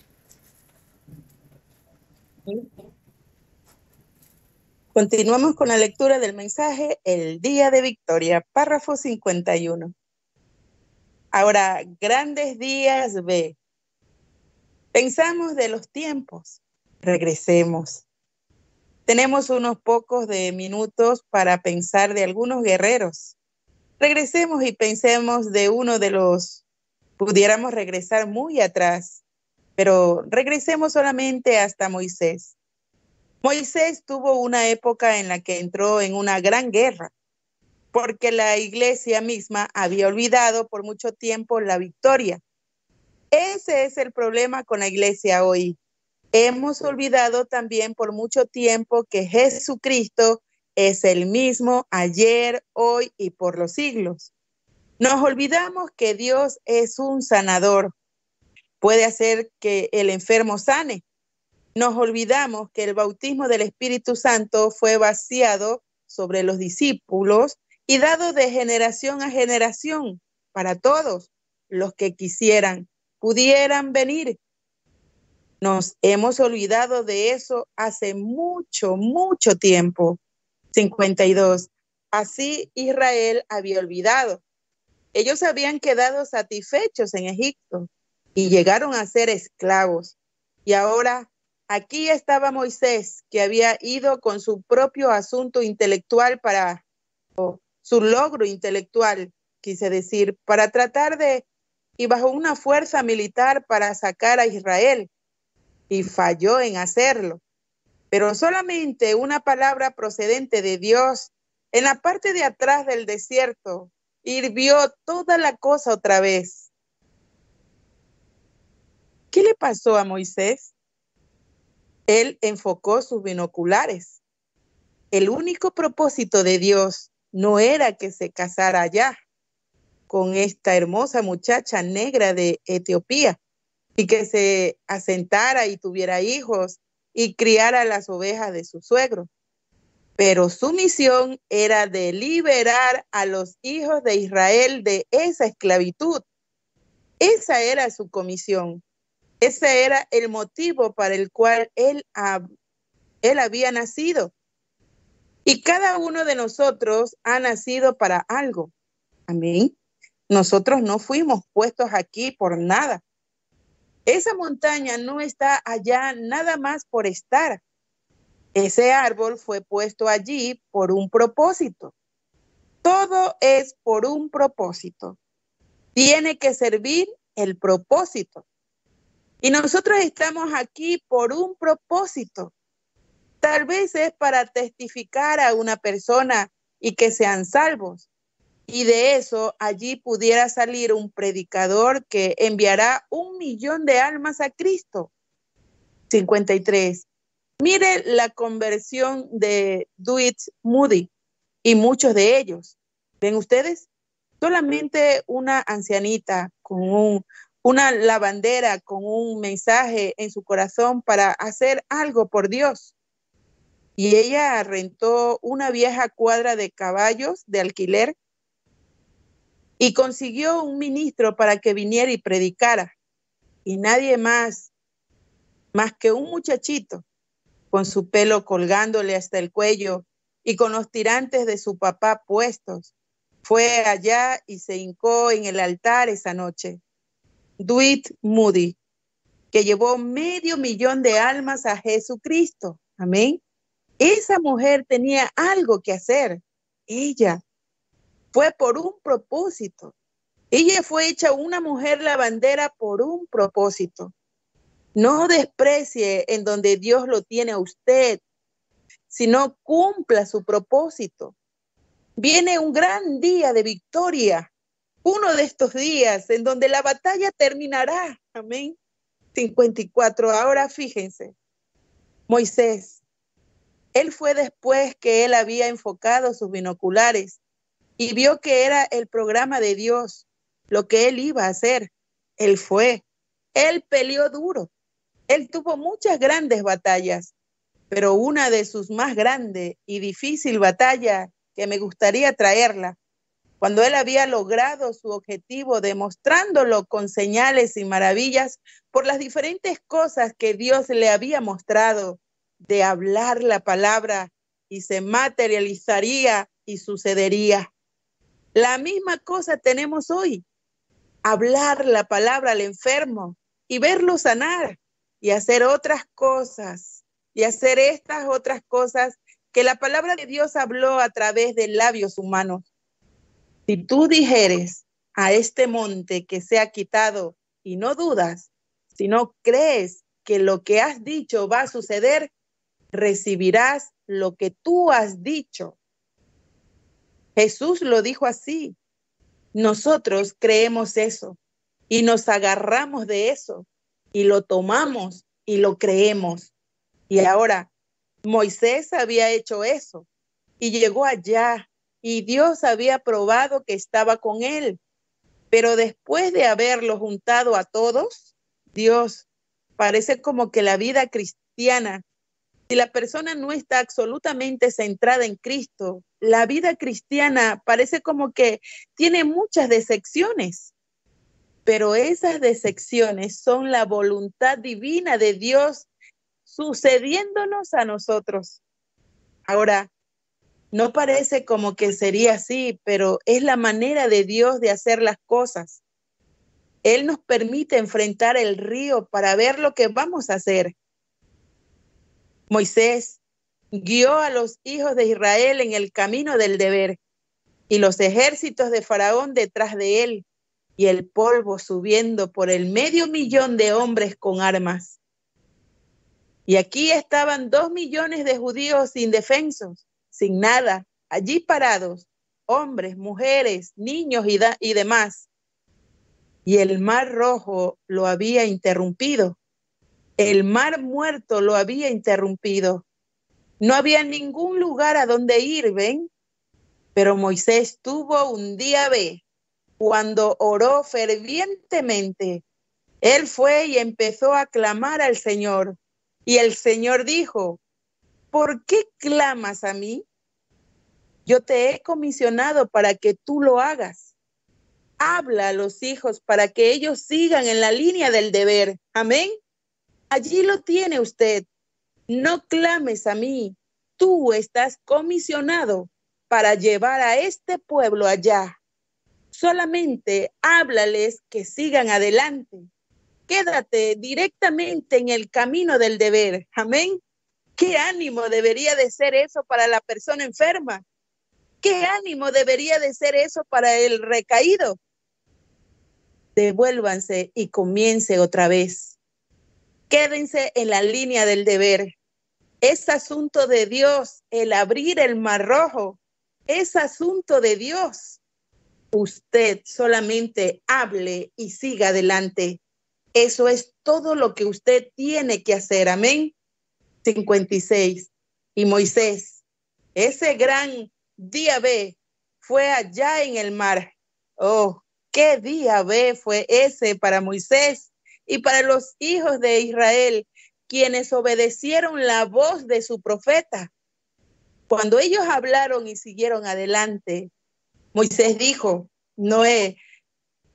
Continuamos con la lectura del mensaje El Día de Victoria, párrafo cincuenta y uno. Ahora, grandes días ve. Pensamos de los tiempos. Regresemos. Tenemos unos pocos de minutos para pensar de algunos guerreros. Regresemos y pensemos de uno de los, pudiéramos regresar muy atrás, pero regresemos solamente hasta Moisés. Moisés tuvo una época en la que entró en una gran guerra, porque la iglesia misma había olvidado por mucho tiempo la victoria. Ese es el problema con la iglesia hoy. Hemos olvidado también por mucho tiempo que Jesucristo es el mismo ayer, hoy y por los siglos. Nos olvidamos que Dios es un sanador. Puede hacer que el enfermo sane. Nos olvidamos que el bautismo del Espíritu Santo fue vaciado sobre los discípulos y dado de generación a generación para todos los que quisieran, pudieran venir. Nos hemos olvidado de eso hace mucho, mucho tiempo. cincuenta y dos. Así Israel había olvidado. Ellos habían quedado satisfechos en Egipto y llegaron a ser esclavos. Y ahora aquí estaba Moisés, que había ido con su propio asunto intelectual para, o su logro intelectual, quise decir, para tratar de, y bajo una fuerza militar para sacar a Israel. Y falló en hacerlo. Pero solamente una palabra procedente de Dios en la parte de atrás del desierto hirvió toda la cosa otra vez. ¿Qué le pasó a Moisés? Él enfocó sus binoculares. El único propósito de Dios no era que se casara allá con esta hermosa muchacha negra de Etiopía y que se asentara y tuviera hijos y criara las ovejas de su suegro. Pero su misión era de liberar a los hijos de Israel de esa esclavitud. Esa era su comisión. Ese era el motivo para el cual él, él había nacido. Y cada uno de nosotros ha nacido para algo. Amén. Nosotros no fuimos puestos aquí por nada. Esa montaña no está allá nada más por estar. Ese árbol fue puesto allí por un propósito. Todo es por un propósito. Tiene que servir el propósito. Y nosotros estamos aquí por un propósito. Tal vez es para testificar a una persona y que sean salvos. Y de eso allí pudiera salir un predicador que enviará un millón de almas a Cristo. cincuenta y tres. Mire la conversión de Dwight Moody y muchos de ellos. ¿Ven ustedes? Solamente una ancianita con un, una lavandera con un mensaje en su corazón para hacer algo por Dios. Y ella rentó una vieja cuadra de caballos de alquiler y consiguió un ministro para que viniera y predicara. Y nadie más, más que un muchachito, con su pelo colgándole hasta el cuello y con los tirantes de su papá puestos. Fue allá y se hincó en el altar esa noche. Dwight Moody, que llevó medio millón de almas a Jesucristo. Amén. Esa mujer tenía algo que hacer. Ella fue por un propósito. Ella fue hecha una mujer lavandera por un propósito. No desprecie en donde Dios lo tiene a usted, sino cumpla su propósito. Viene un gran día de victoria, uno de estos días en donde la batalla terminará. Amén. cincuenta y cuatro. Ahora fíjense, Moisés, él fue después que él había enfocado sus binoculares y vio que era el programa de Dios, lo que él iba a hacer. Él fue, él peleó duro, él tuvo muchas grandes batallas, pero una de sus más grandes y difícil batalla que me gustaría traerla, cuando él había logrado su objetivo, demostrándolo con señales y maravillas por las diferentes cosas que Dios le había mostrado, de hablar la palabra y se materializaría y sucedería. La misma cosa tenemos hoy, hablar la palabra al enfermo y verlo sanar y hacer otras cosas y hacer estas otras cosas que la palabra de Dios habló a través de labios humanos. Si tú dijeres a este monte que sea quitado y no dudas, si no crees que lo que has dicho va a suceder, recibirás lo que tú has dicho. Jesús lo dijo así. Nosotros creemos eso y nos agarramos de eso y lo tomamos y lo creemos. Y ahora, Moisés había hecho eso y llegó allá y Dios había probado que estaba con él. Pero después de haberlo juntado a todos, Dios, parece como que la vida cristiana, si la persona no está absolutamente centrada en Cristo, la vida cristiana parece como que tiene muchas decepciones. Pero esas decepciones son la voluntad divina de Dios sucediéndonos a nosotros. Ahora, no parece como que sería así, pero es la manera de Dios de hacer las cosas. Él nos permite enfrentar el río para ver lo que vamos a hacer. Moisés guió a los hijos de Israel en el camino del deber y los ejércitos de Faraón detrás de él y el polvo subiendo por el medio millón de hombres con armas. Y aquí estaban dos millones de judíos indefensos, sin nada, allí parados, hombres, mujeres, niños y, da, y demás. Y el mar rojo lo había interrumpido. El mar muerto lo había interrumpido. No había ningún lugar a donde ir, ¿ven? Pero Moisés tuvo un día B, cuando oró fervientemente. Él fue y empezó a clamar al Señor. Y el Señor dijo, ¿por qué clamas a mí? Yo te he comisionado para que tú lo hagas. Habla a los hijos para que ellos sigan en la línea del deber. Amén. Allí lo tiene usted. No clames a mí. Tú estás comisionado para llevar a este pueblo allá. Solamente háblales que sigan adelante. Quédate directamente en el camino del deber. Amén. ¿Qué ánimo debería de ser eso para la persona enferma? ¿Qué ánimo debería de ser eso para el recaído? Devuélvanse y comience otra vez. Quédense en la línea del deber. Es asunto de Dios el abrir el mar rojo. Es asunto de Dios. Usted solamente hable y siga adelante. Eso es todo lo que usted tiene que hacer. Amén. cincuenta y seis. Y Moisés, ese gran día B, fue allá en el mar. Oh, qué día B fue ese para Moisés y para los hijos de Israel, quienes obedecieron la voz de su profeta. Cuando ellos hablaron y siguieron adelante, Moisés dijo, Noé,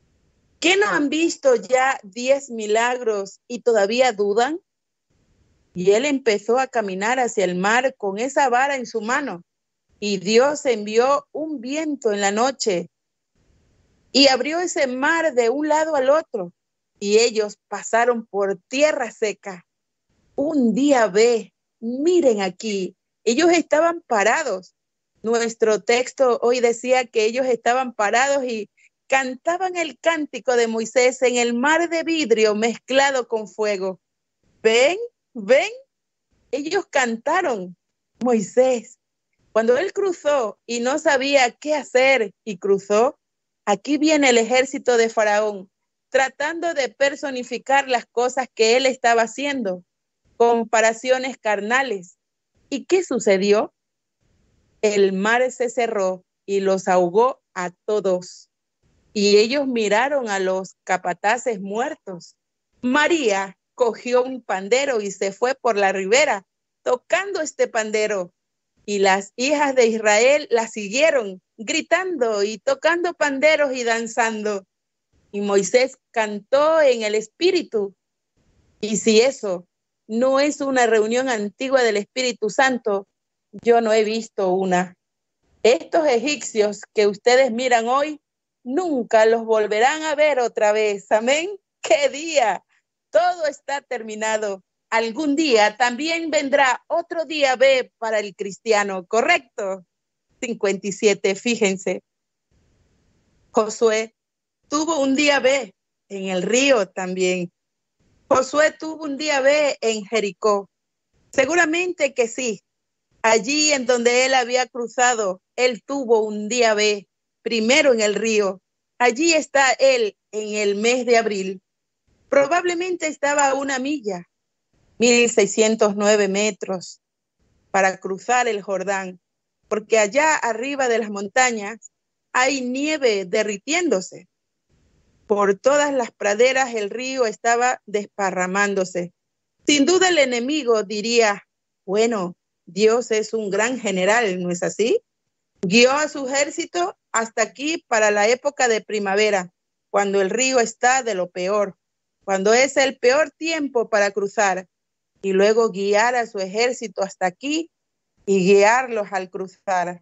¿qué no han visto ya diez milagros y todavía dudan? Y él empezó a caminar hacia el mar con esa vara en su mano. Y Dios envió un viento en la noche y abrió ese mar de un lado al otro. Y ellos pasaron por tierra seca. Un día ve, miren aquí, ellos estaban parados. Nuestro texto hoy decía que ellos estaban parados y cantaban el cántico de Moisés en el mar de vidrio mezclado con fuego. ¿Ven? ¿Ven? Ellos cantaron. Moisés, cuando él cruzó y no sabía qué hacer y cruzó, aquí viene el ejército de Faraón, tratando de personificar las cosas que él estaba haciendo, comparaciones carnales. ¿Y qué sucedió? El mar se cerró y los ahogó a todos. Y ellos miraron a los capataces muertos. María cogió un pandero y se fue por la ribera, tocando este pandero. Y las hijas de Israel la siguieron, gritando y tocando panderos y danzando. Y Moisés cantó en el Espíritu. Y si eso no es una reunión antigua del Espíritu Santo, yo no he visto una. Estos egipcios que ustedes miran hoy, nunca los volverán a ver otra vez. Amén. ¡Qué día! Todo está terminado. Algún día también vendrá otro día B para el cristiano, ¿correcto? cincuenta y siete, fíjense. Josué tuvo un día B en el río también. Josué tuvo un día B en Jericó. Seguramente que sí. Allí en donde él había cruzado, él tuvo un día B, primero en el río. Allí está él en el mes de abril. Probablemente estaba a una milla, mil seiscientos nueve metros, para cruzar el Jordán, porque allá arriba de las montañas hay nieve derritiéndose. Por todas las praderas el río estaba desparramándose. Sin duda el enemigo diría, bueno, Dios es un gran general, ¿no es así? Guió a su ejército hasta aquí para la época de primavera, cuando el río está de lo peor, cuando es el peor tiempo para cruzar, y luego guiar a su ejército hasta aquí y guiarlos al cruzar.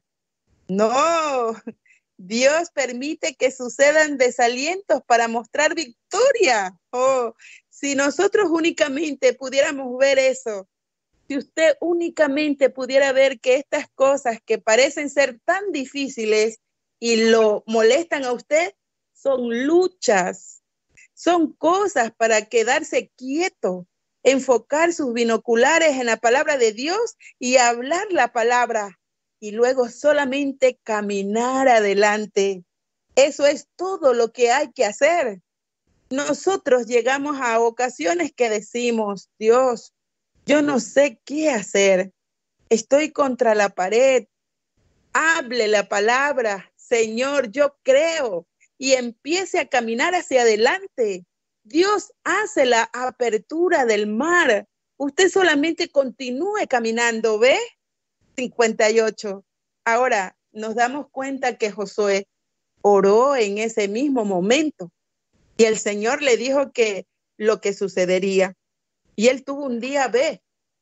No, Dios permite que sucedan desalientos para mostrar victoria. Oh, si nosotros únicamente pudiéramos ver eso, si usted únicamente pudiera ver que estas cosas que parecen ser tan difíciles y lo molestan a usted, son luchas, son cosas para quedarse quieto, enfocar sus binoculares en la palabra de Dios y hablar la palabra y luego solamente caminar adelante. Eso es todo lo que hay que hacer. Nosotros llegamos a ocasiones que decimos, Dios, yo no sé qué hacer. Estoy contra la pared. Hable la palabra. Señor, yo creo. Y empiece a caminar hacia adelante. Dios hace la apertura del mar. Usted solamente continúe caminando, ¿ve? cincuenta y ocho. Ahora nos damos cuenta que Josué oró en ese mismo momento. Y el Señor le dijo que lo que sucedería. Y él tuvo un día B.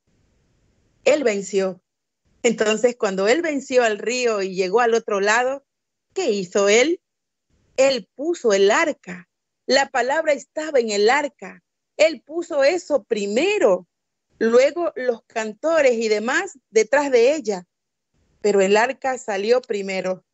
Él venció. Entonces, cuando él venció al río y llegó al otro lado, ¿qué hizo él? Él puso el arca. La palabra estaba en el arca. Él puso eso primero. Luego los cantores y demás detrás de ella. Pero el arca salió primero.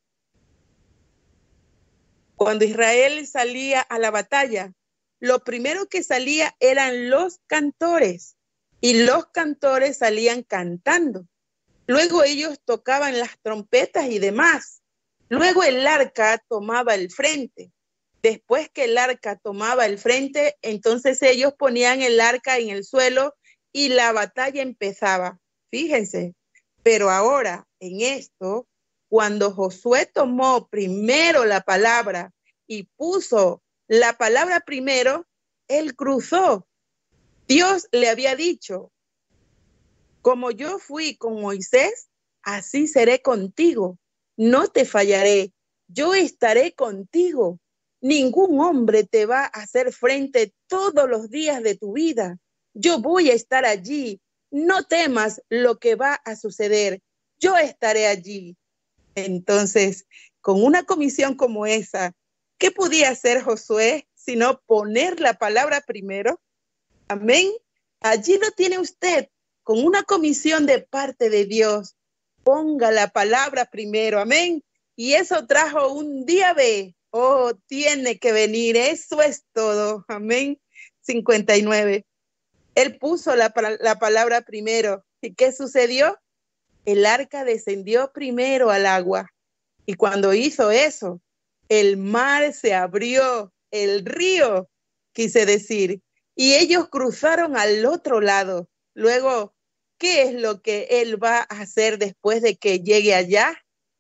Cuando Israel salía a la batalla, lo primero que salía eran los cantores. Y los cantores salían cantando. Luego ellos tocaban las trompetas y demás. Luego el arca tomaba el frente. Después que el arca tomaba el frente, entonces ellos ponían el arca en el suelo y la batalla empezaba. Fíjense. Pero ahora, en esto, cuando Josué tomó primero la palabra y puso la palabra primero, él cruzó. Dios le había dicho, como yo fui con Moisés, así seré contigo. No te fallaré. Yo estaré contigo. Ningún hombre te va a hacer frente todos los días de tu vida. Yo voy a estar allí no temas lo que va a suceder, yo estaré allí. Entonces, con una comisión como esa, ¿qué podía hacer Josué sino poner la palabra primero? Amén. Allí lo tiene usted, con una comisión de parte de Dios. Ponga la palabra primero, amén. Y eso trajo un día B. Oh, tiene que venir, eso es todo, amén. cincuenta y nueve. Él puso la, la palabra primero. ¿Y qué sucedió? El arca descendió primero al agua. Y cuando hizo eso, el mar se abrió, el río, quise decir, y ellos cruzaron al otro lado. Luego, ¿qué es lo que él va a hacer después de que llegue allá?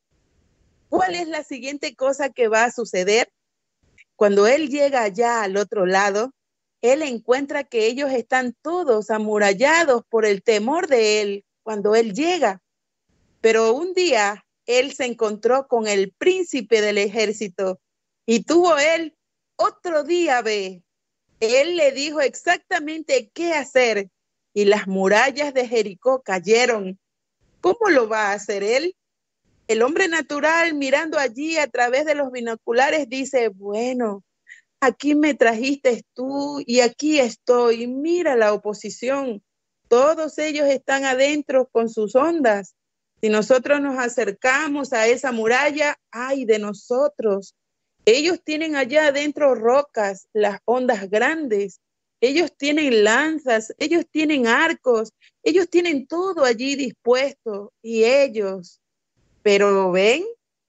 ¿Cuál es la siguiente cosa que va a suceder? Cuando él llega allá al otro lado, él encuentra que ellos están todos amurallados por el temor de él cuando él llega. Pero un día él se encontró con el príncipe del ejército y tuvo él otro día B. Él le dijo exactamente qué hacer y las murallas de Jericó cayeron. ¿Cómo lo va a hacer él? El hombre natural mirando allí a través de los binoculares dice, bueno, aquí me trajiste tú y aquí estoy. Mira la oposición. Todos ellos están adentro con sus ondas. Si nosotros nos acercamos a esa muralla, ¡ay de nosotros! Ellos tienen allá adentro rocas, las ondas grandes. Ellos tienen lanzas, ellos tienen arcos, ellos tienen todo allí dispuesto. Y ellos, pero ven,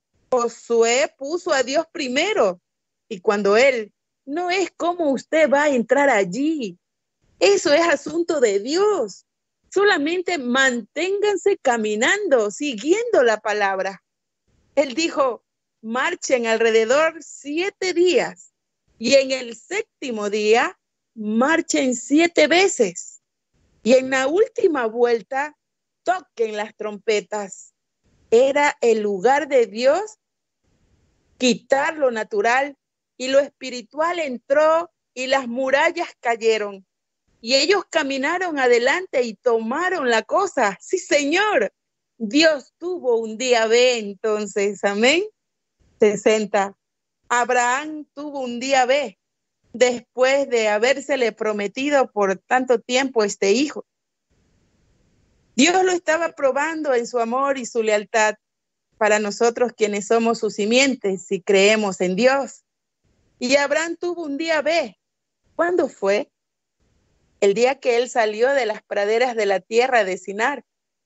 Josué puso a Dios primero. Y cuando él, no es como usted va a entrar allí. Eso es asunto de Dios. Solamente manténganse caminando, siguiendo la palabra. Él dijo, marchen alrededor siete días y en el séptimo día marchen siete veces. Y en la última vuelta toquen las trompetas. Era el lugar de Dios quitar lo natural y lo espiritual entró y las murallas cayeron. Y ellos caminaron adelante y tomaron la cosa. Sí, Señor. Dios tuvo un día B entonces. Amén. sesenta. Abraham tuvo un día B después de habérsele prometido por tanto tiempo este hijo. Dios lo estaba probando en su amor y su lealtad para nosotros quienes somos sus simientes y creemos en Dios. Y Abraham tuvo un día B. ¿Cuándo fue? El día que él salió de las praderas de la tierra de Sinar.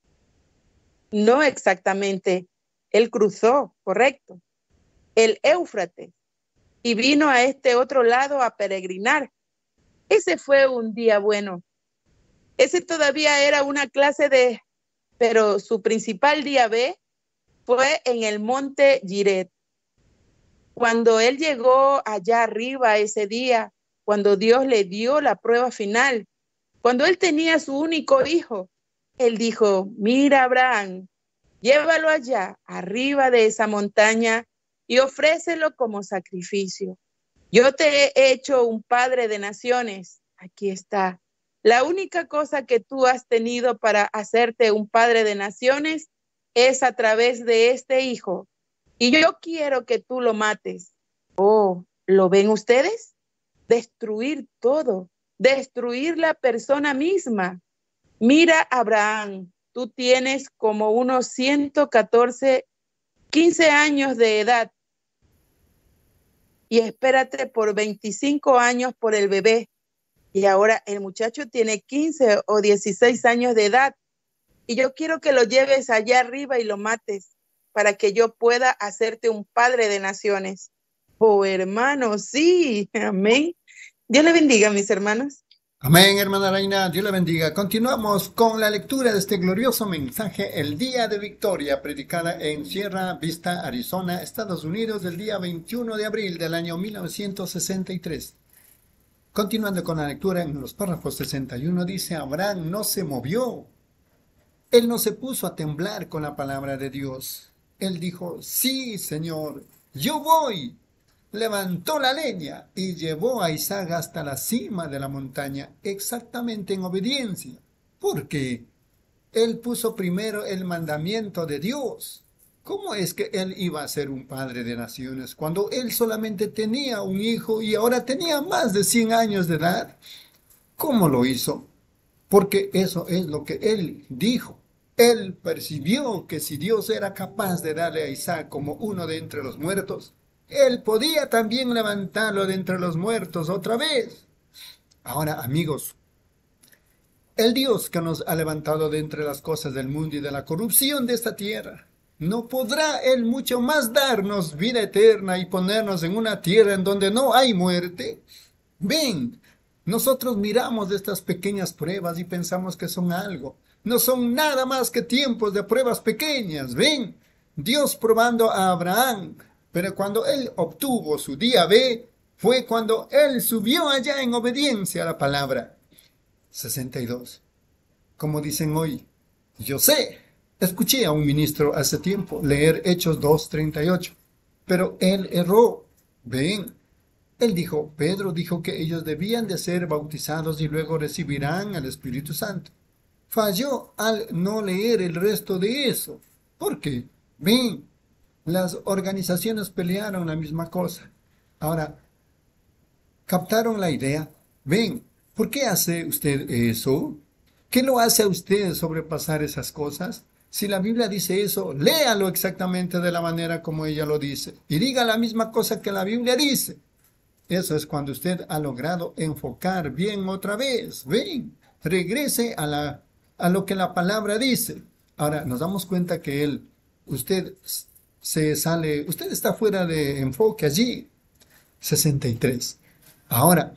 No exactamente. Él cruzó, correcto, el Éufrates y vino a este otro lado a peregrinar. Ese fue un día bueno. Ese todavía era una clase de, pero su principal día B fue en el monte Giret. Cuando él llegó allá arriba ese día, cuando Dios le dio la prueba final, cuando él tenía su único hijo, él dijo, mira Abraham, llévalo allá, arriba de esa montaña y ofrécelo como sacrificio. Yo te he hecho un padre de naciones. Aquí está. La única cosa que tú has tenido para hacerte un padre de naciones es a través de este hijo. Y yo quiero que tú lo mates. Oh, ¿lo ven ustedes? Destruir todo, destruir la persona misma. Mira, Abraham, tú tienes como unos ciento catorce, quince años de edad y espérate por veinticinco años por el bebé. Y ahora el muchacho tiene quince o dieciséis años de edad y yo quiero que lo lleves allá arriba y lo mates para que yo pueda hacerte un padre de naciones. Oh, hermano, sí, amén. Dios le bendiga, mis hermanos. Amén, hermana Reina, Dios le bendiga. Continuamos con la lectura de este glorioso mensaje, el Día de Victoria, predicada en Sierra Vista, Arizona, Estados Unidos, el día veintiuno de abril del año mil novecientos sesenta y tres. Continuando con la lectura en los párrafos sesenta y uno, dice, Abraham no se movió. Él no se puso a temblar con la palabra de Dios. Él dijo, sí, Señor, yo voy. Levantó la leña y llevó a Isaac hasta la cima de la montaña, exactamente en obediencia. porque él puso primero el mandamiento de Dios. ¿Cómo es que él iba a ser un padre de naciones cuando él solamente tenía un hijo y ahora tenía más de cien años de edad? ¿Cómo lo hizo? Porque eso es lo que él dijo. Él percibió que si Dios era capaz de darle a Isaac como uno de entre los muertos, él podía también levantarlo de entre los muertos otra vez. Ahora, amigos, el Dios que nos ha levantado de entre las cosas del mundo y de la corrupción de esta tierra, ¿no podrá Él mucho más darnos vida eterna y ponernos en una tierra en donde no hay muerte? Ven, nosotros miramos estas pequeñas pruebas y pensamos que son algo. No son nada más que tiempos de pruebas pequeñas. Ven, Dios probando a Abraham, pero cuando él obtuvo su día B, fue cuando él subió allá en obediencia a la palabra. sesenta y dos. Como dicen hoy, yo sé. Escuché a un ministro hace tiempo leer Hechos dos treinta y ocho, pero él erró. Ven, él dijo, Pedro dijo que ellos debían de ser bautizados y luego recibirán al Espíritu Santo. Falló al no leer el resto de eso. ¿Por qué? Ven, las organizaciones pelearon la misma cosa. Ahora, ¿captaron la idea? Ven, ¿por qué hace usted eso? ¿Qué lo hace a usted sobrepasar esas cosas? Si la Biblia dice eso, léalo exactamente de la manera como ella lo dice. Y diga la misma cosa que la Biblia dice. Eso es cuando usted ha logrado enfocar bien otra vez. Ven, regrese a, la, a lo que la palabra dice. Ahora, nos damos cuenta que él, usted se sale, usted está fuera de enfoque allí. sesenta y tres. Ahora,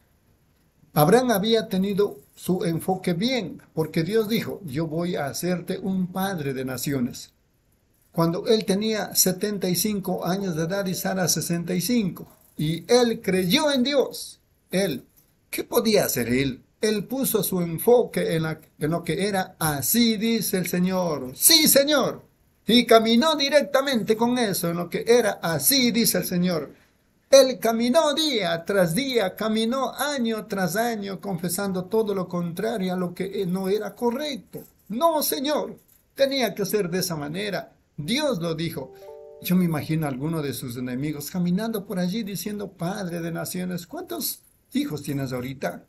Abraham había tenido su enfoque bien, porque Dios dijo, yo voy a hacerte un padre de naciones. Cuando él tenía setenta y cinco años de edad y Sara sesenta y cinco, y él creyó en Dios. Él, ¿qué podía hacer él? Él puso su enfoque en, la, en lo que era, así dice el Señor. Sí, Señor. Y caminó directamente con eso, en lo que era, así dice el Señor. Él caminó día tras día, caminó año tras año, confesando todo lo contrario a lo que no era correcto. No, Señor, tenía que ser de esa manera. Dios lo dijo. Yo me imagino a alguno de sus enemigos caminando por allí diciendo, Padre de naciones, ¿cuántos hijos tienes ahorita?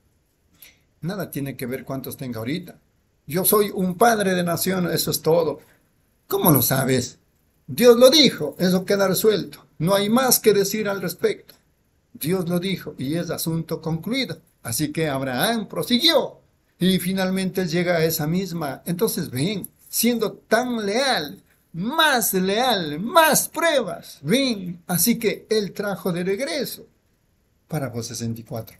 Nada tiene que ver cuántos tenga ahorita. Yo soy un padre de naciones, eso es todo. ¿Cómo lo sabes? Dios lo dijo, eso queda resuelto. No hay más que decir al respecto. Dios lo dijo y es asunto concluido. Así que Abraham prosiguió y finalmente llega a esa misma. Entonces ven, siendo tan leal, más leal, más pruebas. Ven, así que él trajo de regreso. Párrafo sesenta y cuatro.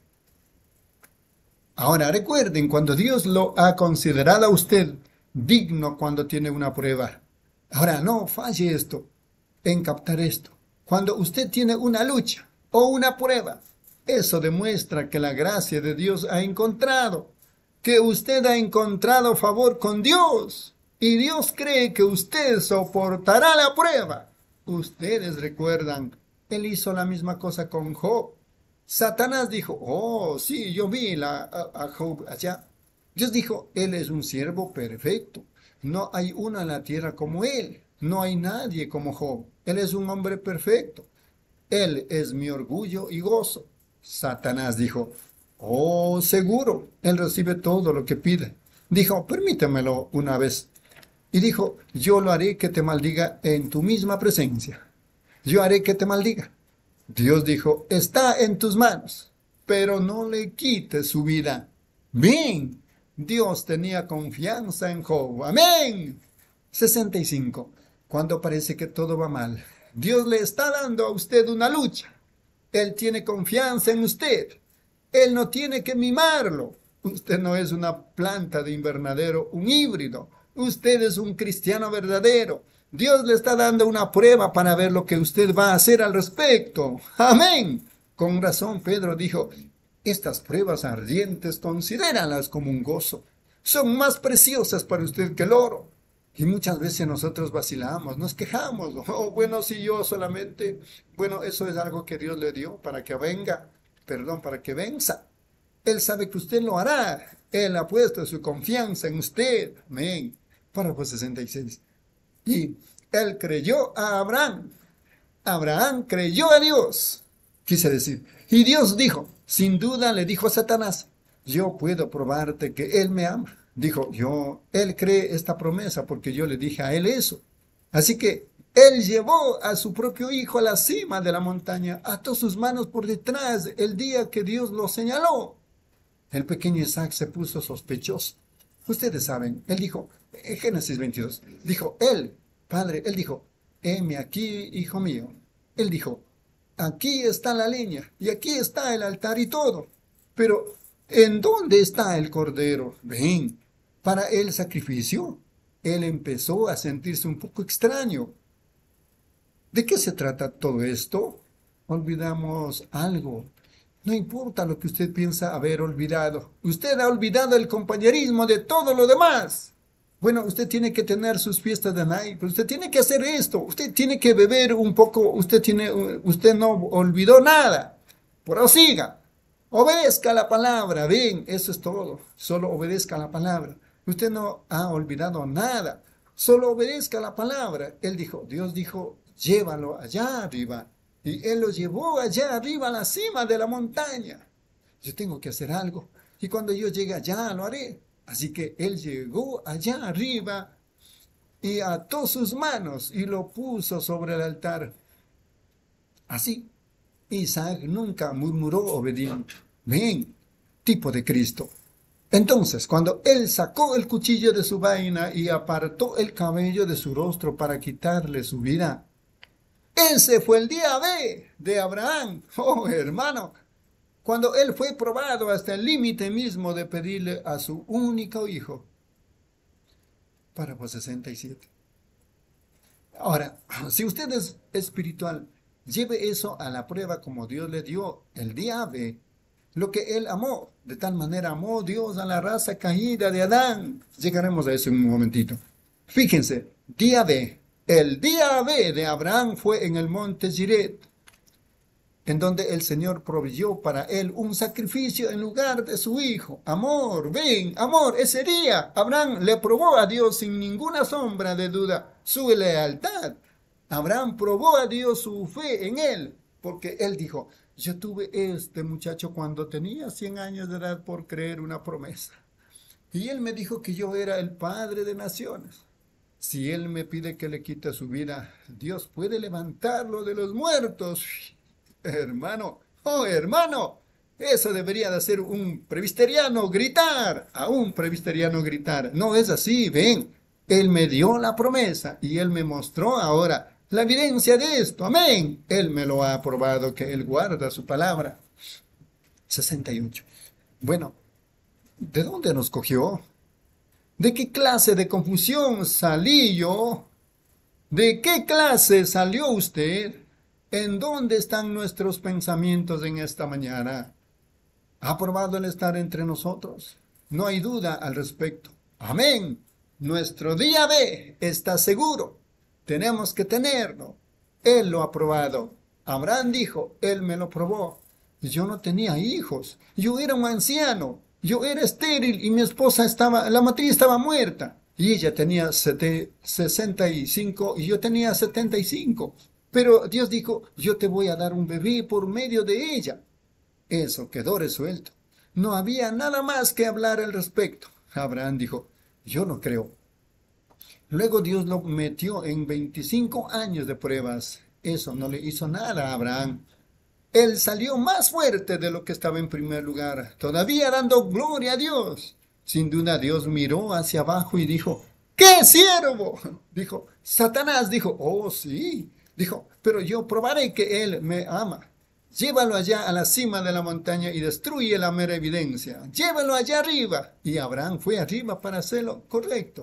Ahora recuerden, cuando Dios lo ha considerado a usted digno cuando tiene una prueba. Ahora no falle esto, en captar esto. Cuando usted tiene una lucha o una prueba, eso demuestra que la gracia de Dios ha encontrado, que usted ha encontrado favor con Dios y Dios cree que usted soportará la prueba. Ustedes recuerdan, él hizo la misma cosa con Job. Satanás dijo, oh, sí, yo vi la, a, a Job allá. Dios dijo, él es un siervo perfecto. No hay uno en la tierra como él. No hay nadie como Job. Él es un hombre perfecto. Él es mi orgullo y gozo. Satanás dijo, oh, seguro, él recibe todo lo que pide. Dijo, permítemelo una vez. Y dijo, yo lo haré que te maldiga en tu misma presencia. Yo haré que te maldiga. Dios dijo, está en tus manos, pero no le quites su vida. Ven, Dios tenía confianza en Job. Amén. sesenta y cinco. Cuando parece que todo va mal, Dios le está dando a usted una lucha. Él tiene confianza en usted. Él no tiene que mimarlo. Usted no es una planta de invernadero, un híbrido. Usted es un cristiano verdadero. Dios le está dando una prueba para ver lo que usted va a hacer al respecto. Amén. Con razón Pedro dijo, estas pruebas ardientes considéralas como un gozo. Son más preciosas para usted que el oro. Y muchas veces nosotros vacilamos, nos quejamos. Oh, bueno, si yo solamente, bueno, eso es algo que Dios le dio para que venga, perdón, para que venza. Él sabe que usted lo hará. Él ha puesto su confianza en usted. Amén. Párrafo sesenta y seis. Y él creyó a Abraham. Abraham creyó a Dios. Quise decir. Y Dios dijo, sin duda le dijo a Satanás, yo puedo probarte que él me ama. Dijo, yo, él cree esta promesa porque yo le dije a él eso. Así que él llevó a su propio hijo a la cima de la montaña, ató sus manos por detrás el día que Dios lo señaló. El pequeño Isaac se puso sospechoso. Ustedes saben, él dijo, en Génesis veintidós, dijo, él, padre, él dijo, heme aquí, hijo mío. Él dijo, aquí está la leña y aquí está el altar y todo. Pero, ¿en dónde está el cordero? Ven, para el sacrificio. Él empezó a sentirse un poco extraño. ¿De qué se trata todo esto? Olvidamos algo. No importa lo que usted piensa haber olvidado. Usted ha olvidado el compañerismo de todo lo demás. Bueno, usted tiene que tener sus fiestas de night, pero usted tiene que hacer esto. Usted tiene que beber un poco. Usted, tiene, usted no olvidó nada. Prosiga. Obedezca la palabra. Ven, eso es todo. Solo obedezca la palabra. Usted no ha olvidado nada. Solo obedezca la palabra. Él dijo, Dios dijo, llévalo allá arriba. Y él lo llevó allá arriba a la cima de la montaña. Yo tengo que hacer algo. Y cuando yo llegue allá lo haré. Así que él llegó allá arriba y ató sus manos y lo puso sobre el altar. Así, Isaac nunca murmuró obediente. Ven, tipo de Cristo. Entonces, cuando él sacó el cuchillo de su vaina y apartó el cabello de su rostro para quitarle su vida, ese fue el día B de Abraham. Oh, hermano, cuando él fue probado hasta el límite mismo de pedirle a su único hijo. Párrafo sesenta y siete. Ahora, si usted es espiritual, lleve eso a la prueba como Dios le dio el día B, lo que él amó. De tal manera amó Dios a la raza caída de Adán. Llegaremos a eso en un momentito. Fíjense, día B. El día B de Abraham fue en el monte Giret, en donde el Señor proveyó para él un sacrificio en lugar de su hijo. Amor, ven, amor, ese día Abraham le probó a Dios sin ninguna sombra de duda su lealtad. Abraham probó a Dios su fe en él, porque él dijo, yo tuve este muchacho cuando tenía cien años de edad por creer una promesa. Y él me dijo que yo era el padre de naciones. Si él me pide que le quite su vida, Dios puede levantarlo de los muertos. Hermano, oh hermano, eso debería de hacer un presbiteriano gritar, a un presbiteriano gritar. No es así, ven, él me dio la promesa y él me mostró ahora la evidencia de esto, amén. Él me lo ha aprobado que él guarda su palabra. sesenta y ocho. Bueno, ¿de dónde nos cogió? ¿De qué clase de confusión salí yo? ¿De qué clase salió usted? ¿En dónde están nuestros pensamientos en esta mañana? ¿Ha probado el estar entre nosotros? No hay duda al respecto. Amén. Nuestro día B está seguro. Tenemos que tenerlo. Él lo ha probado. Abraham dijo, él me lo probó. Yo no tenía hijos. Yo era un anciano. Yo era estéril y mi esposa estaba, la matriz estaba muerta. Y ella tenía sesenta y cinco y yo tenía setenta y cinco. Pero Dios dijo, yo te voy a dar un bebé por medio de ella. Eso quedó resuelto. No había nada más que hablar al respecto. Abraham dijo, yo no creo. Luego Dios lo metió en veinticinco años de pruebas. Eso no le hizo nada a Abraham. Él salió más fuerte de lo que estaba en primer lugar, todavía dando gloria a Dios. Sin duda Dios miró hacia abajo y dijo, ¡qué siervo! Dijo, Satanás dijo, oh sí. Dijo, pero yo probaré que él me ama. Llévalo allá a la cima de la montaña y destruye la mera evidencia. Llévalo allá arriba. Y Abraham fue arriba para hacerlo correcto.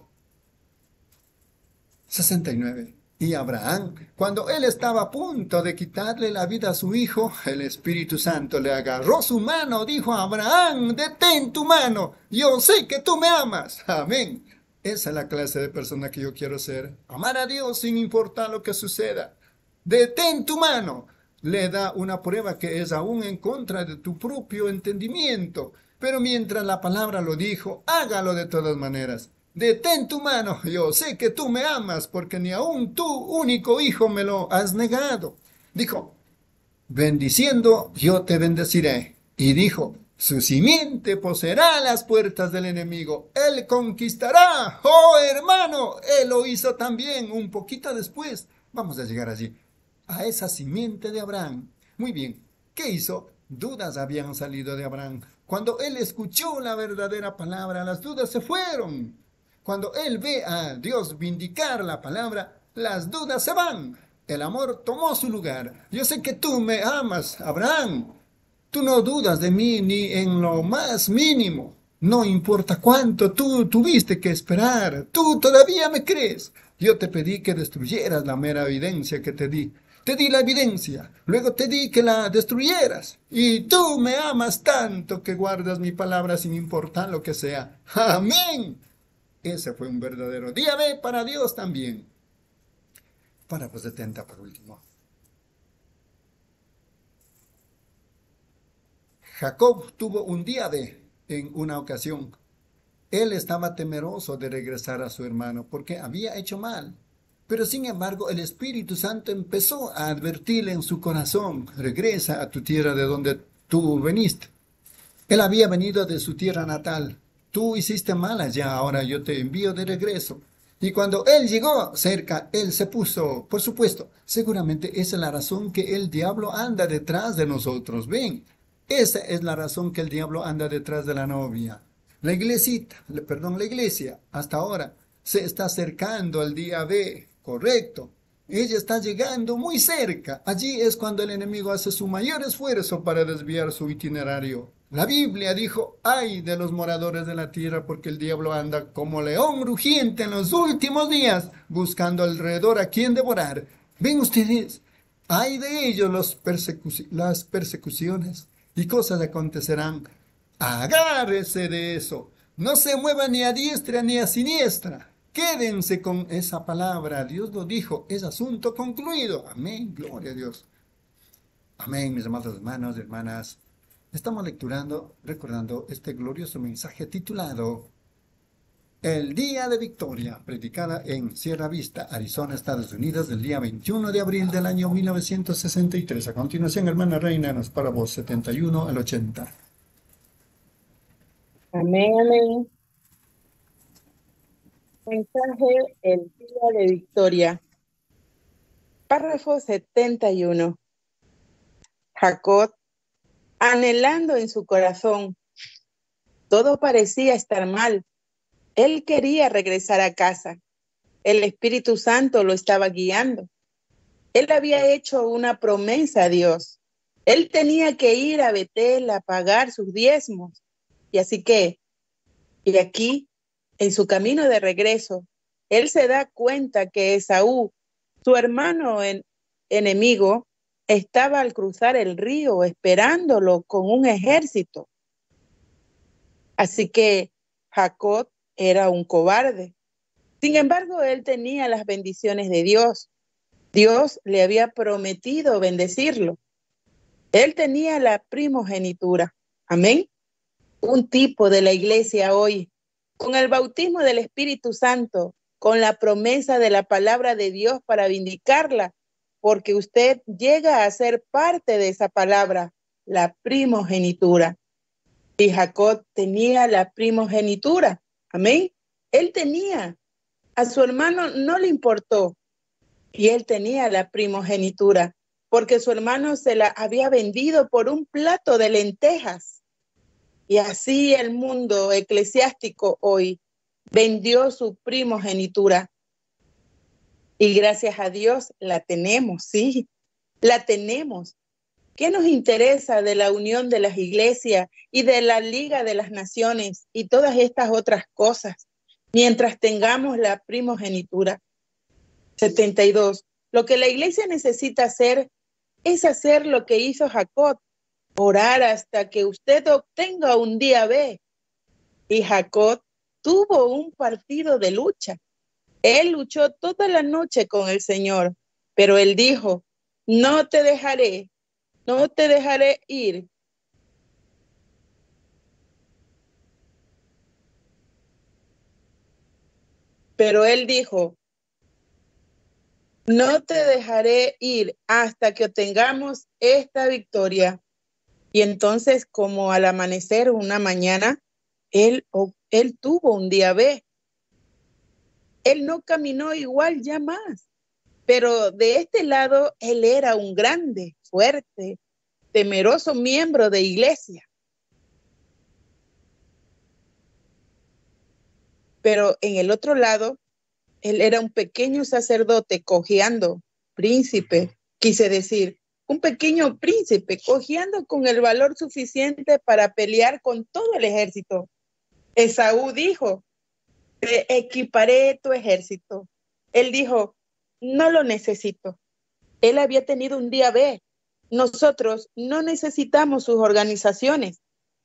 sesenta y nueve. Y Abraham, cuando él estaba a punto de quitarle la vida a su hijo, el Espíritu Santo le agarró su mano, dijo a Abraham, detén tu mano, yo sé que tú me amas. Amén. Esa es la clase de persona que yo quiero ser. Amar a Dios sin importar lo que suceda. Detén tu mano. le da una prueba que es aún en contra de tu propio entendimiento. Pero mientras la palabra lo dijo, hágalo de todas maneras. Detén tu mano, yo sé que tú me amas, porque ni aún tu único hijo me lo has negado. Dijo, bendiciendo, yo te bendeciré. Y dijo, su simiente poseerá las puertas del enemigo. Él conquistará. Oh, hermano, él lo hizo también un poquito después. Vamos a llegar allí, a esa simiente de Abraham. Muy bien, ¿qué hizo? Dudas habían salido de Abraham. Cuando él escuchó la verdadera palabra, las dudas se fueron. Cuando él ve a Dios vindicar la palabra, las dudas se van. El amor tomó su lugar. Yo sé que tú me amas, Abraham. Tú no dudas de mí ni en lo más mínimo. No importa cuánto tú tuviste que esperar. Tú todavía me crees. Yo te pedí que destruyeras la mera evidencia que te di. Te di la evidencia. Luego te di que la destruyeras. Y tú me amas tanto que guardas mi palabra sin importar lo que sea. Amén. Ese fue un verdadero día B para Dios también. Párrafo setenta por último. Jacob tuvo un día D en una ocasión. Él estaba temeroso de regresar a su hermano porque había hecho mal. Pero sin embargo el Espíritu Santo empezó a advertirle en su corazón, regresa a tu tierra de donde tú veniste. Él había venido de su tierra natal. Tú hiciste mal allá, ahora yo te envío de regreso. Y cuando él llegó cerca, él se puso, por supuesto, seguramente esa es la razón que el diablo anda detrás de nosotros. Ven, esa es la razón que el diablo anda detrás de la novia. La iglesita, perdón, la iglesia, hasta ahora, se está acercando al día B, correcto. Ella está llegando muy cerca. Allí es cuando el enemigo hace su mayor esfuerzo para desviar su itinerario. La Biblia dijo, ay de los moradores de la tierra, porque el diablo anda como león rugiente en los últimos días, buscando alrededor a quien devorar. Ven ustedes, ay de ellos los persecu las persecuciones y cosas acontecerán. Agárrese de eso. No se mueva ni a diestra ni a siniestra. Quédense con esa palabra. Dios lo dijo. Es asunto concluido. Amén. Gloria a Dios. Amén, mis amados hermanos y hermanas. Estamos lecturando, recordando este glorioso mensaje titulado El Día de Victoria, predicada en Sierra Vista, Arizona, Estados Unidos, del día veintiuno de abril del año mil novecientos sesenta y tres. A continuación, hermana Reina, nos para vos setenta y uno al ochenta. Amén, amén. Mensaje, el día de victoria. Párrafo setenta y uno. Jacob, anhelando en su corazón, todo parecía estar mal. Él quería regresar a casa. El Espíritu Santo lo estaba guiando. Él había hecho una promesa a Dios. Él tenía que ir a Betel a pagar sus diezmos. Y así que, y aquí, en su camino de regreso, él se da cuenta que Esaú, su hermano en, enemigo, estaba al cruzar el río esperándolo con un ejército. Así que Jacob era un cobarde. Sin embargo, él tenía las bendiciones de Dios. Dios le había prometido bendecirlo. Él tenía la primogenitura. Amén. Un tipo de la iglesia hoy, con el bautismo del Espíritu Santo, con la promesa de la palabra de Dios para vindicarla, porque usted llega a ser parte de esa palabra, la primogenitura. Y Jacob tenía la primogenitura. Amén. Él tenía. A su hermano no le importó. Y él tenía la primogenitura, porque su hermano se la había vendido por un plato de lentejas. Y así el mundo eclesiástico hoy vendió su primogenitura. Y gracias a Dios la tenemos, sí, la tenemos. ¿Qué nos interesa de la unión de las iglesias y de la Liga de las Naciones y todas estas otras cosas mientras tengamos la primogenitura? setenta y dos. Lo que la iglesia necesita hacer es hacer lo que hizo Jacob, orar hasta que usted obtenga un día B. Y Jacob tuvo un partido de lucha. Él luchó toda la noche con el Señor, pero él dijo, no te dejaré, no te dejaré ir. Pero él dijo, no te dejaré ir hasta que obtengamos esta victoria. Y entonces, como al amanecer una mañana, él, él tuvo un día B. Él no caminó igual ya más. Pero de este lado, él era un grande, fuerte, temeroso miembro de iglesia. Pero en el otro lado, él era un pequeño sacerdote cojeando, príncipe, quise decir, un pequeño príncipe cojeando con el valor suficiente para pelear con todo el ejército. Esaú dijo, te equiparé tu ejército. Él dijo, no lo necesito. Él había tenido un día B. Nosotros no necesitamos sus organizaciones.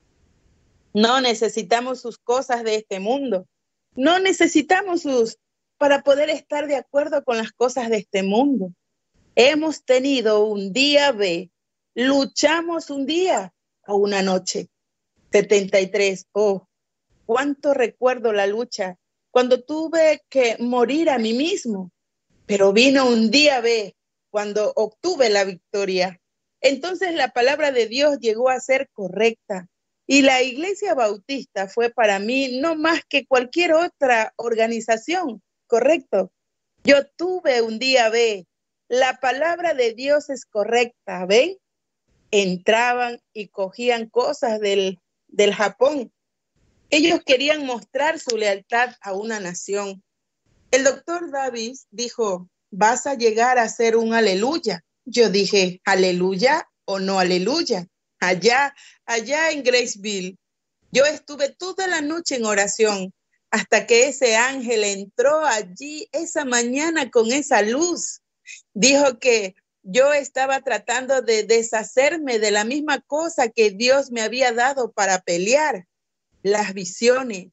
No necesitamos sus cosas de este mundo. No necesitamos sus para poder estar de acuerdo con las cosas de este mundo. Hemos tenido un día B. Luchamos un día o una noche. setenta y tres. Oh, cuánto recuerdo la lucha cuando tuve que morir a mí mismo. Pero vino un día B cuando obtuve la victoria. Entonces la palabra de Dios llegó a ser correcta. Y la Iglesia Bautista fue para mí no más que cualquier otra organización, ¿correcto? Yo tuve un día B. La palabra de Dios es correcta, ¿ven? Entraban y cogían cosas del, del Japón. Ellos querían mostrar su lealtad a una nación. El doctor Davis dijo, vas a llegar a ser un aleluya. Yo dije, aleluya o no aleluya. Allá, allá en Graceville, yo estuve toda la noche en oración hasta que ese ángel entró allí esa mañana con esa luz. Dijo que yo estaba tratando de deshacerme de la misma cosa que Dios me había dado para pelear, las visiones.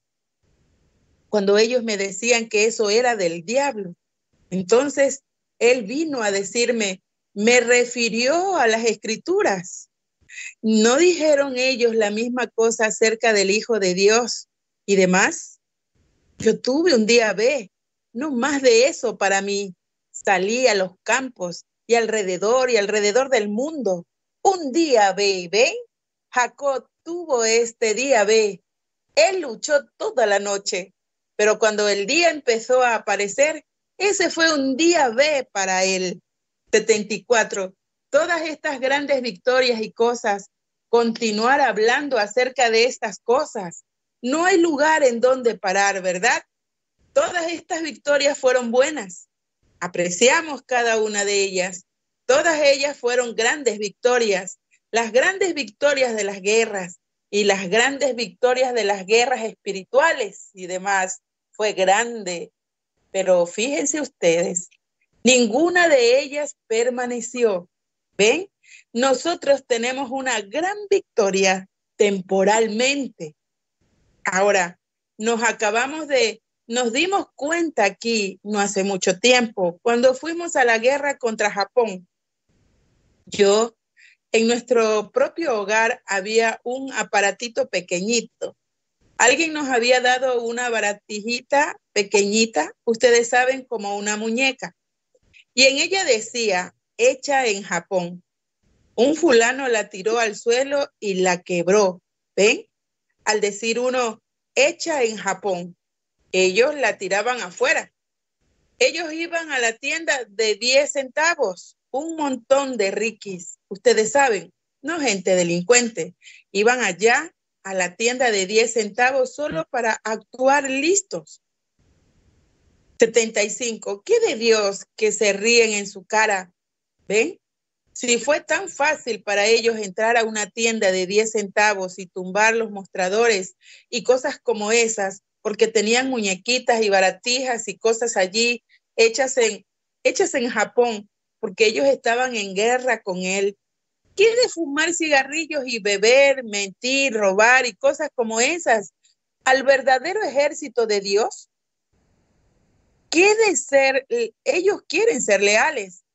Cuando ellos me decían que eso era del diablo. Entonces, él vino a decirme, me refirió a las escrituras. ¿No dijeron ellos la misma cosa acerca del Hijo de Dios y demás? Yo tuve un día B, no más de eso para mí. Salí a los campos y alrededor y alrededor del mundo. Un día B, ¿ven? Jacob tuvo este día B. Él luchó toda la noche, pero cuando el día empezó a aparecer, ese fue un día B para él. setenta y cuatro. Todas estas grandes victorias y cosas, continuar hablando acerca de estas cosas. No hay lugar en donde parar, ¿verdad? Todas estas victorias fueron buenas. Apreciamos cada una de ellas. Todas ellas fueron grandes victorias. Las grandes victorias de las guerras y las grandes victorias de las guerras espirituales y demás. Fue grande. Pero fíjense ustedes, ninguna de ellas permaneció. ¿Ven? Nosotros tenemos una gran victoria temporalmente. Ahora, nos acabamos de, nos dimos cuenta aquí no hace mucho tiempo, cuando fuimos a la guerra contra Japón. Yo, en nuestro propio hogar había un aparatito pequeñito. Alguien nos había dado una baratijita pequeñita, ustedes saben, como una muñeca. Y en ella decía, hecha en Japón. Un fulano la tiró al suelo y la quebró. ¿Ven? Al decir uno, hecha en Japón, ellos la tiraban afuera. Ellos iban a la tienda de diez centavos, un montón de riquis. Ustedes saben, no gente delincuente. Iban allá a la tienda de diez centavos solo para actuar listos. setenta y cinco. ¿Qué de Dios que se ríen en su cara? ¿Ven? Si fue tan fácil para ellos entrar a una tienda de diez centavos y tumbar los mostradores y cosas como esas, porque tenían muñequitas y baratijas y cosas allí hechas en, hechas en Japón, porque ellos estaban en guerra con él. ¿Qué de fumar cigarrillos y beber, mentir, robar y cosas como esas al verdadero ejército de Dios? ¿Qué de ser? Ellos quieren ser leales.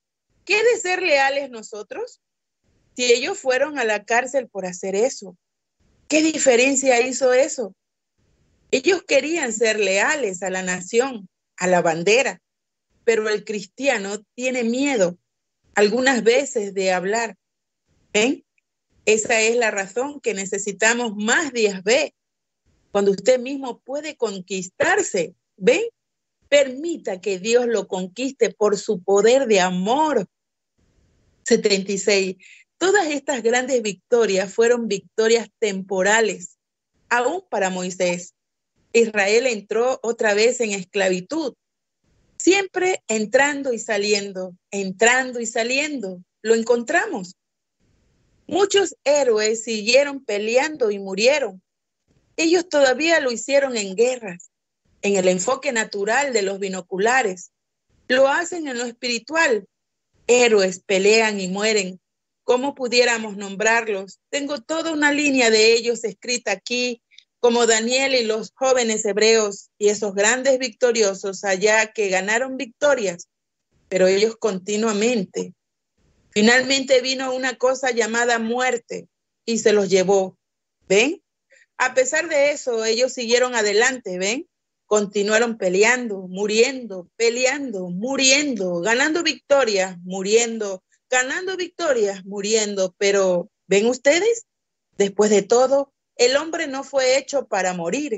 ¿Qué de ser leales nosotros? Si ellos fueron a la cárcel por hacer eso, ¿qué diferencia hizo eso? Ellos querían ser leales a la nación, a la bandera, pero el cristiano tiene miedo algunas veces de hablar. ¿Ven? Esa es la razón que necesitamos más días B, cuando usted mismo puede conquistarse. ¿Ven? Permita que Dios lo conquiste por su poder de amor. setenta y seis. Todas estas grandes victorias fueron victorias temporales, aún para Moisés. Israel entró otra vez en esclavitud, siempre entrando y saliendo, entrando y saliendo. Lo encontramos. Muchos héroes siguieron peleando y murieron. Ellos todavía lo hicieron en guerras, en el enfoque natural de los binoculares. Lo hacen en lo espiritual. Héroes pelean y mueren. ¿Cómo pudiéramos nombrarlos? Tengo toda una línea de ellos escrita aquí, como Daniel y los jóvenes hebreos y esos grandes victoriosos allá que ganaron victorias, pero ellos continuamente. Finalmente vino una cosa llamada muerte y se los llevó. ¿Ven? A pesar de eso, ellos siguieron adelante, ¿ven? Continuaron peleando, muriendo, peleando, muriendo, ganando victorias, muriendo, ganando victorias, muriendo. Pero, ¿ven ustedes? Después de todo, el hombre no fue hecho para morir.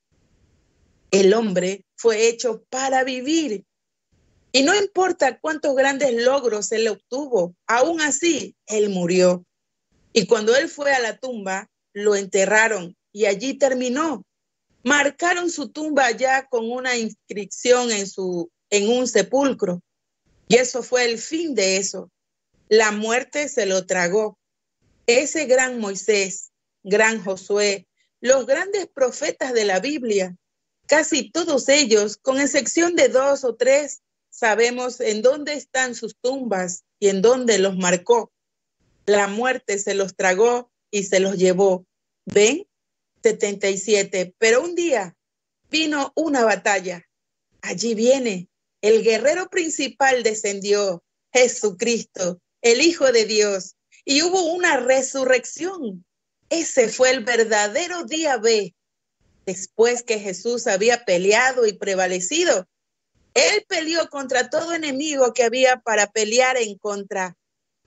El hombre fue hecho para vivir. Y no importa cuántos grandes logros él obtuvo, aún así, él murió. Y cuando él fue a la tumba, lo enterraron y allí terminó. Marcaron su tumba allá con una inscripción en, su, en un sepulcro. Y eso fue el fin de eso. La muerte se lo tragó. Ese gran Moisés, gran Josué, los grandes profetas de la Biblia, casi todos ellos, con excepción de dos o tres, sabemos en dónde están sus tumbas y en dónde los marcó. La muerte se los tragó y se los llevó. ¿Ven? setenta y siete. Pero un día vino una batalla. Allí viene. El guerrero principal descendió, Jesucristo, el Hijo de Dios. Y hubo una resurrección. Ese fue el verdadero día B. Después que Jesús había peleado y prevalecido, él peleó contra todo enemigo que había para pelear en contra.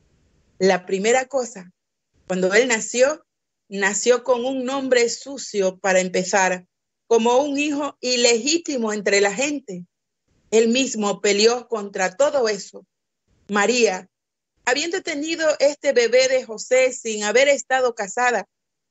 La primera cosa, cuando él nació, nació con un nombre sucio para empezar, como un hijo ilegítimo entre la gente. Él mismo peleó contra todo eso. María, habiendo tenido este bebé de José sin haber estado casada,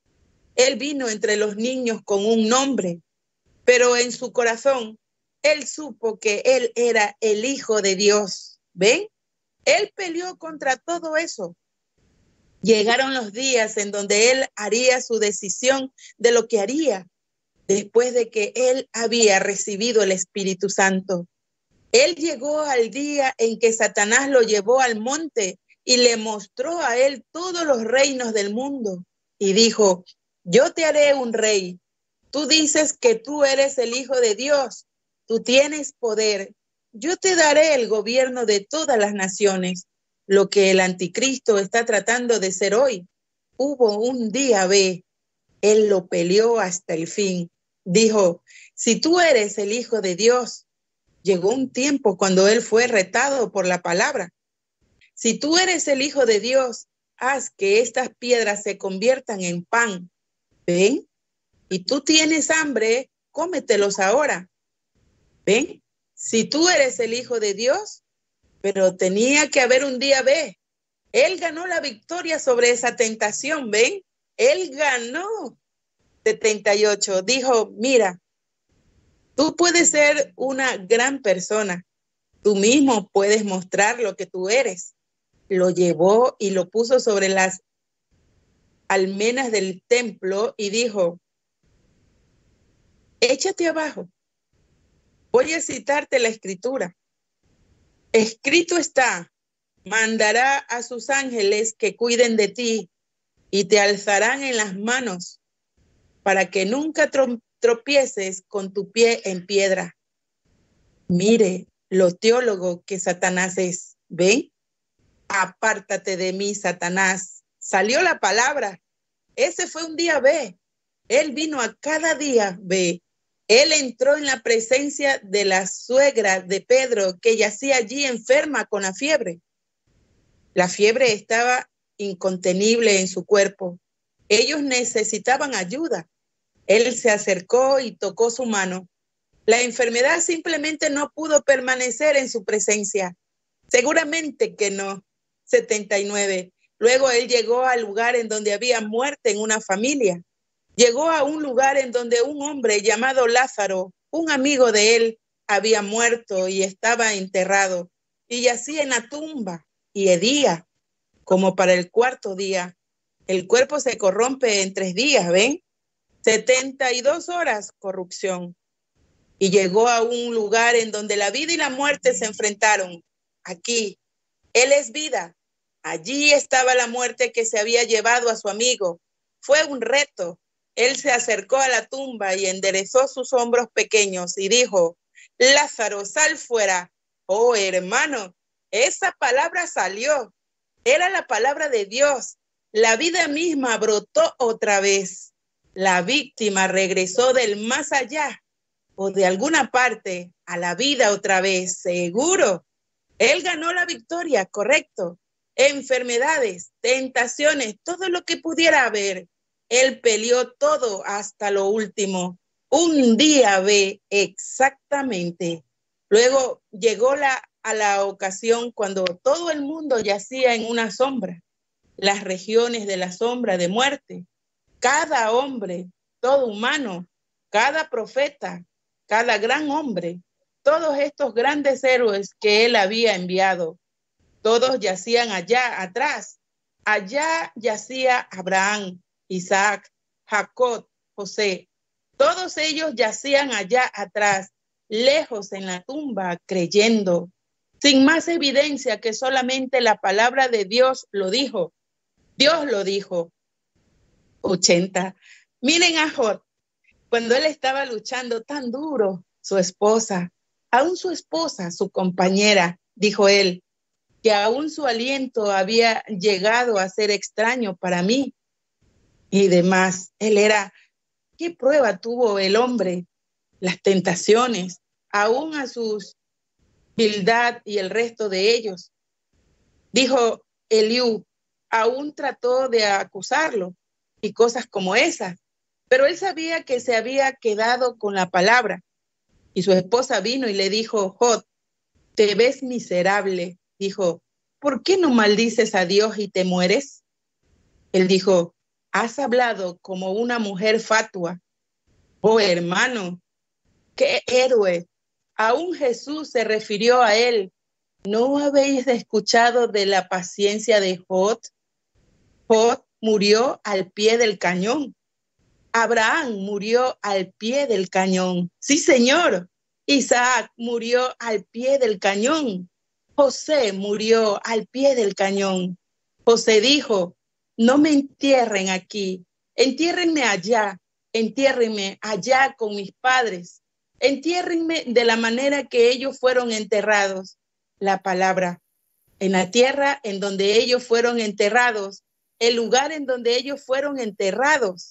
él vino entre los niños con un nombre, pero en su corazón, él supo que él era el Hijo de Dios. ¿Ven? Él peleó contra todo eso. Llegaron los días en donde él haría su decisión de lo que haría después de que él había recibido el Espíritu Santo. Él llegó al día en que Satanás lo llevó al monte y le mostró a él todos los reinos del mundo y dijo: yo te haré un rey. Tú dices que tú eres el Hijo de Dios. Tú tienes poder. Yo te daré el gobierno de todas las naciones. Lo que el anticristo está tratando de ser hoy. Hubo un día B. Él lo peleó hasta el fin. Dijo: si tú eres el Hijo de Dios. Llegó un tiempo cuando él fue retado por la palabra. Si tú eres el Hijo de Dios, haz que estas piedras se conviertan en pan. ¿Ven? Y tú tienes hambre, cómetelos ahora. ¿Ven? Si tú eres el Hijo de Dios, pero tenía que haber un día B. Él ganó la victoria sobre esa tentación, ¿ven? Él ganó. setenta y ocho. Dijo: mira, tú puedes ser una gran persona. Tú mismo puedes mostrar lo que tú eres. Lo llevó y lo puso sobre las almenas del templo y dijo: échate abajo. Voy a citarte la escritura. Escrito está: mandará a sus ángeles que cuiden de ti y te alzarán en las manos para que nunca tro- tropieces con tu pie en piedra. Mire lo teólogo que Satanás es. ¿Ven? Apártate de mí, Satanás. Salió la palabra. Ese fue un día B. Él vino a cada día B. Él entró en la presencia de la suegra de Pedro, que yacía allí enferma con la fiebre. La fiebre estaba incontenible en su cuerpo. Ellos necesitaban ayuda. Él se acercó y tocó su mano. La enfermedad simplemente no pudo permanecer en su presencia. Seguramente que no. setenta y nueve. Luego él llegó al lugar en donde había muerte en una familia. Llegó a un lugar en donde un hombre llamado Lázaro, un amigo de él, había muerto y estaba enterrado. Y yacía en la tumba y hedía, como para el cuarto día. El cuerpo se corrompe en tres días, ¿ven? setenta y dos horas, corrupción. Y llegó a un lugar en donde la vida y la muerte se enfrentaron. Aquí, él es vida. Allí estaba la muerte que se había llevado a su amigo. Fue un reto. Él se acercó a la tumba y enderezó sus hombros pequeños y dijo, Lázaro, sal fuera. Oh, hermano, esa palabra salió. Era la palabra de Dios. La vida misma brotó otra vez. La víctima regresó del más allá o de alguna parte a la vida otra vez, seguro. Él ganó la victoria, correcto. Enfermedades, tentaciones, todo lo que pudiera haber. Él peleó todo hasta lo último. Un día ve exactamente. Luego llegó la, a la ocasión cuando todo el mundo yacía en una sombra. Las regiones de la sombra de muerte. Cada hombre, todo humano, cada profeta, cada gran hombre, todos estos grandes héroes que él había enviado, todos yacían allá atrás. Allá yacía Abraham, Isaac, Jacob, José. Todos ellos yacían allá atrás, lejos en la tumba, creyendo, sin más evidencia que solamente la palabra de Dios lo dijo. Dios lo dijo. ochenta. Miren a Job, cuando él estaba luchando tan duro, su esposa, aún su esposa, su compañera, dijo él, que aún su aliento había llegado a ser extraño para mí y demás. Él era, ¿qué prueba tuvo el hombre? Las tentaciones, aún a su Bildad y el resto de ellos. Dijo Eliú, aún trató de acusarlo y cosas como esas, pero él sabía que se había quedado con la palabra. Y su esposa vino y le dijo, Job, te ves miserable. Dijo, ¿por qué no maldices a Dios y te mueres? Él dijo, has hablado como una mujer fatua. Oh, hermano, qué héroe. Aún Jesús se refirió a él. ¿No habéis escuchado de la paciencia de Job? Job murió al pie del cañón. Abraham murió al pie del cañón. Sí, señor. Isaac murió al pie del cañón. José murió al pie del cañón. José dijo, no me entierren aquí, entiérrenme allá, entiérrenme allá con mis padres, entiérrenme de la manera que ellos fueron enterrados. La palabra, en la tierra en donde ellos fueron enterrados, el lugar en donde ellos fueron enterrados.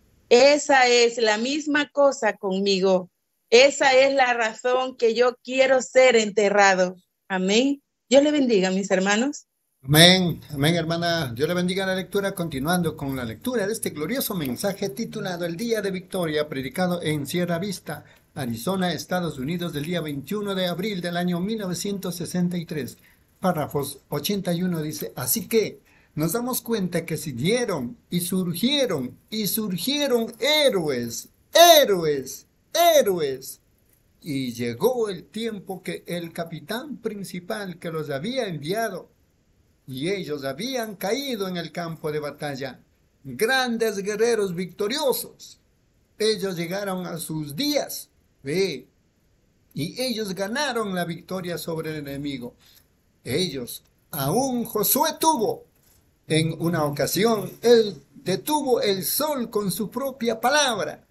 Esa es la misma cosa conmigo. Esa es la razón que yo quiero ser enterrado. Amén. Dios le bendiga, mis hermanos. Amén, amén, hermana. Dios le bendiga la lectura, continuando con la lectura de este glorioso mensaje titulado El Día de Victoria, predicado en Sierra Vista, Arizona, Estados Unidos, del día veintiuno de abril del año mil novecientos sesenta y tres. Párrafos ochenta y uno dice, así que nos damos cuenta que siguieron y surgieron y surgieron héroes, héroes, héroes. Y llegó el tiempo que el capitán principal que los había enviado, y ellos habían caído en el campo de batalla, grandes guerreros victoriosos. Ellos llegaron a sus días, ¿ve? Y ellos ganaron la victoria sobre el enemigo. Ellos, aún Josué tuvo, en una ocasión, él detuvo el sol con su propia palabra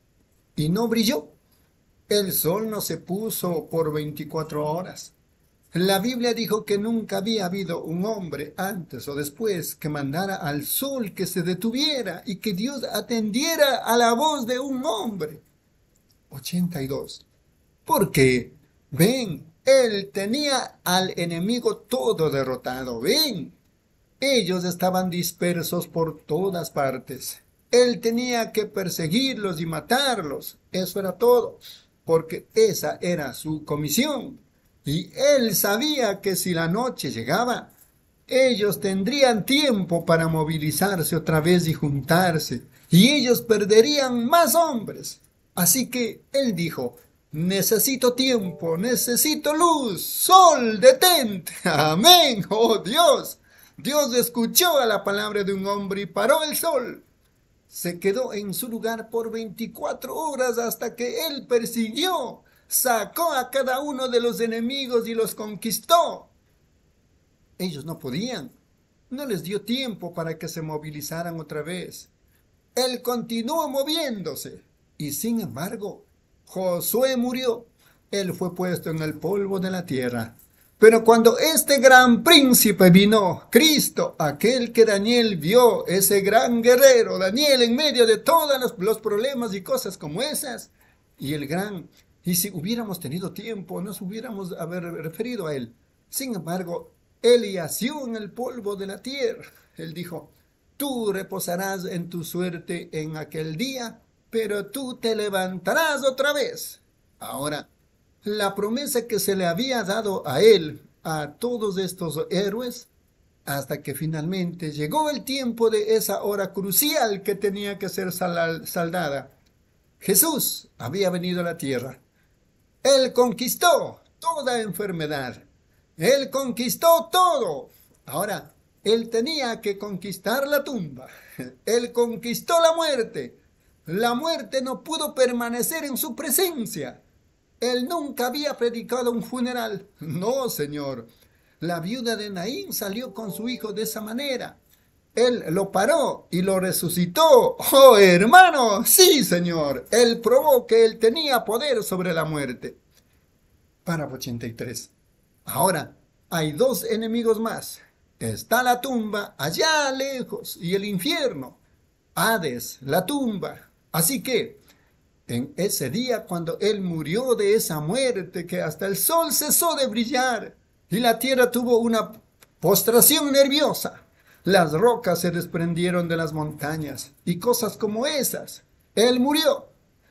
y no brilló. El sol no se puso por veinticuatro horas. La Biblia dijo que nunca había habido un hombre antes o después que mandara al sol que se detuviera y que Dios atendiera a la voz de un hombre. ochenta y dos. Porque, ven, él tenía al enemigo todo derrotado, ven. Ellos estaban dispersos por todas partes. Él tenía que perseguirlos y matarlos. Eso era todo, porque esa era su comisión. Y él sabía que si la noche llegaba, ellos tendrían tiempo para movilizarse otra vez y juntarse, y ellos perderían más hombres. Así que él dijo, necesito tiempo, necesito luz, sol, detente. Amén, oh Dios. Dios escuchó a la palabra de un hombre y paró el sol. Se quedó en su lugar por veinticuatro horas hasta que él persiguió, sacó a cada uno de los enemigos y los conquistó. Ellos no podían, no les dio tiempo para que se movilizaran otra vez. Él continuó moviéndose y sin embargo, Josué murió. Él fue puesto en el polvo de la tierra. Pero cuando este gran príncipe vino, Cristo, aquel que Daniel vio, ese gran guerrero, Daniel en medio de todos los, los problemas y cosas como esas, y el gran, y si hubiéramos tenido tiempo, nos hubiéramos haber referido a él. Sin embargo, él yació en el polvo de la tierra. Él dijo, tú reposarás en tu suerte en aquel día, pero tú te levantarás otra vez. Ahora, la promesa que se le había dado a él, a todos estos héroes, hasta que finalmente llegó el tiempo de esa hora crucial que tenía que ser saldada. Jesús había venido a la tierra. Él conquistó toda enfermedad. Él conquistó todo. Ahora, él tenía que conquistar la tumba. Él conquistó la muerte. La muerte no pudo permanecer en su presencia. Él nunca había predicado un funeral. No, Señor. La viuda de Naín salió con su hijo de esa manera. Él lo paró y lo resucitó. ¡Oh, hermano! Sí, Señor. Él probó que él tenía poder sobre la muerte. Párrafo ochenta y tres. Ahora, hay dos enemigos más. Está la tumba allá lejos y el infierno. Hades, la tumba. Así que, en ese día cuando él murió de esa muerte que hasta el sol cesó de brillar y la tierra tuvo una postración nerviosa, las rocas se desprendieron de las montañas y cosas como esas. Él murió.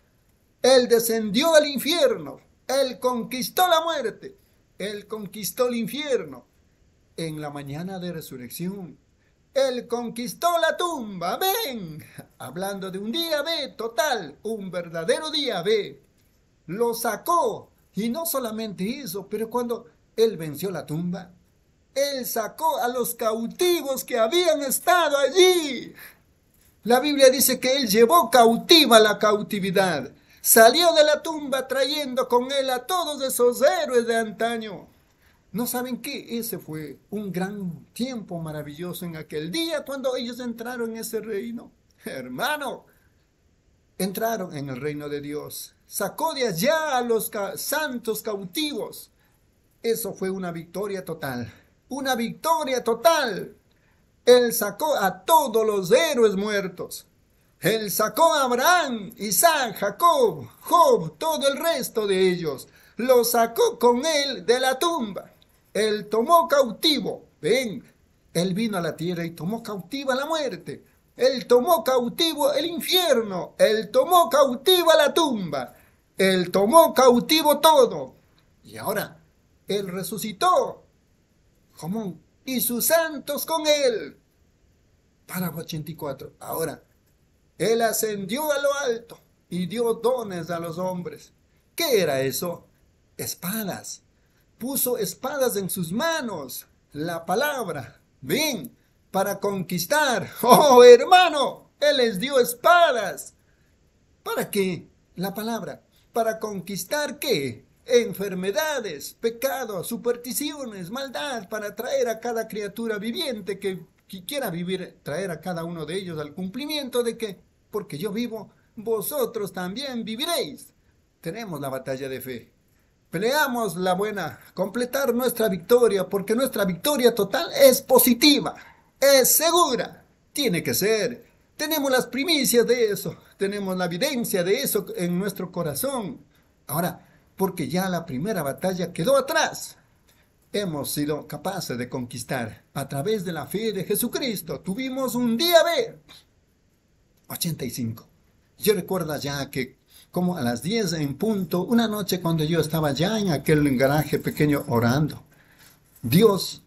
Él descendió al infierno. Él conquistó la muerte. Él conquistó el infierno. En la mañana de resurrección, Él conquistó la tumba. ¡Ven! Hablando de un día B total, un verdadero día B. Lo sacó. Y no solamente eso, pero cuando Él venció la tumba, Él sacó a los cautivos que habían estado allí. La Biblia dice que Él llevó cautiva la cautividad. Salió de la tumba trayendo con Él a todos esos héroes de antaño. ¿No saben qué? Ese fue un gran tiempo maravilloso en aquel día cuando ellos entraron en ese reino. Hermano, entraron en el reino de Dios. Sacó de allá a los ca- santos cautivos. Eso fue una victoria total. Una victoria total. Él sacó a todos los héroes muertos. Él sacó a Abraham, Isaac, Jacob, Job, todo el resto de ellos. Los sacó con él de la tumba. Él tomó cautivo. Ven, él vino a la tierra y tomó cautiva la muerte. Él tomó cautivo el infierno. Él tomó cautiva la tumba. Él tomó cautivo todo. Y ahora, él resucitó. ¿Cómo? Y sus santos con él. Párrafo ochenta y cuatro. Ahora, él ascendió a lo alto y dio dones a los hombres. ¿Qué era eso? Espadas. Puso espadas en sus manos. La palabra. Ven, para conquistar. ¡Oh, hermano! Él les dio espadas. ¿Para qué? La palabra. ¿Para conquistar qué? Enfermedades, pecados, supersticiones, maldad, para traer a cada criatura viviente que, que quiera vivir, traer a cada uno de ellos al cumplimiento de que, porque yo vivo, vosotros también viviréis. Tenemos la batalla de fe. Peleamos la buena, completar nuestra victoria, porque nuestra victoria total es positiva, es segura, tiene que ser. Tenemos las primicias de eso, tenemos la evidencia de eso en nuestro corazón. Ahora, porque ya la primera batalla quedó atrás, hemos sido capaces de conquistar a través de la fe de Jesucristo. Tuvimos un día B, ochenta y cinco. Yo recuerdo ya que como a las diez en punto, una noche cuando yo estaba ya en aquel garaje pequeño orando, Dios,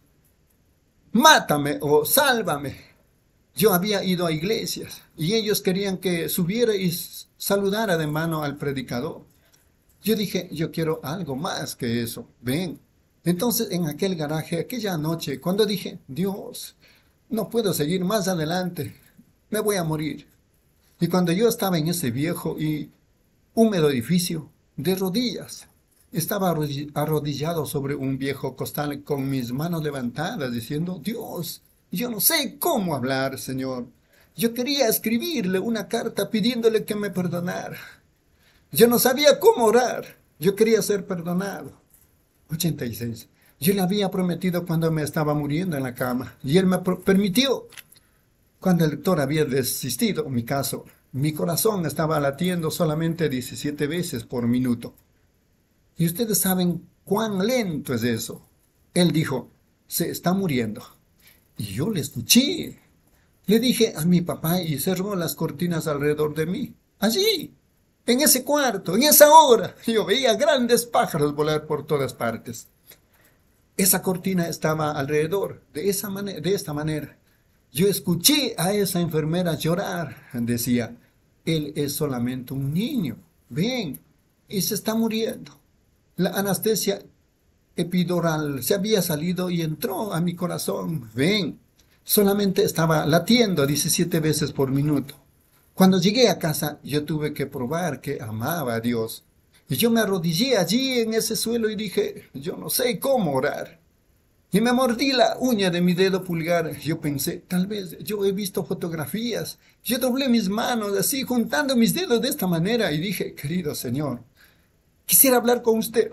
mátame o sálvame. Yo había ido a iglesias y ellos querían que subiera y saludara de mano al predicador. Yo dije, yo quiero algo más que eso, ven. Entonces en aquel garaje, aquella noche, cuando dije, Dios, no puedo seguir más adelante, me voy a morir. Y cuando yo estaba en ese viejo y húmedo edificio, de rodillas, estaba arrodillado sobre un viejo costal con mis manos levantadas, diciendo, Dios, yo no sé cómo hablar, Señor. Yo quería escribirle una carta pidiéndole que me perdonara. Yo no sabía cómo orar. Yo quería ser perdonado. ochenta y seis. Yo le había prometido cuando me estaba muriendo en la cama, y él me permitió. Cuando el doctor había desistido en mi caso, mi corazón estaba latiendo solamente diecisiete veces por minuto. Y ustedes saben cuán lento es eso. Él dijo, se está muriendo. Y yo le escuché. Le dije a mi papá y cerró las cortinas alrededor de mí. Allí, en ese cuarto, en esa hora, yo veía grandes pájaros volar por todas partes. Esa cortina estaba alrededor, de, esa manera, de esta manera. Yo escuché a esa enfermera llorar. Decía, él es solamente un niño. Ven, y se está muriendo. La anestesia epidural se había salido y entró a mi corazón. Ven, solamente estaba latiendo diecisiete veces por minuto. Cuando llegué a casa, yo tuve que probar que amaba a Dios. Y yo me arrodillé allí en ese suelo y dije, yo no sé cómo orar. Y me mordí la uña de mi dedo pulgar. Yo pensé, tal vez yo he visto fotografías. Yo doblé mis manos así, juntando mis dedos de esta manera. Y dije, querido Señor, quisiera hablar con usted.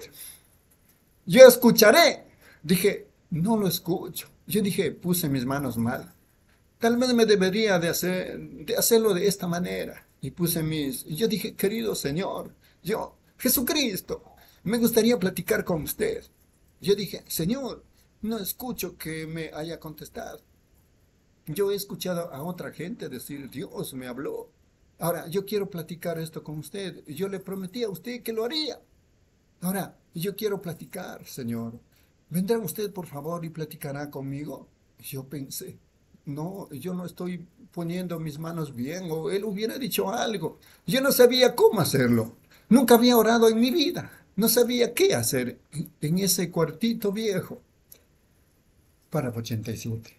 Yo escucharé. Dije, no lo escucho. Yo dije, puse mis manos mal. Tal vez me debería de, hacer, de hacerlo de esta manera. Y puse mis... Y yo dije, querido Señor, yo, Jesucristo, me gustaría platicar con usted. Yo dije, Señor, no escucho que me haya contestado. Yo he escuchado a otra gente decir, Dios me habló. Ahora, yo quiero platicar esto con usted. Yo le prometí a usted que lo haría. Ahora, yo quiero platicar, Señor. ¿Vendrá usted, por favor, y platicará conmigo? Yo pensé, no, yo no estoy poniendo mis manos bien, o él hubiera dicho algo. Yo no sabía cómo hacerlo. Nunca había orado en mi vida. No sabía qué hacer en ese cuartito viejo. Párrafo ochenta y siete.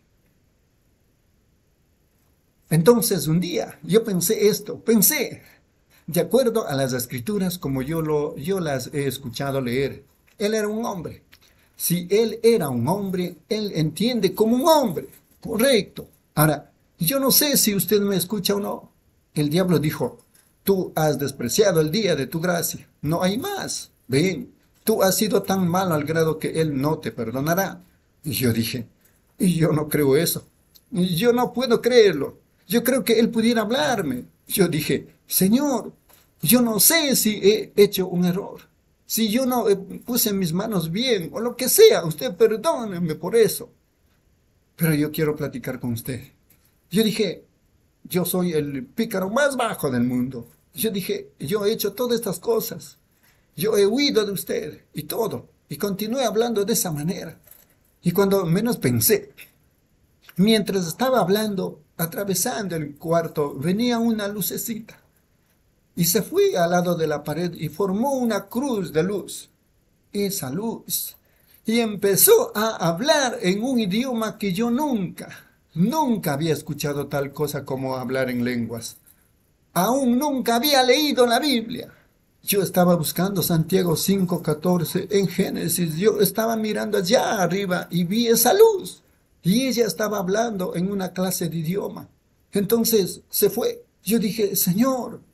Entonces un día yo pensé esto, pensé, de acuerdo a las escrituras como yo, lo, yo las he escuchado leer, él era un hombre. Si él era un hombre, él entiende como un hombre, correcto. Ahora, yo no sé si usted me escucha o no. El diablo dijo, tú has despreciado el día de tu gracia, no hay más. Ven, tú has sido tan malo al grado que él no te perdonará. Y yo dije, y yo no creo eso. Y yo no puedo creerlo. Yo creo que él pudiera hablarme. Yo dije, Señor, yo no sé si he hecho un error. Si yo no puse mis manos bien o lo que sea, usted perdóneme por eso. Pero yo quiero platicar con usted. Yo dije, yo soy el pícaro más bajo del mundo. Yo dije, yo he hecho todas estas cosas. Yo he huido de usted y todo. Y continué hablando de esa manera. Y cuando menos pensé, mientras estaba hablando, atravesando el cuarto, venía una lucecita. Y se fue al lado de la pared y formó una cruz de luz. Esa luz. Y empezó a hablar en un idioma que yo nunca, nunca había escuchado tal cosa como hablar en lenguas. Aún nunca había leído la Biblia. Yo estaba buscando Santiago cinco catorce en Génesis. Yo estaba mirando allá arriba y vi esa luz. Y ella estaba hablando en una clase de idioma. Entonces se fue. Yo dije, Señor,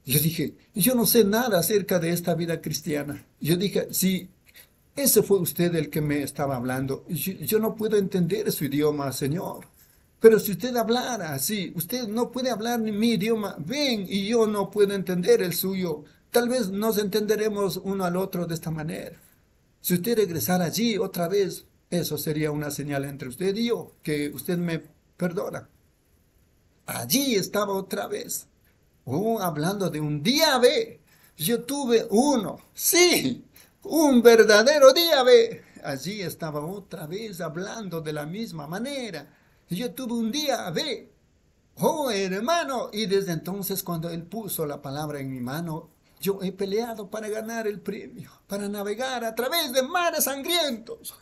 Yo dije, yo no sé nada acerca de esta vida cristiana. Yo dije, si ese fue usted el que me estaba hablando, yo, yo no puedo entender su idioma, Señor. Pero si usted hablara así, usted no puede hablar ni mi idioma, ven, y yo no puedo entender el suyo. Tal vez nos entenderemos uno al otro de esta manera. Si usted regresara allí otra vez, eso sería una señal entre usted y yo, que usted me perdona. Allí estaba otra vez. Oh, hablando de un día B. Yo tuve uno, sí, un verdadero día B. Allí estaba otra vez hablando de la misma manera. Yo tuve un día B. Oh, hermano, y desde entonces cuando él puso la palabra en mi mano, yo he peleado para ganar el premio, para navegar a través de mares sangrientos.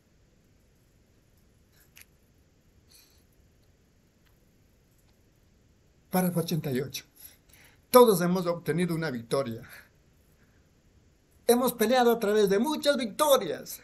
Párrafo ochenta y ocho. Todos hemos obtenido una victoria. Hemos peleado a través de muchas victorias.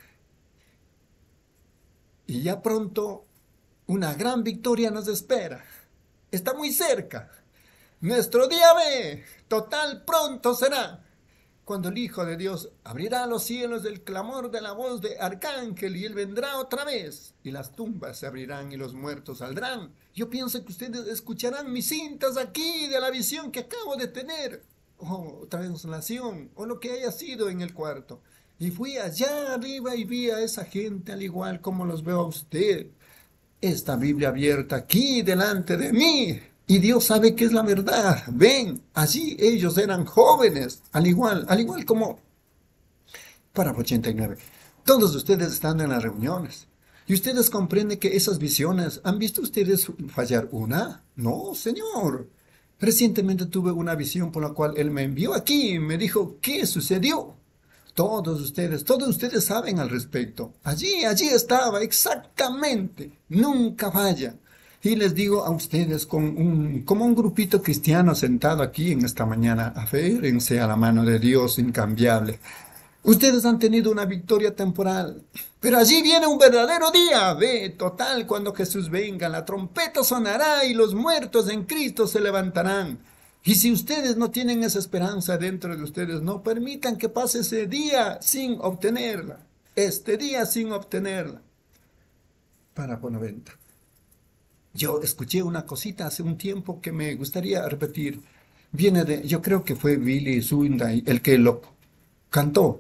Y ya pronto una gran victoria nos espera. Está muy cerca. Nuestro día B, total pronto será. Cuando el Hijo de Dios abrirá los cielos del clamor de la voz de arcángel y Él vendrá otra vez. Y las tumbas se abrirán y los muertos saldrán. Yo pienso que ustedes escucharán mis cintas aquí de la visión que acabo de tener. O translación, o lo que haya sido en el cuarto. Y fui allá arriba y vi a esa gente al igual como los veo a usted. Esta Biblia abierta aquí delante de mí. Y Dios sabe que es la verdad. Ven, allí ellos eran jóvenes, al igual, al igual como... Párrafo ochenta y nueve. Todos ustedes están en las reuniones. ¿Y ustedes comprenden que esas visiones, han visto ustedes fallar una? No, señor. Recientemente tuve una visión por la cual Él me envió aquí y me dijo, ¿qué sucedió? Todos ustedes, todos ustedes saben al respecto. Allí, allí estaba, exactamente. Nunca falla. Y les digo a ustedes, con un, como un grupito cristiano sentado aquí en esta mañana, aférrense a la mano de Dios incambiable. Ustedes han tenido una victoria temporal, pero allí viene un verdadero día, ve, total, cuando Jesús venga, la trompeta sonará y los muertos en Cristo se levantarán. Y si ustedes no tienen esa esperanza dentro de ustedes, no permitan que pase ese día sin obtenerla, este día sin obtenerla. Párrafo noventa. Yo escuché una cosita hace un tiempo que me gustaría repetir. Viene de, yo creo que fue Billy Sunday el que lo cantó.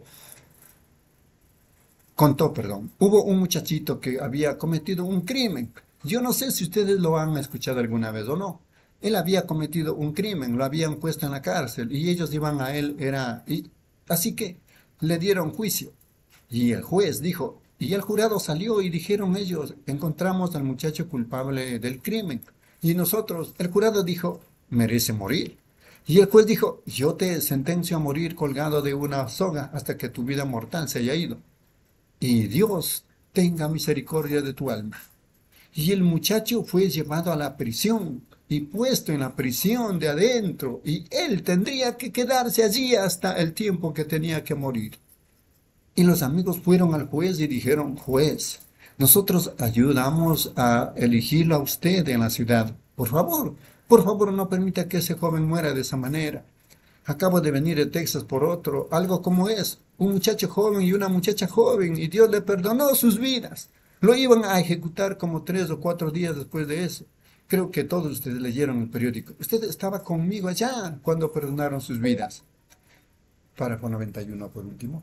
Contó, perdón. Hubo un muchachito que había cometido un crimen. Yo no sé si ustedes lo han escuchado alguna vez o no. Él había cometido un crimen, lo habían puesto en la cárcel y ellos iban a él, era... Y, así que le dieron juicio. Y el juez dijo... Y el jurado salió y dijeron ellos, encontramos al muchacho culpable del crimen. Y nosotros, el jurado dijo, merece morir. Y el juez dijo, yo te sentencio a morir colgado de una soga hasta que tu vida mortal se haya ido. Y Dios tenga misericordia de tu alma. Y el muchacho fue llevado a la prisión y puesto en la prisión de adentro. Y él tendría que quedarse allí hasta el tiempo que tenía que morir. Y los amigos fueron al juez y dijeron, juez, nosotros ayudamos a elegirlo a usted en la ciudad. Por favor, por favor no permita que ese joven muera de esa manera. Acabo de venir de Texas por otro, algo como es, un muchacho joven y una muchacha joven, y Dios le perdonó sus vidas. Lo iban a ejecutar como tres o cuatro días después de eso. Creo que todos ustedes leyeron el periódico. Usted estaba conmigo allá cuando perdonaron sus vidas. Párrafo noventa y uno por último.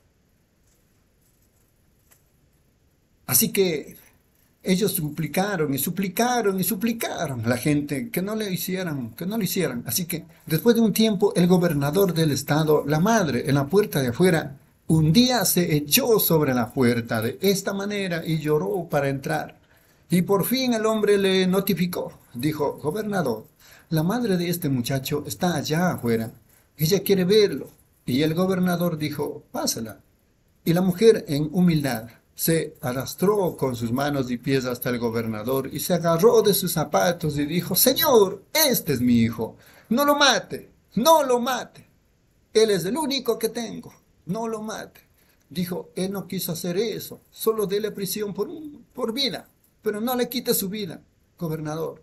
Así que ellos suplicaron y suplicaron y suplicaron a la gente que no le hicieran, que no lo hicieran. Así que después de un tiempo el gobernador del estado, la madre en la puerta de afuera, un día se echó sobre la puerta de esta manera y lloró para entrar. Y por fin el hombre le notificó, dijo, gobernador, la madre de este muchacho está allá afuera, ella quiere verlo. Y el gobernador dijo, pásala. Y la mujer en humildad se arrastró con sus manos y pies hasta el gobernador y se agarró de sus zapatos y dijo, Señor, este es mi hijo, no lo mate, no lo mate. Él es el único que tengo, no lo mate. Dijo, él no quiso hacer eso, solo déle prisión por, por vida, pero no le quite su vida, gobernador.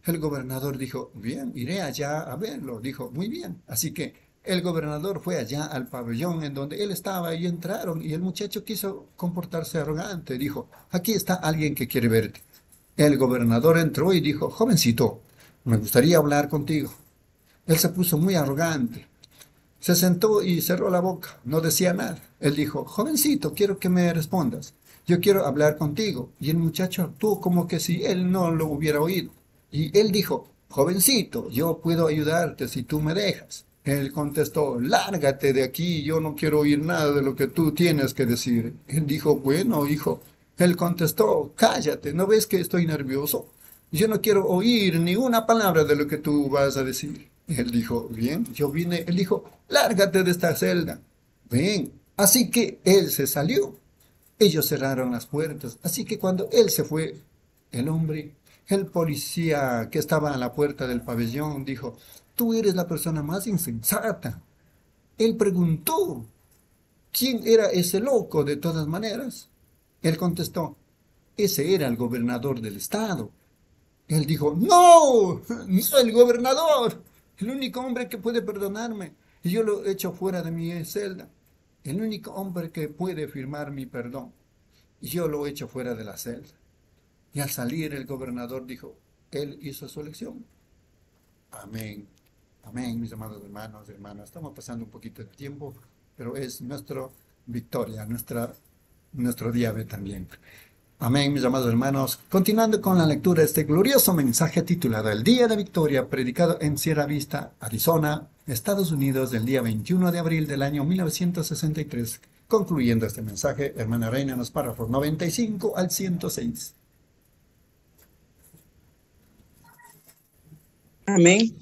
El gobernador dijo, bien, iré allá a verlo. Dijo, muy bien. Así que el gobernador fue allá al pabellón en donde él estaba y entraron y el muchacho quiso comportarse arrogante. Dijo, aquí está alguien que quiere verte. El gobernador entró y dijo, jovencito, me gustaría hablar contigo. Él se puso muy arrogante. Se sentó y cerró la boca, no decía nada. Él dijo, jovencito, quiero que me respondas. Yo quiero hablar contigo. Y el muchacho actuó como que si él no lo hubiera oído. Y él dijo, jovencito, yo puedo ayudarte si tú me dejas. Él contestó, lárgate de aquí, yo no quiero oír nada de lo que tú tienes que decir. Él dijo, bueno, hijo. Él contestó, cállate, ¿no ves que estoy nervioso? Yo no quiero oír ni una palabra de lo que tú vas a decir. Él dijo, bien, yo vine. Él dijo, lárgate de esta celda. Ven. Así que él se salió. Ellos cerraron las puertas. Así que cuando él se fue, el hombre, el policía que estaba a la puerta del pabellón, dijo, tú eres la persona más insensata. Él preguntó, ¿quién era ese loco de todas maneras? Él contestó, ese era el gobernador del estado. Él dijo, no, no el gobernador, el único hombre que puede perdonarme. Y yo lo echo fuera de mi celda. El único hombre que puede firmar mi perdón. Y yo lo echo fuera de la celda. Y al salir el gobernador dijo, él hizo su elección. Amén. Amén, mis amados hermanos, hermanas. Estamos pasando un poquito de tiempo, pero es nuestra victoria, nuestra, nuestro día de también. Amén, mis amados hermanos. Continuando con la lectura de este glorioso mensaje titulado El Día de Victoria, predicado en Sierra Vista, Arizona, Estados Unidos, del día veintiuno de abril del año mil novecientos sesenta y tres. Concluyendo este mensaje, hermana Reina, en los párrafos noventa y cinco al ciento seis. Amén.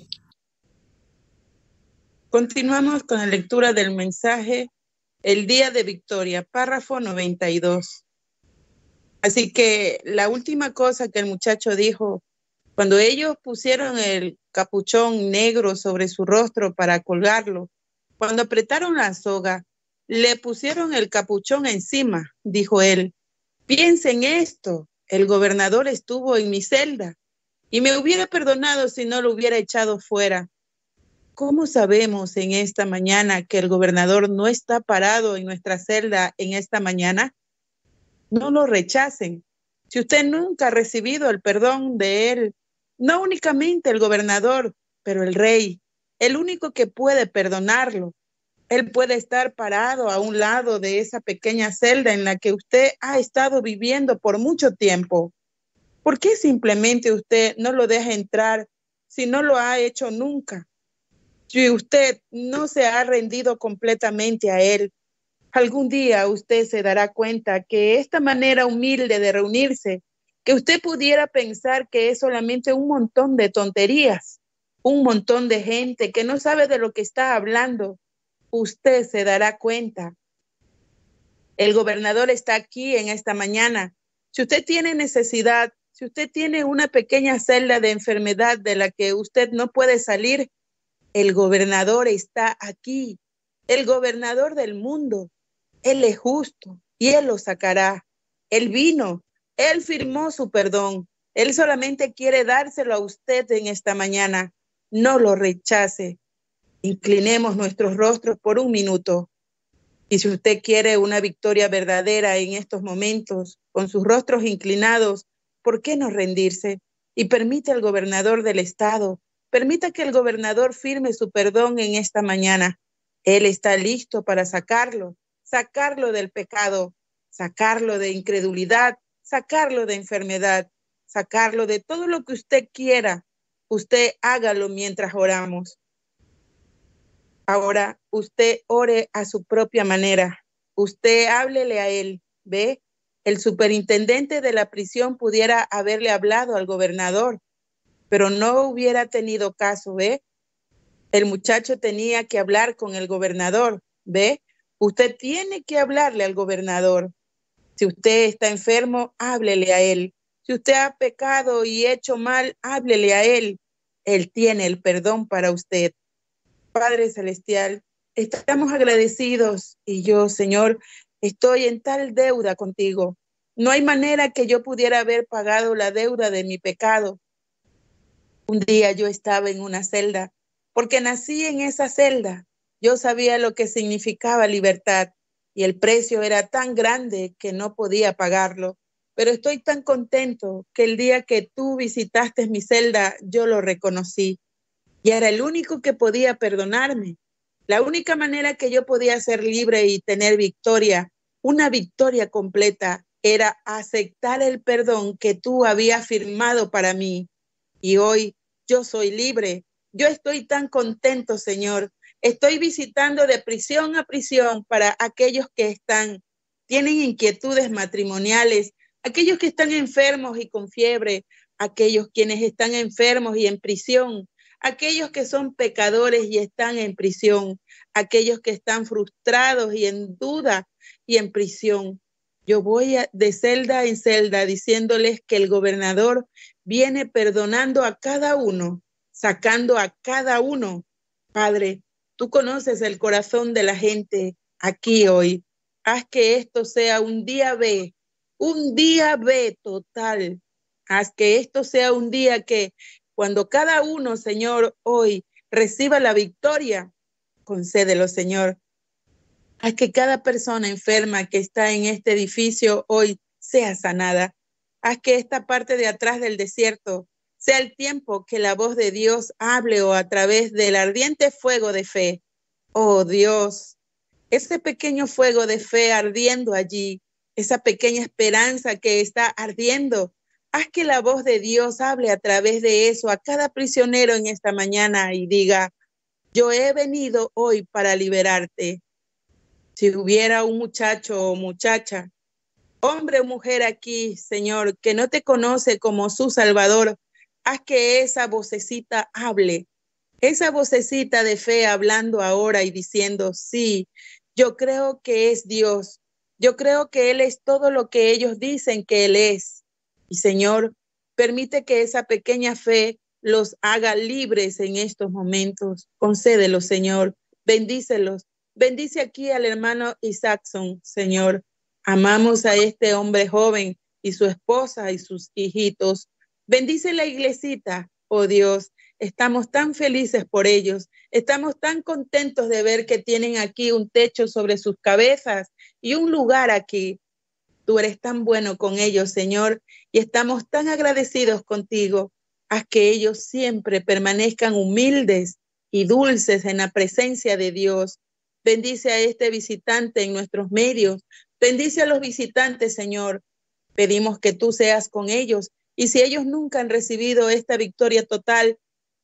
Continuamos con la lectura del mensaje El Día de Victoria, párrafo noventa y dos. Así que la última cosa que el muchacho dijo, cuando ellos pusieron el capuchón negro sobre su rostro para colgarlo, cuando apretaron la soga, le pusieron el capuchón encima, dijo él. Piensa en esto, el gobernador estuvo en mi celda y me hubiera perdonado si no lo hubiera echado fuera. ¿Cómo sabemos en esta mañana que el gobernador no está parado en nuestra celda en esta mañana? No lo rechacen. Si usted nunca ha recibido el perdón de él, no únicamente el gobernador, pero el rey, el único que puede perdonarlo. Él puede estar parado a un lado de esa pequeña celda en la que usted ha estado viviendo por mucho tiempo. ¿Por qué simplemente usted no lo deja entrar si no lo ha hecho nunca? Si usted no se ha rendido completamente a él, algún día usted se dará cuenta que esta manera humilde de reunirse, que usted pudiera pensar que es solamente un montón de tonterías, un montón de gente que no sabe de lo que está hablando, usted se dará cuenta. El gobernador está aquí en esta mañana. Si usted tiene necesidad, si usted tiene una pequeña celda de enfermedad de la que usted no puede salir, el gobernador está aquí, el gobernador del mundo. Él es justo y él lo sacará. Él vino, él firmó su perdón. Él solamente quiere dárselo a usted en esta mañana. No lo rechace. Inclinemos nuestros rostros por un minuto. Y si usted quiere una victoria verdadera en estos momentos, con sus rostros inclinados, ¿por qué no rendirse? Y permite al gobernador del estado, permita que el gobernador firme su perdón en esta mañana. Él está listo para sacarlo, sacarlo del pecado, sacarlo de incredulidad, sacarlo de enfermedad, sacarlo de todo lo que usted quiera. Usted hágalo mientras oramos. Ahora usted ore a su propia manera. Usted háblele a él. ¿Ve? El superintendente de la prisión pudiera haberle hablado al gobernador, pero no hubiera tenido caso. ¿Ve? El muchacho tenía que hablar con el gobernador. ¿Ve? Usted tiene que hablarle al gobernador. Si usted está enfermo, háblele a él. Si usted ha pecado y hecho mal, háblele a él. Él tiene el perdón para usted. Padre Celestial, estamos agradecidos y yo, Señor, estoy en tal deuda contigo. No hay manera que yo pudiera haber pagado la deuda de mi pecado. Un día yo estaba en una celda, porque nací en esa celda. Yo sabía lo que significaba libertad y el precio era tan grande que no podía pagarlo. Pero estoy tan contento que el día que tú visitaste mi celda, yo lo reconocí y era el único que podía perdonarme. La única manera que yo podía ser libre y tener victoria, una victoria completa, era aceptar el perdón que tú habías firmado para mí. Y hoy yo soy libre. Yo estoy tan contento, Señor. Estoy visitando de prisión a prisión para aquellos que están, tienen inquietudes matrimoniales, aquellos que están enfermos y con fiebre, aquellos quienes están enfermos y en prisión, aquellos que son pecadores y están en prisión, aquellos que están frustrados y en duda y en prisión. Yo voy a, de celda en celda diciéndoles que el gobernador viene perdonando a cada uno, sacando a cada uno. Padre, tú conoces el corazón de la gente aquí hoy. Haz que esto sea un día B, un día B total. Haz que esto sea un día que cuando cada uno, Señor, hoy reciba la victoria, concédelo, Señor. Haz que cada persona enferma que está en este edificio hoy sea sanada. Haz que esta parte de atrás del desierto sea el tiempo que la voz de Dios hable o a través del ardiente fuego de fe. Oh Dios, ese pequeño fuego de fe ardiendo allí, esa pequeña esperanza que está ardiendo. Haz que la voz de Dios hable a través de eso a cada prisionero en esta mañana y diga, yo he venido hoy para liberarte. Si hubiera un muchacho o muchacha, hombre o mujer aquí, Señor, que no te conoce como su Salvador, haz que esa vocecita hable, esa vocecita de fe hablando ahora y diciendo, sí, yo creo que es Dios, yo creo que Él es todo lo que ellos dicen que Él es. Y Señor, permite que esa pequeña fe los haga libres en estos momentos. Concédelo, Señor, bendícelos. Bendice aquí al hermano Isaacson, Señor. Amamos a este hombre joven y su esposa y sus hijitos. Bendice la iglesita, oh Dios. Estamos tan felices por ellos. Estamos tan contentos de ver que tienen aquí un techo sobre sus cabezas y un lugar aquí. Tú eres tan bueno con ellos, Señor, y estamos tan agradecidos contigo. Haz que ellos siempre permanezcan humildes y dulces en la presencia de Dios. Bendice a este visitante en nuestros medios. Bendice a los visitantes, Señor. Pedimos que tú seas con ellos. Y si ellos nunca han recibido esta victoria total,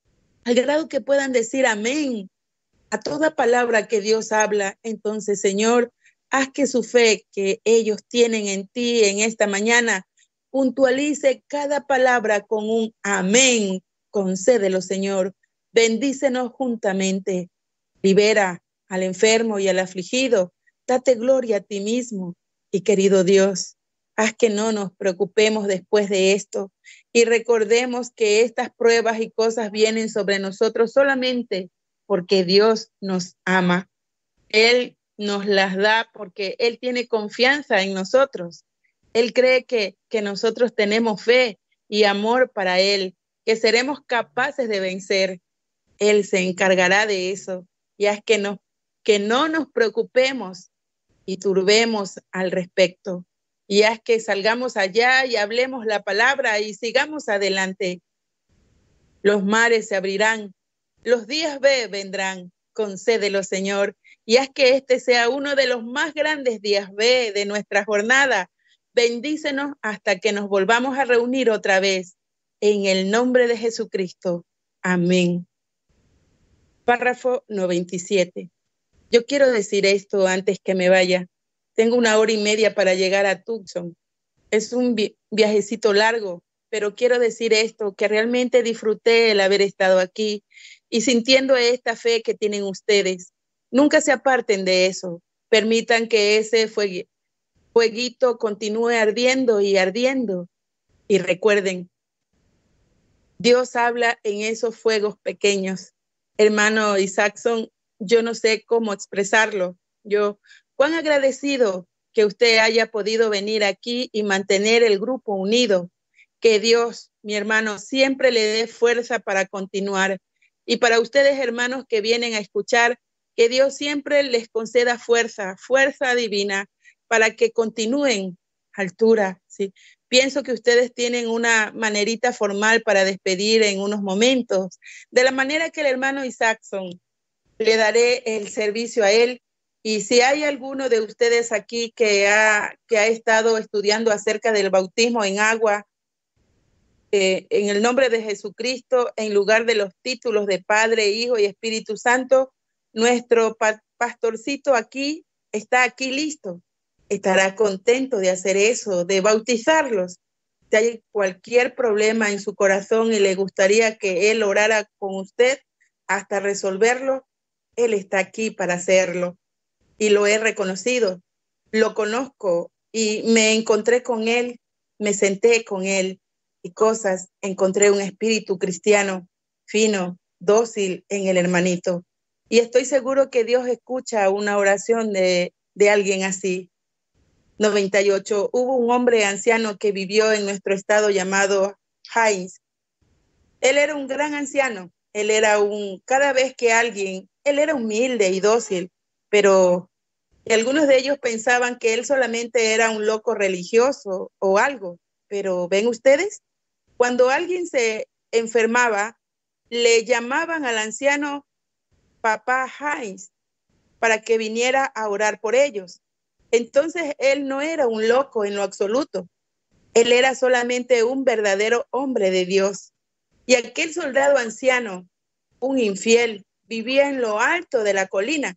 al grado que puedan decir amén a toda palabra que Dios habla, entonces, Señor, haz que su fe que ellos tienen en ti en esta mañana puntualice cada palabra con un amén. Concédelo, Señor. Bendícenos juntamente. Libera al enfermo y al afligido. Date gloria a ti mismo. Y querido Dios, haz que no nos preocupemos después de esto y recordemos que estas pruebas y cosas vienen sobre nosotros solamente porque Dios nos ama. Él nos las da porque Él tiene confianza en nosotros. Él cree que, que nosotros tenemos fe y amor para Él, que seremos capaces de vencer. Él se encargará de eso. Y haz que, no, que no nos preocupemos y turbemos al respecto. Y haz que salgamos allá y hablemos la palabra y sigamos adelante. Los mares se abrirán, los días B vendrán. Concédelo, Señor, y haz que este sea uno de los más grandes días B de nuestra jornada. Bendícenos hasta que nos volvamos a reunir otra vez. En el nombre de Jesucristo. Amén. Párrafo noventa y siete. Yo quiero decir esto antes que me vaya. Tengo una hora y media para llegar a Tucson. Es un vi- viajecito largo, pero quiero decir esto, que realmente disfruté el haber estado aquí y sintiendo esta fe que tienen ustedes. Nunca se aparten de eso. Permitan que ese fuegue- fueguito continúe ardiendo y ardiendo. Y recuerden, Dios habla en esos fuegos pequeños. Hermano Isaacson, yo no sé cómo expresarlo. Yo, cuán agradecido que usted haya podido venir aquí y mantener el grupo unido. Que Dios mi hermano, siempre le dé fuerza para continuar. Y para ustedes, hermanos, que vienen a escuchar, que Dios siempre les conceda fuerza, fuerza divina, para que continúen a altura, ¿sí? Pienso que ustedes tienen una manerita formal para despedir en unos momentos, de la manera que el hermano Isaacson, le daré el servicio a él. Y si hay alguno de ustedes aquí que ha, que ha estado estudiando acerca del bautismo en agua, eh, en el nombre de Jesucristo, en lugar de los títulos de Padre, Hijo y Espíritu Santo, nuestro pa pastorcito aquí está aquí listo. Estará contento de hacer eso, de bautizarlos. Si hay cualquier problema en su corazón y le gustaría que él orara con usted hasta resolverlo, él está aquí para hacerlo. Y lo he reconocido, lo conozco y me encontré con él, me senté con él y cosas, encontré un espíritu cristiano fino, dócil en el hermanito. Y estoy seguro que Dios escucha una oración de, de alguien así. noventa y ocho. Hubo un hombre anciano que vivió en nuestro estado llamado Hines. Él era un gran anciano. Él era un, cada vez que alguien, él era humilde y dócil, pero algunos de ellos pensaban que él solamente era un loco religioso o algo. Pero ven ustedes, cuando alguien se enfermaba, le llamaban al anciano Papá Hines para que viniera a orar por ellos. Entonces él no era un loco en lo absoluto. Él era solamente un verdadero hombre de Dios. Y aquel soldado anciano, un infiel, vivía en lo alto de la colina.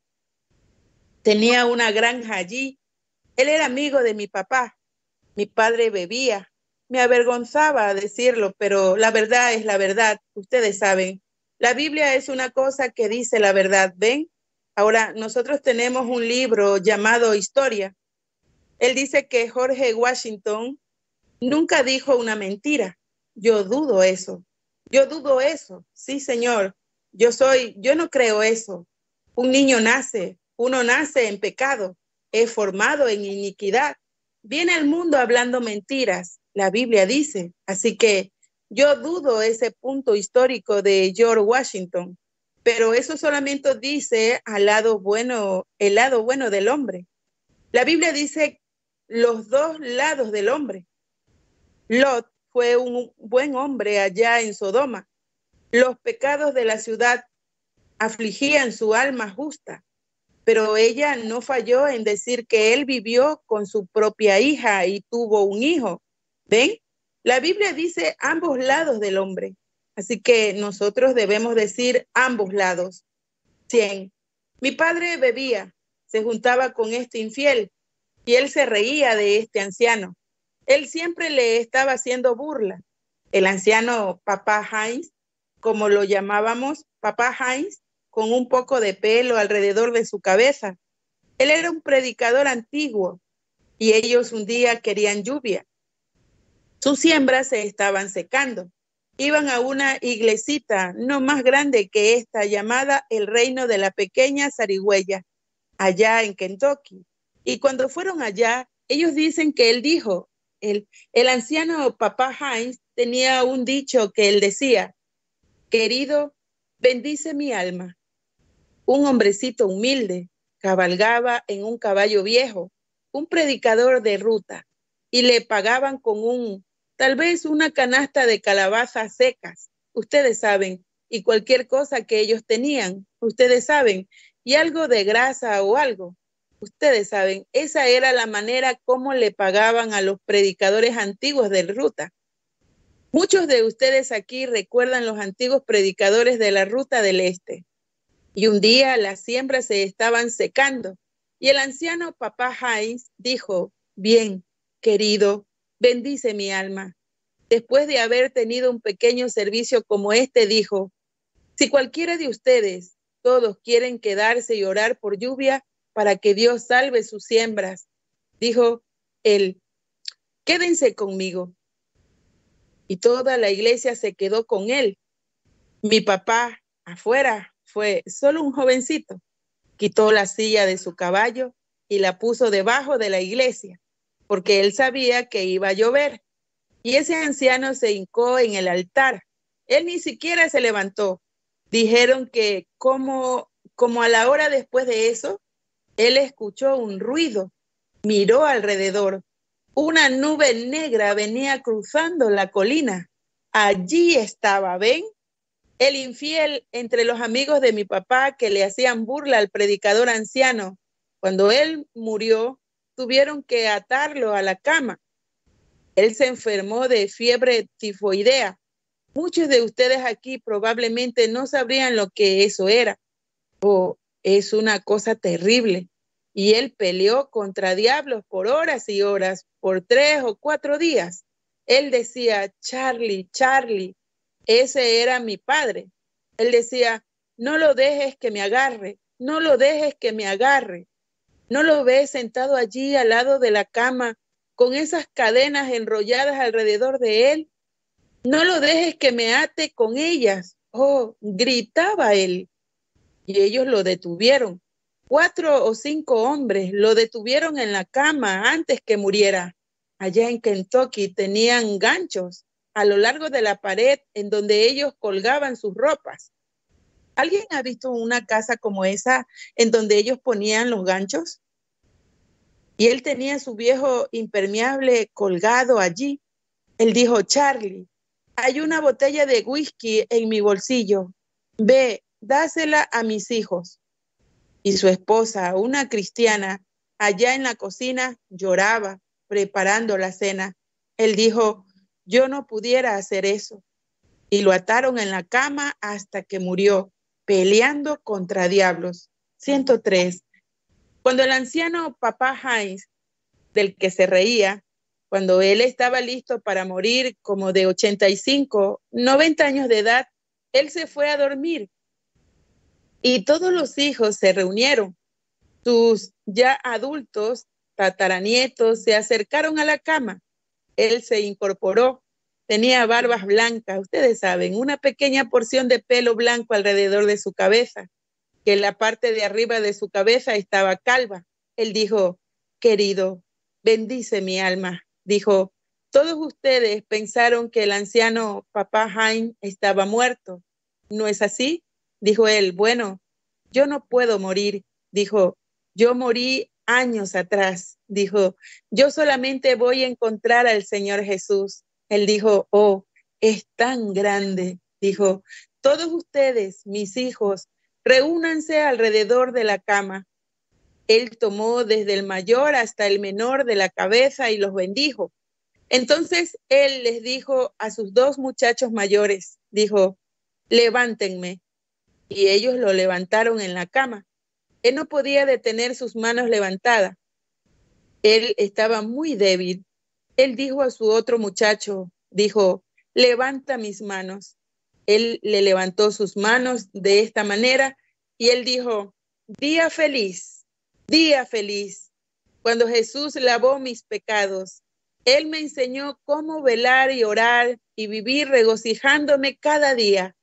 Tenía una granja allí. Él era amigo de mi papá. Mi padre bebía. Me avergonzaba decirlo, pero la verdad es la verdad. Ustedes saben, la Biblia es una cosa que dice la verdad. ¿Ven? Ahora, nosotros tenemos un libro llamado Historia. Él dice que George Washington nunca dijo una mentira. Yo dudo eso. Yo dudo eso. Sí, señor. Yo soy, yo no creo eso. Un niño nace, uno nace en pecado, es formado en iniquidad. Viene al mundo hablando mentiras, la Biblia dice. Así que yo dudo ese punto histórico de George Washington. Pero eso solamente dice al lado bueno, el lado bueno del hombre. La Biblia dice los dos lados del hombre. Lot fue un buen hombre allá en Sodoma. Los pecados de la ciudad afligían su alma justa, pero ella no falló en decir que él vivió con su propia hija y tuvo un hijo. ¿Ven? La Biblia dice ambos lados del hombre. Así que nosotros debemos decir ambos lados. cien. Mi padre bebía, se juntaba con este infiel y él se reía de este anciano. Él siempre le estaba haciendo burla. El anciano Papá Hines, como lo llamábamos, Papá Hines, con un poco de pelo alrededor de su cabeza. Él era un predicador antiguo y ellos un día querían lluvia. Sus siembras se estaban secando. Iban a una iglesita no más grande que esta, llamada el Reino de la Pequeña Zarigüeya, allá en Kentucky. Y cuando fueron allá, ellos dicen que él dijo, el, el anciano Papá Hines tenía un dicho que él decía, querido, bendice mi alma. Un hombrecito humilde cabalgaba en un caballo viejo, un predicador de ruta, y le pagaban con un, tal vez una canasta de calabazas secas, ustedes saben, y cualquier cosa que ellos tenían, ustedes saben, y algo de grasa o algo, ustedes saben. Esa era la manera como le pagaban a los predicadores antiguos de ruta. Muchos de ustedes aquí recuerdan los antiguos predicadores de la Ruta del Este. Y un día las siembras se estaban secando y el anciano Papá Hines dijo, bien, querido, bendice mi alma. Después de haber tenido un pequeño servicio como este, dijo, si cualquiera de ustedes, todos quieren quedarse y orar por lluvia para que Dios salve sus siembras, dijo él, quédense conmigo. Y toda la iglesia se quedó con él. Mi papá afuera fue solo un jovencito. Quitó la silla de su caballo y la puso debajo de la iglesia, porque él sabía que iba a llover. Y ese anciano se hincó en el altar. Él ni siquiera se levantó. Dijeron que como, como a la hora después de eso, él escuchó un ruido, miró alrededor. Una nube negra venía cruzando la colina. Allí estaba, ¿ven? El infiel entre los amigos de mi papá que le hacían burla al predicador anciano. Cuando él murió, tuvieron que atarlo a la cama. Él se enfermó de fiebre tifoidea. Muchos de ustedes aquí probablemente no sabrían lo que eso era. Oh, es una cosa terrible. Y él peleó contra diablos por horas y horas, por tres o cuatro días. Él decía, Charlie, Charlie, ese era mi padre. Él decía, no lo dejes que me agarre, no lo dejes que me agarre. ¿No lo ves sentado allí al lado de la cama con esas cadenas enrolladas alrededor de él? No lo dejes que me ate con ellas. Oh, gritaba él. Y ellos lo detuvieron. Cuatro o cinco hombres lo detuvieron en la cama antes que muriera. Allá en Kentucky tenían ganchos a lo largo de la pared en donde ellos colgaban sus ropas. ¿Alguien ha visto una casa como esa en donde ellos ponían los ganchos? Y él tenía su viejo impermeable colgado allí. Él dijo, Charlie, hay una botella de whisky en mi bolsillo. Ve, dásela a mis hijos. Y su esposa, una cristiana, allá en la cocina, lloraba, preparando la cena. Él dijo, yo no pudiera hacer eso. Y lo ataron en la cama hasta que murió, peleando contra diablos. ciento tres. Cuando el anciano papá Hines, del que se reía, cuando él estaba listo para morir como de ochenta y cinco, noventa años de edad, él se fue a dormir. Y todos los hijos se reunieron. Sus ya adultos, tataranietos, se acercaron a la cama. Él se incorporó. Tenía barbas blancas, ustedes saben, una pequeña porción de pelo blanco alrededor de su cabeza, que en la parte de arriba de su cabeza estaba calva. Él dijo, querido, bendice mi alma. Dijo, todos ustedes pensaron que el anciano papá Hines estaba muerto. ¿No es así? Dijo él, bueno, yo no puedo morir. Dijo, yo morí años atrás. Dijo, yo solamente voy a encontrar al Señor Jesús. Él dijo, oh, es tan grande. Dijo, todos ustedes, mis hijos, reúnanse alrededor de la cama. Él tomó desde el mayor hasta el menor de la cabeza y los bendijo. Entonces él les dijo a sus dos muchachos mayores, dijo, levántenme. Y ellos lo levantaron en la cama. Él no podía detener sus manos levantadas. Él estaba muy débil. Él dijo a su otro muchacho, dijo, levanta mis manos. Él le levantó sus manos de esta manera y él dijo, día feliz, día feliz. Cuando Jesús lavó mis pecados, Él me enseñó cómo velar y orar y vivir regocijándome cada día.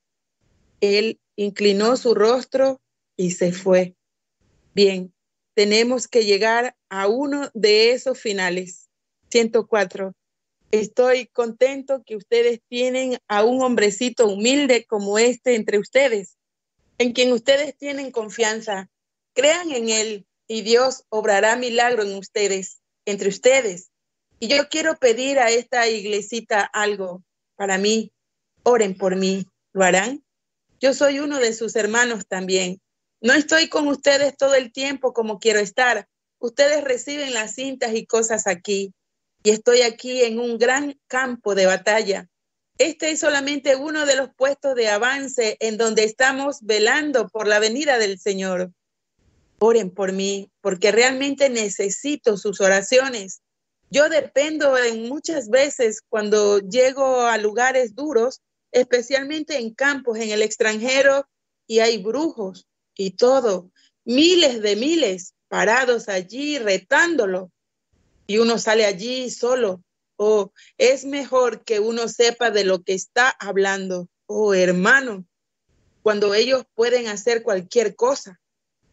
Él inclinó su rostro y se fue. Bien, tenemos que llegar a uno de esos finales. ciento cuatro. Estoy contento que ustedes tienen a un hombrecito humilde como este entre ustedes, en quien ustedes tienen confianza. Crean en él y Dios obrará milagro en ustedes, entre ustedes. Y yo quiero pedir a esta iglesita algo para mí. Oren por mí. ¿Lo harán? Yo soy uno de sus hermanos también. No estoy con ustedes todo el tiempo como quiero estar. Ustedes reciben las cintas y cosas aquí. Y estoy aquí en un gran campo de batalla. Este es solamente uno de los puestos de avance en donde estamos velando por la venida del Señor. Oren por mí, porque realmente necesito sus oraciones. Yo dependo en muchas veces cuando llego a lugares duros, especialmente en campos en el extranjero, y hay brujos y todo, miles de miles parados allí retándolo. Y uno sale allí solo. Oh, es mejor que uno sepa de lo que está hablando. Oh, hermano, cuando ellos pueden hacer cualquier cosa.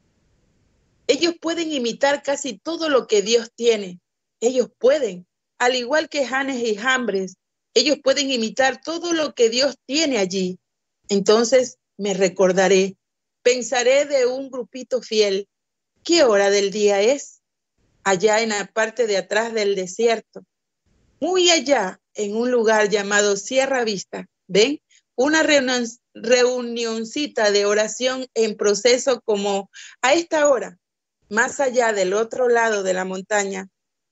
Ellos pueden imitar casi todo lo que Dios tiene. Ellos pueden, al igual que Janes y Jambres, ellos pueden imitar todo lo que Dios tiene allí. Entonces me recordaré, pensaré de un grupito fiel. ¿Qué hora del día es? Allá en la parte de atrás del desierto, muy allá, en un lugar llamado Sierra Vista, ¿ven? Una reunión, reunioncita de oración en proceso como a esta hora, más allá del otro lado de la montaña,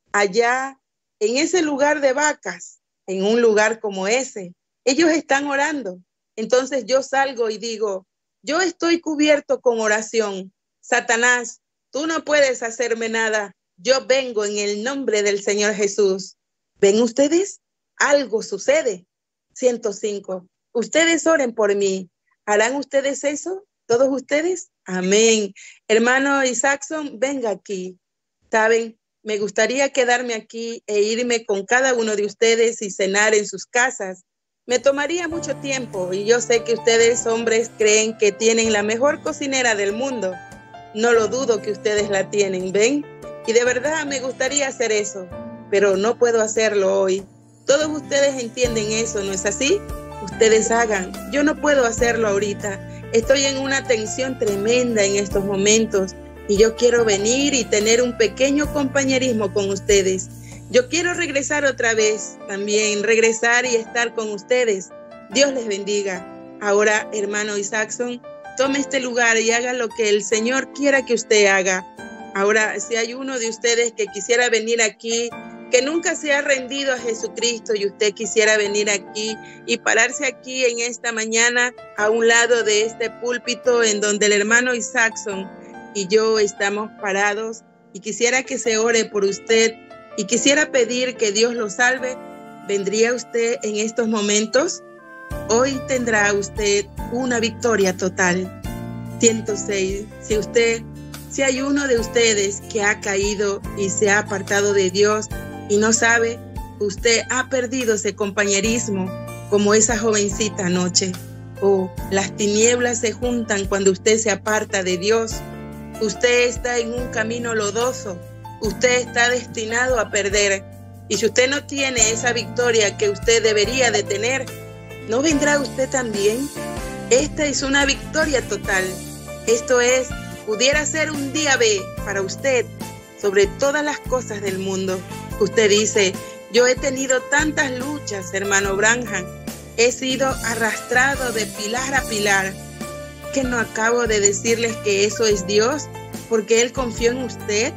allá en ese lugar de vacas, en un lugar como ese, ellos están orando. Entonces yo salgo y digo, yo estoy cubierto con oración. Satanás, tú no puedes hacerme nada. Yo vengo en el nombre del Señor Jesús. ¿Ven ustedes? Algo sucede. ciento cinco. Ustedes oren por mí. ¿Harán ustedes eso? ¿Todos ustedes? Amén. Hermano Isaacson, venga aquí. ¿Saben? Me gustaría quedarme aquí e irme con cada uno de ustedes y cenar en sus casas. Me tomaría mucho tiempo y yo sé que ustedes, hombres, creen que tienen la mejor cocinera del mundo. No lo dudo que ustedes la tienen, ¿ven? Y de verdad me gustaría hacer eso, pero no puedo hacerlo hoy. Todos ustedes entienden eso, ¿no es así? Ustedes hagan. Yo no puedo hacerlo ahorita. Estoy en una tensión tremenda en estos momentos y yo quiero venir y tener un pequeño compañerismo con ustedes. Yo quiero regresar otra vez, también regresar y estar con ustedes. Dios les bendiga. Ahora, hermano Isaacson, tome este lugar y haga lo que el Señor quiera que usted haga. Ahora, si hay uno de ustedes que quisiera venir aquí, que nunca se ha rendido a Jesucristo y usted quisiera venir aquí y pararse aquí en esta mañana a un lado de este púlpito en donde el hermano Isaacson y yo estamos parados y quisiera que se ore por usted y quisiera pedir que Dios lo salve, ¿vendría usted en estos momentos? Hoy tendrá usted una victoria total. ciento seis. Si usted, si hay uno de ustedes que ha caído y se ha apartado de Dios y no sabe, usted ha perdido ese compañerismo como esa jovencita anoche. Oh, las tinieblas se juntan cuando usted se aparta de Dios. Usted está en un camino lodoso. Usted está destinado a perder. Y si usted no tiene esa victoria que usted debería de tener, ¿no vendrá usted también? Esta es una victoria total. Esto es, pudiera ser un día B para usted sobre todas las cosas del mundo. Usted dice, yo he tenido tantas luchas, hermano Branham. He sido arrastrado de pilar a pilar. ¿Que no acabo de decirles que eso es Dios? Porque Él confió en usted.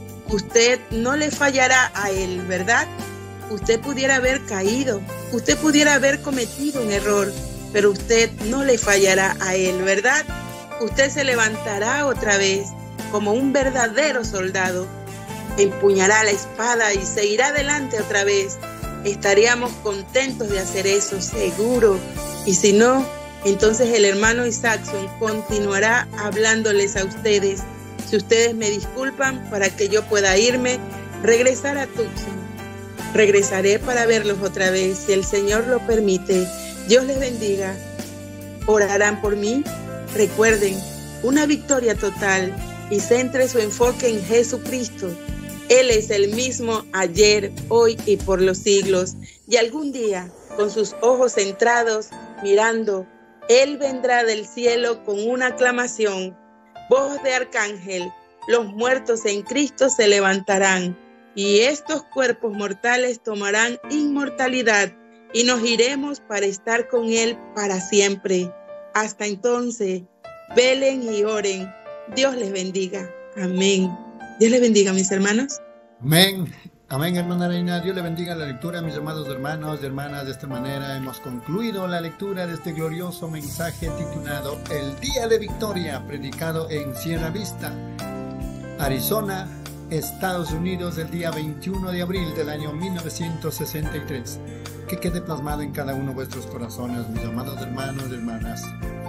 Usted no le fallará a Él, ¿verdad? Usted pudiera haber caído, usted pudiera haber cometido un error, pero usted no le fallará a Él, ¿verdad? Usted se levantará otra vez como un verdadero soldado, empuñará la espada y se irá adelante otra vez. Estaríamos contentos de hacer eso, seguro. Y si no, entonces el hermano Isaacson continuará hablándoles a ustedes. Si ustedes me disculpan para que yo pueda irme, regresar a Tucson. Regresaré para verlos otra vez, si el Señor lo permite. Dios les bendiga. ¿Orarán por mí? Recuerden, una victoria total y centre su enfoque en Jesucristo. Él es el mismo ayer, hoy y por los siglos. Y algún día, con sus ojos centrados, mirando, Él vendrá del cielo con una aclamación. Voz de arcángel, los muertos en Cristo se levantarán, y estos cuerpos mortales tomarán inmortalidad, y nos iremos para estar con Él para siempre. Hasta entonces, velen y oren. Dios les bendiga. Amén. Dios les bendiga, mis hermanos. Amén. Amén, hermana Reina. Dios le bendiga la lectura, mis amados hermanos y hermanas. De esta manera hemos concluido la lectura de este glorioso mensaje titulado El Día de Victoria, predicado en Sierra Vista, Arizona, Estados Unidos, el día veintiuno de abril del año mil novecientos sesenta y tres. Que quede plasmado en cada uno de vuestros corazones, mis amados hermanos y hermanas.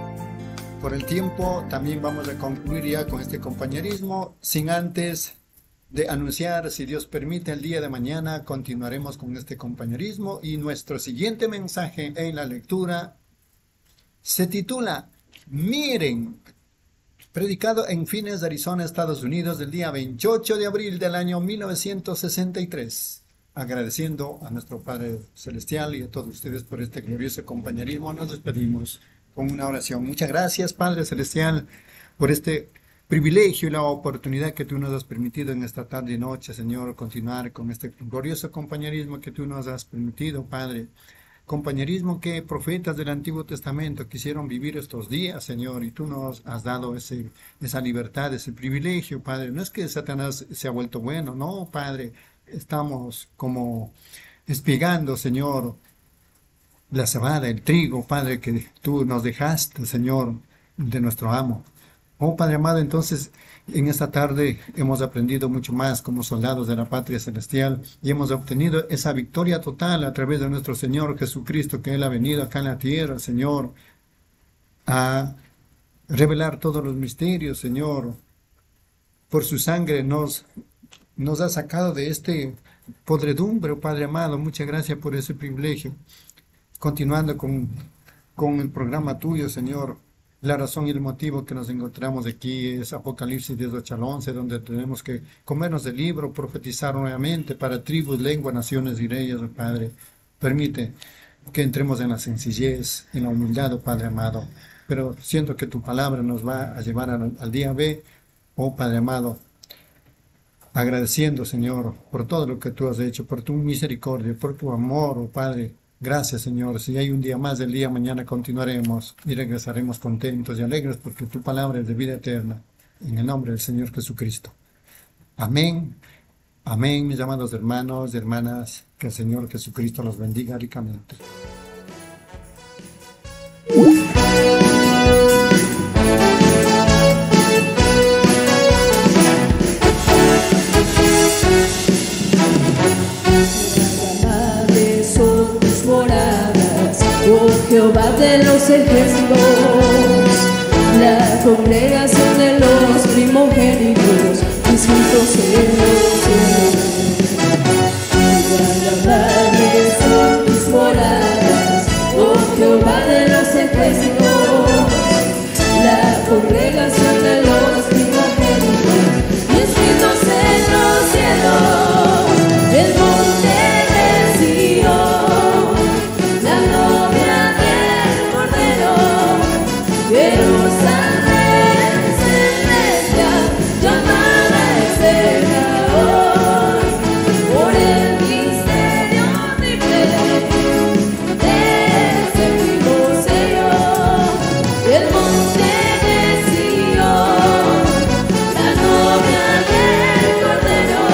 Por el tiempo, también vamos a concluir ya con este compañerismo, sin antes de anunciar, si Dios permite, el día de mañana continuaremos con este compañerismo y nuestro siguiente mensaje en la lectura se titula Miren, predicado en Phoenix, Arizona, Estados Unidos, el día veintiocho de abril del año mil novecientos sesenta y tres. agradeciendo a nuestro Padre Celestial y a todos ustedes por este glorioso compañerismo, nos despedimos con una oración. Muchas gracias, Padre Celestial, por este privilegio y la oportunidad que tú nos has permitido en esta tarde y noche, Señor, continuar con este glorioso compañerismo que tú nos has permitido, Padre. Compañerismo que profetas del Antiguo Testamento quisieron vivir estos días, Señor, y tú nos has dado ese, esa libertad, ese privilegio, Padre. No es que Satanás se ha vuelto bueno, no, Padre. Estamos como espigando, Señor, la cebada, el trigo, Padre, que tú nos dejaste, Señor, de nuestro amo. Oh, Padre amado, entonces, en esta tarde hemos aprendido mucho más como soldados de la patria celestial y hemos obtenido esa victoria total a través de nuestro Señor Jesucristo, que Él ha venido acá en la tierra, Señor, a revelar todos los misterios, Señor. Por su sangre nos, nos ha sacado de este podredumbre, oh, Padre amado. Muchas gracias por ese privilegio. Continuando con, con el programa tuyo, Señor. La razón y el motivo que nos encontramos aquí es Apocalipsis diez, ocho al once, donde tenemos que comernos del libro, profetizar nuevamente para tribus, lenguas, naciones y reyes, oh Padre. Permite que entremos en la sencillez, en la humildad, oh Padre amado. Pero siento que tu palabra nos va a llevar al, al día B, oh Padre amado. Agradeciendo, Señor, por todo lo que tú has hecho, por tu misericordia, por tu amor, oh Padre. Gracias, Señor. Si hay un día más del día, mañana continuaremos y regresaremos contentos y alegres porque tu palabra es de vida eterna. En el nombre del Señor Jesucristo. Amén. Amén, mis amados hermanos y hermanas. Que el Señor Jesucristo los bendiga ricamente. Oh Jehová de los ejércitos, la congregación de los primogénitos, mis juntos en los cielos. Agradables son tus moradas, oh Jehová de los ejércitos, la congregación de los primogénitos, mis juntos en los cielos, el monte de Sion. Jerusalén celestial, llamada eterna hoy, por el misterio triple del séptimo sello, el monte de Sion, la novia del Cordero.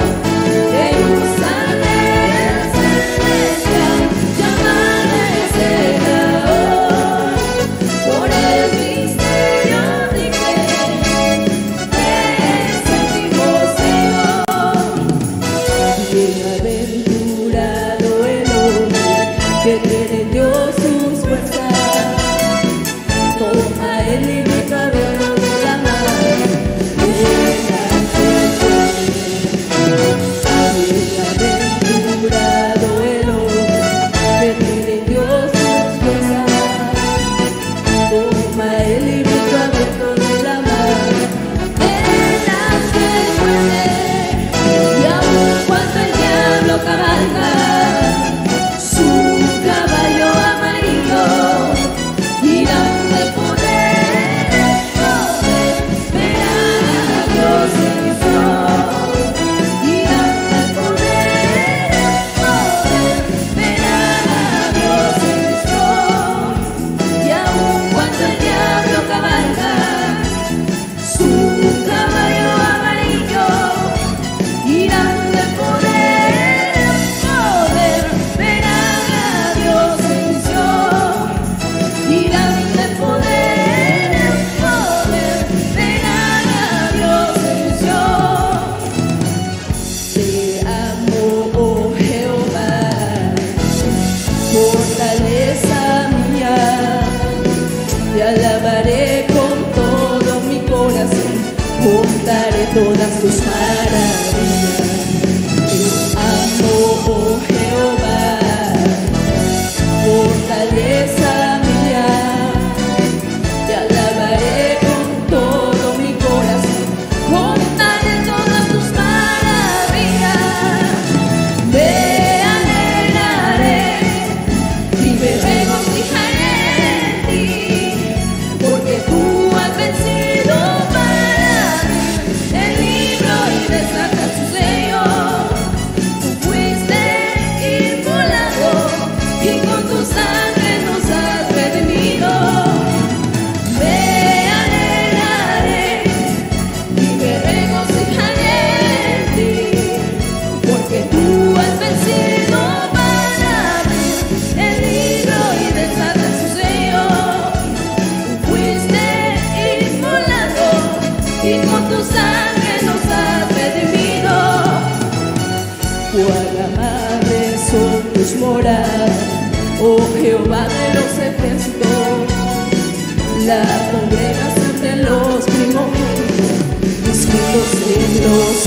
Jerusalén celestial, llamada eterna hoy, por el misterio de del séptimo sello. Bienaventurado el hombre que tiene en Dios sus fuerzas, toma el librito de la mano, bienaventurado el hombre que tiene en Dios sus fuerzas, toma el librito abierto de la mano, de las que puede, y aun cuando el diablo cabalga su caballo amarillo, irán de poder, poder, verán a Dios en Sion, irán de poder, poder, verán a Dios en Sion. Y aun cuando el diablo cabalga su caballo amarillo, irán de poder, poder, verán a Dios en Sion. Irán de poder, poder, verán a Dios en Sion. Te amo, oh Jehová, fortaleza mía. Te alabaré con todo mi corazón, contaré todas tus maravillas. Te amo, oh Jehová, fortaleza mía. Te alabaré con todo mi corazón, contaré todas tus maravillas.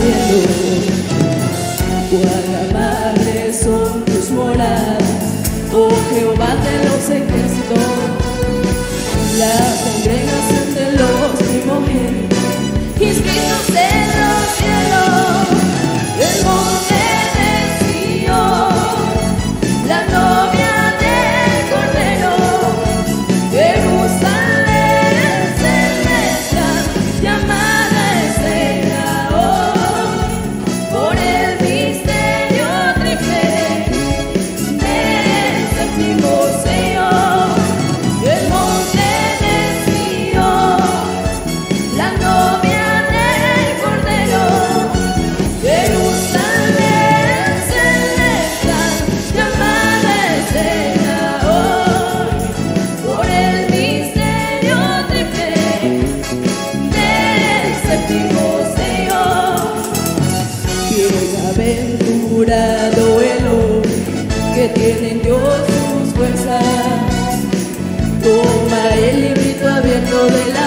cielo. Cuán amables son tus moradas, oh Jehová de los ejércitos. La congregación de los primogénitos, inscritos en los cielos, el monte de Sion, la novia del Cordero, Jerusalén celestial, llamada es reina hoy, por el misterio triple del séptimo sello. El monte de Sion, la novia del Cordero, Jerusalén celestial, llamada es reina hoy, por el misterio triple del séptimo sello. Bienaventurado el hombre que tiene en Dios sus fuerzas, toma el librito abierto de la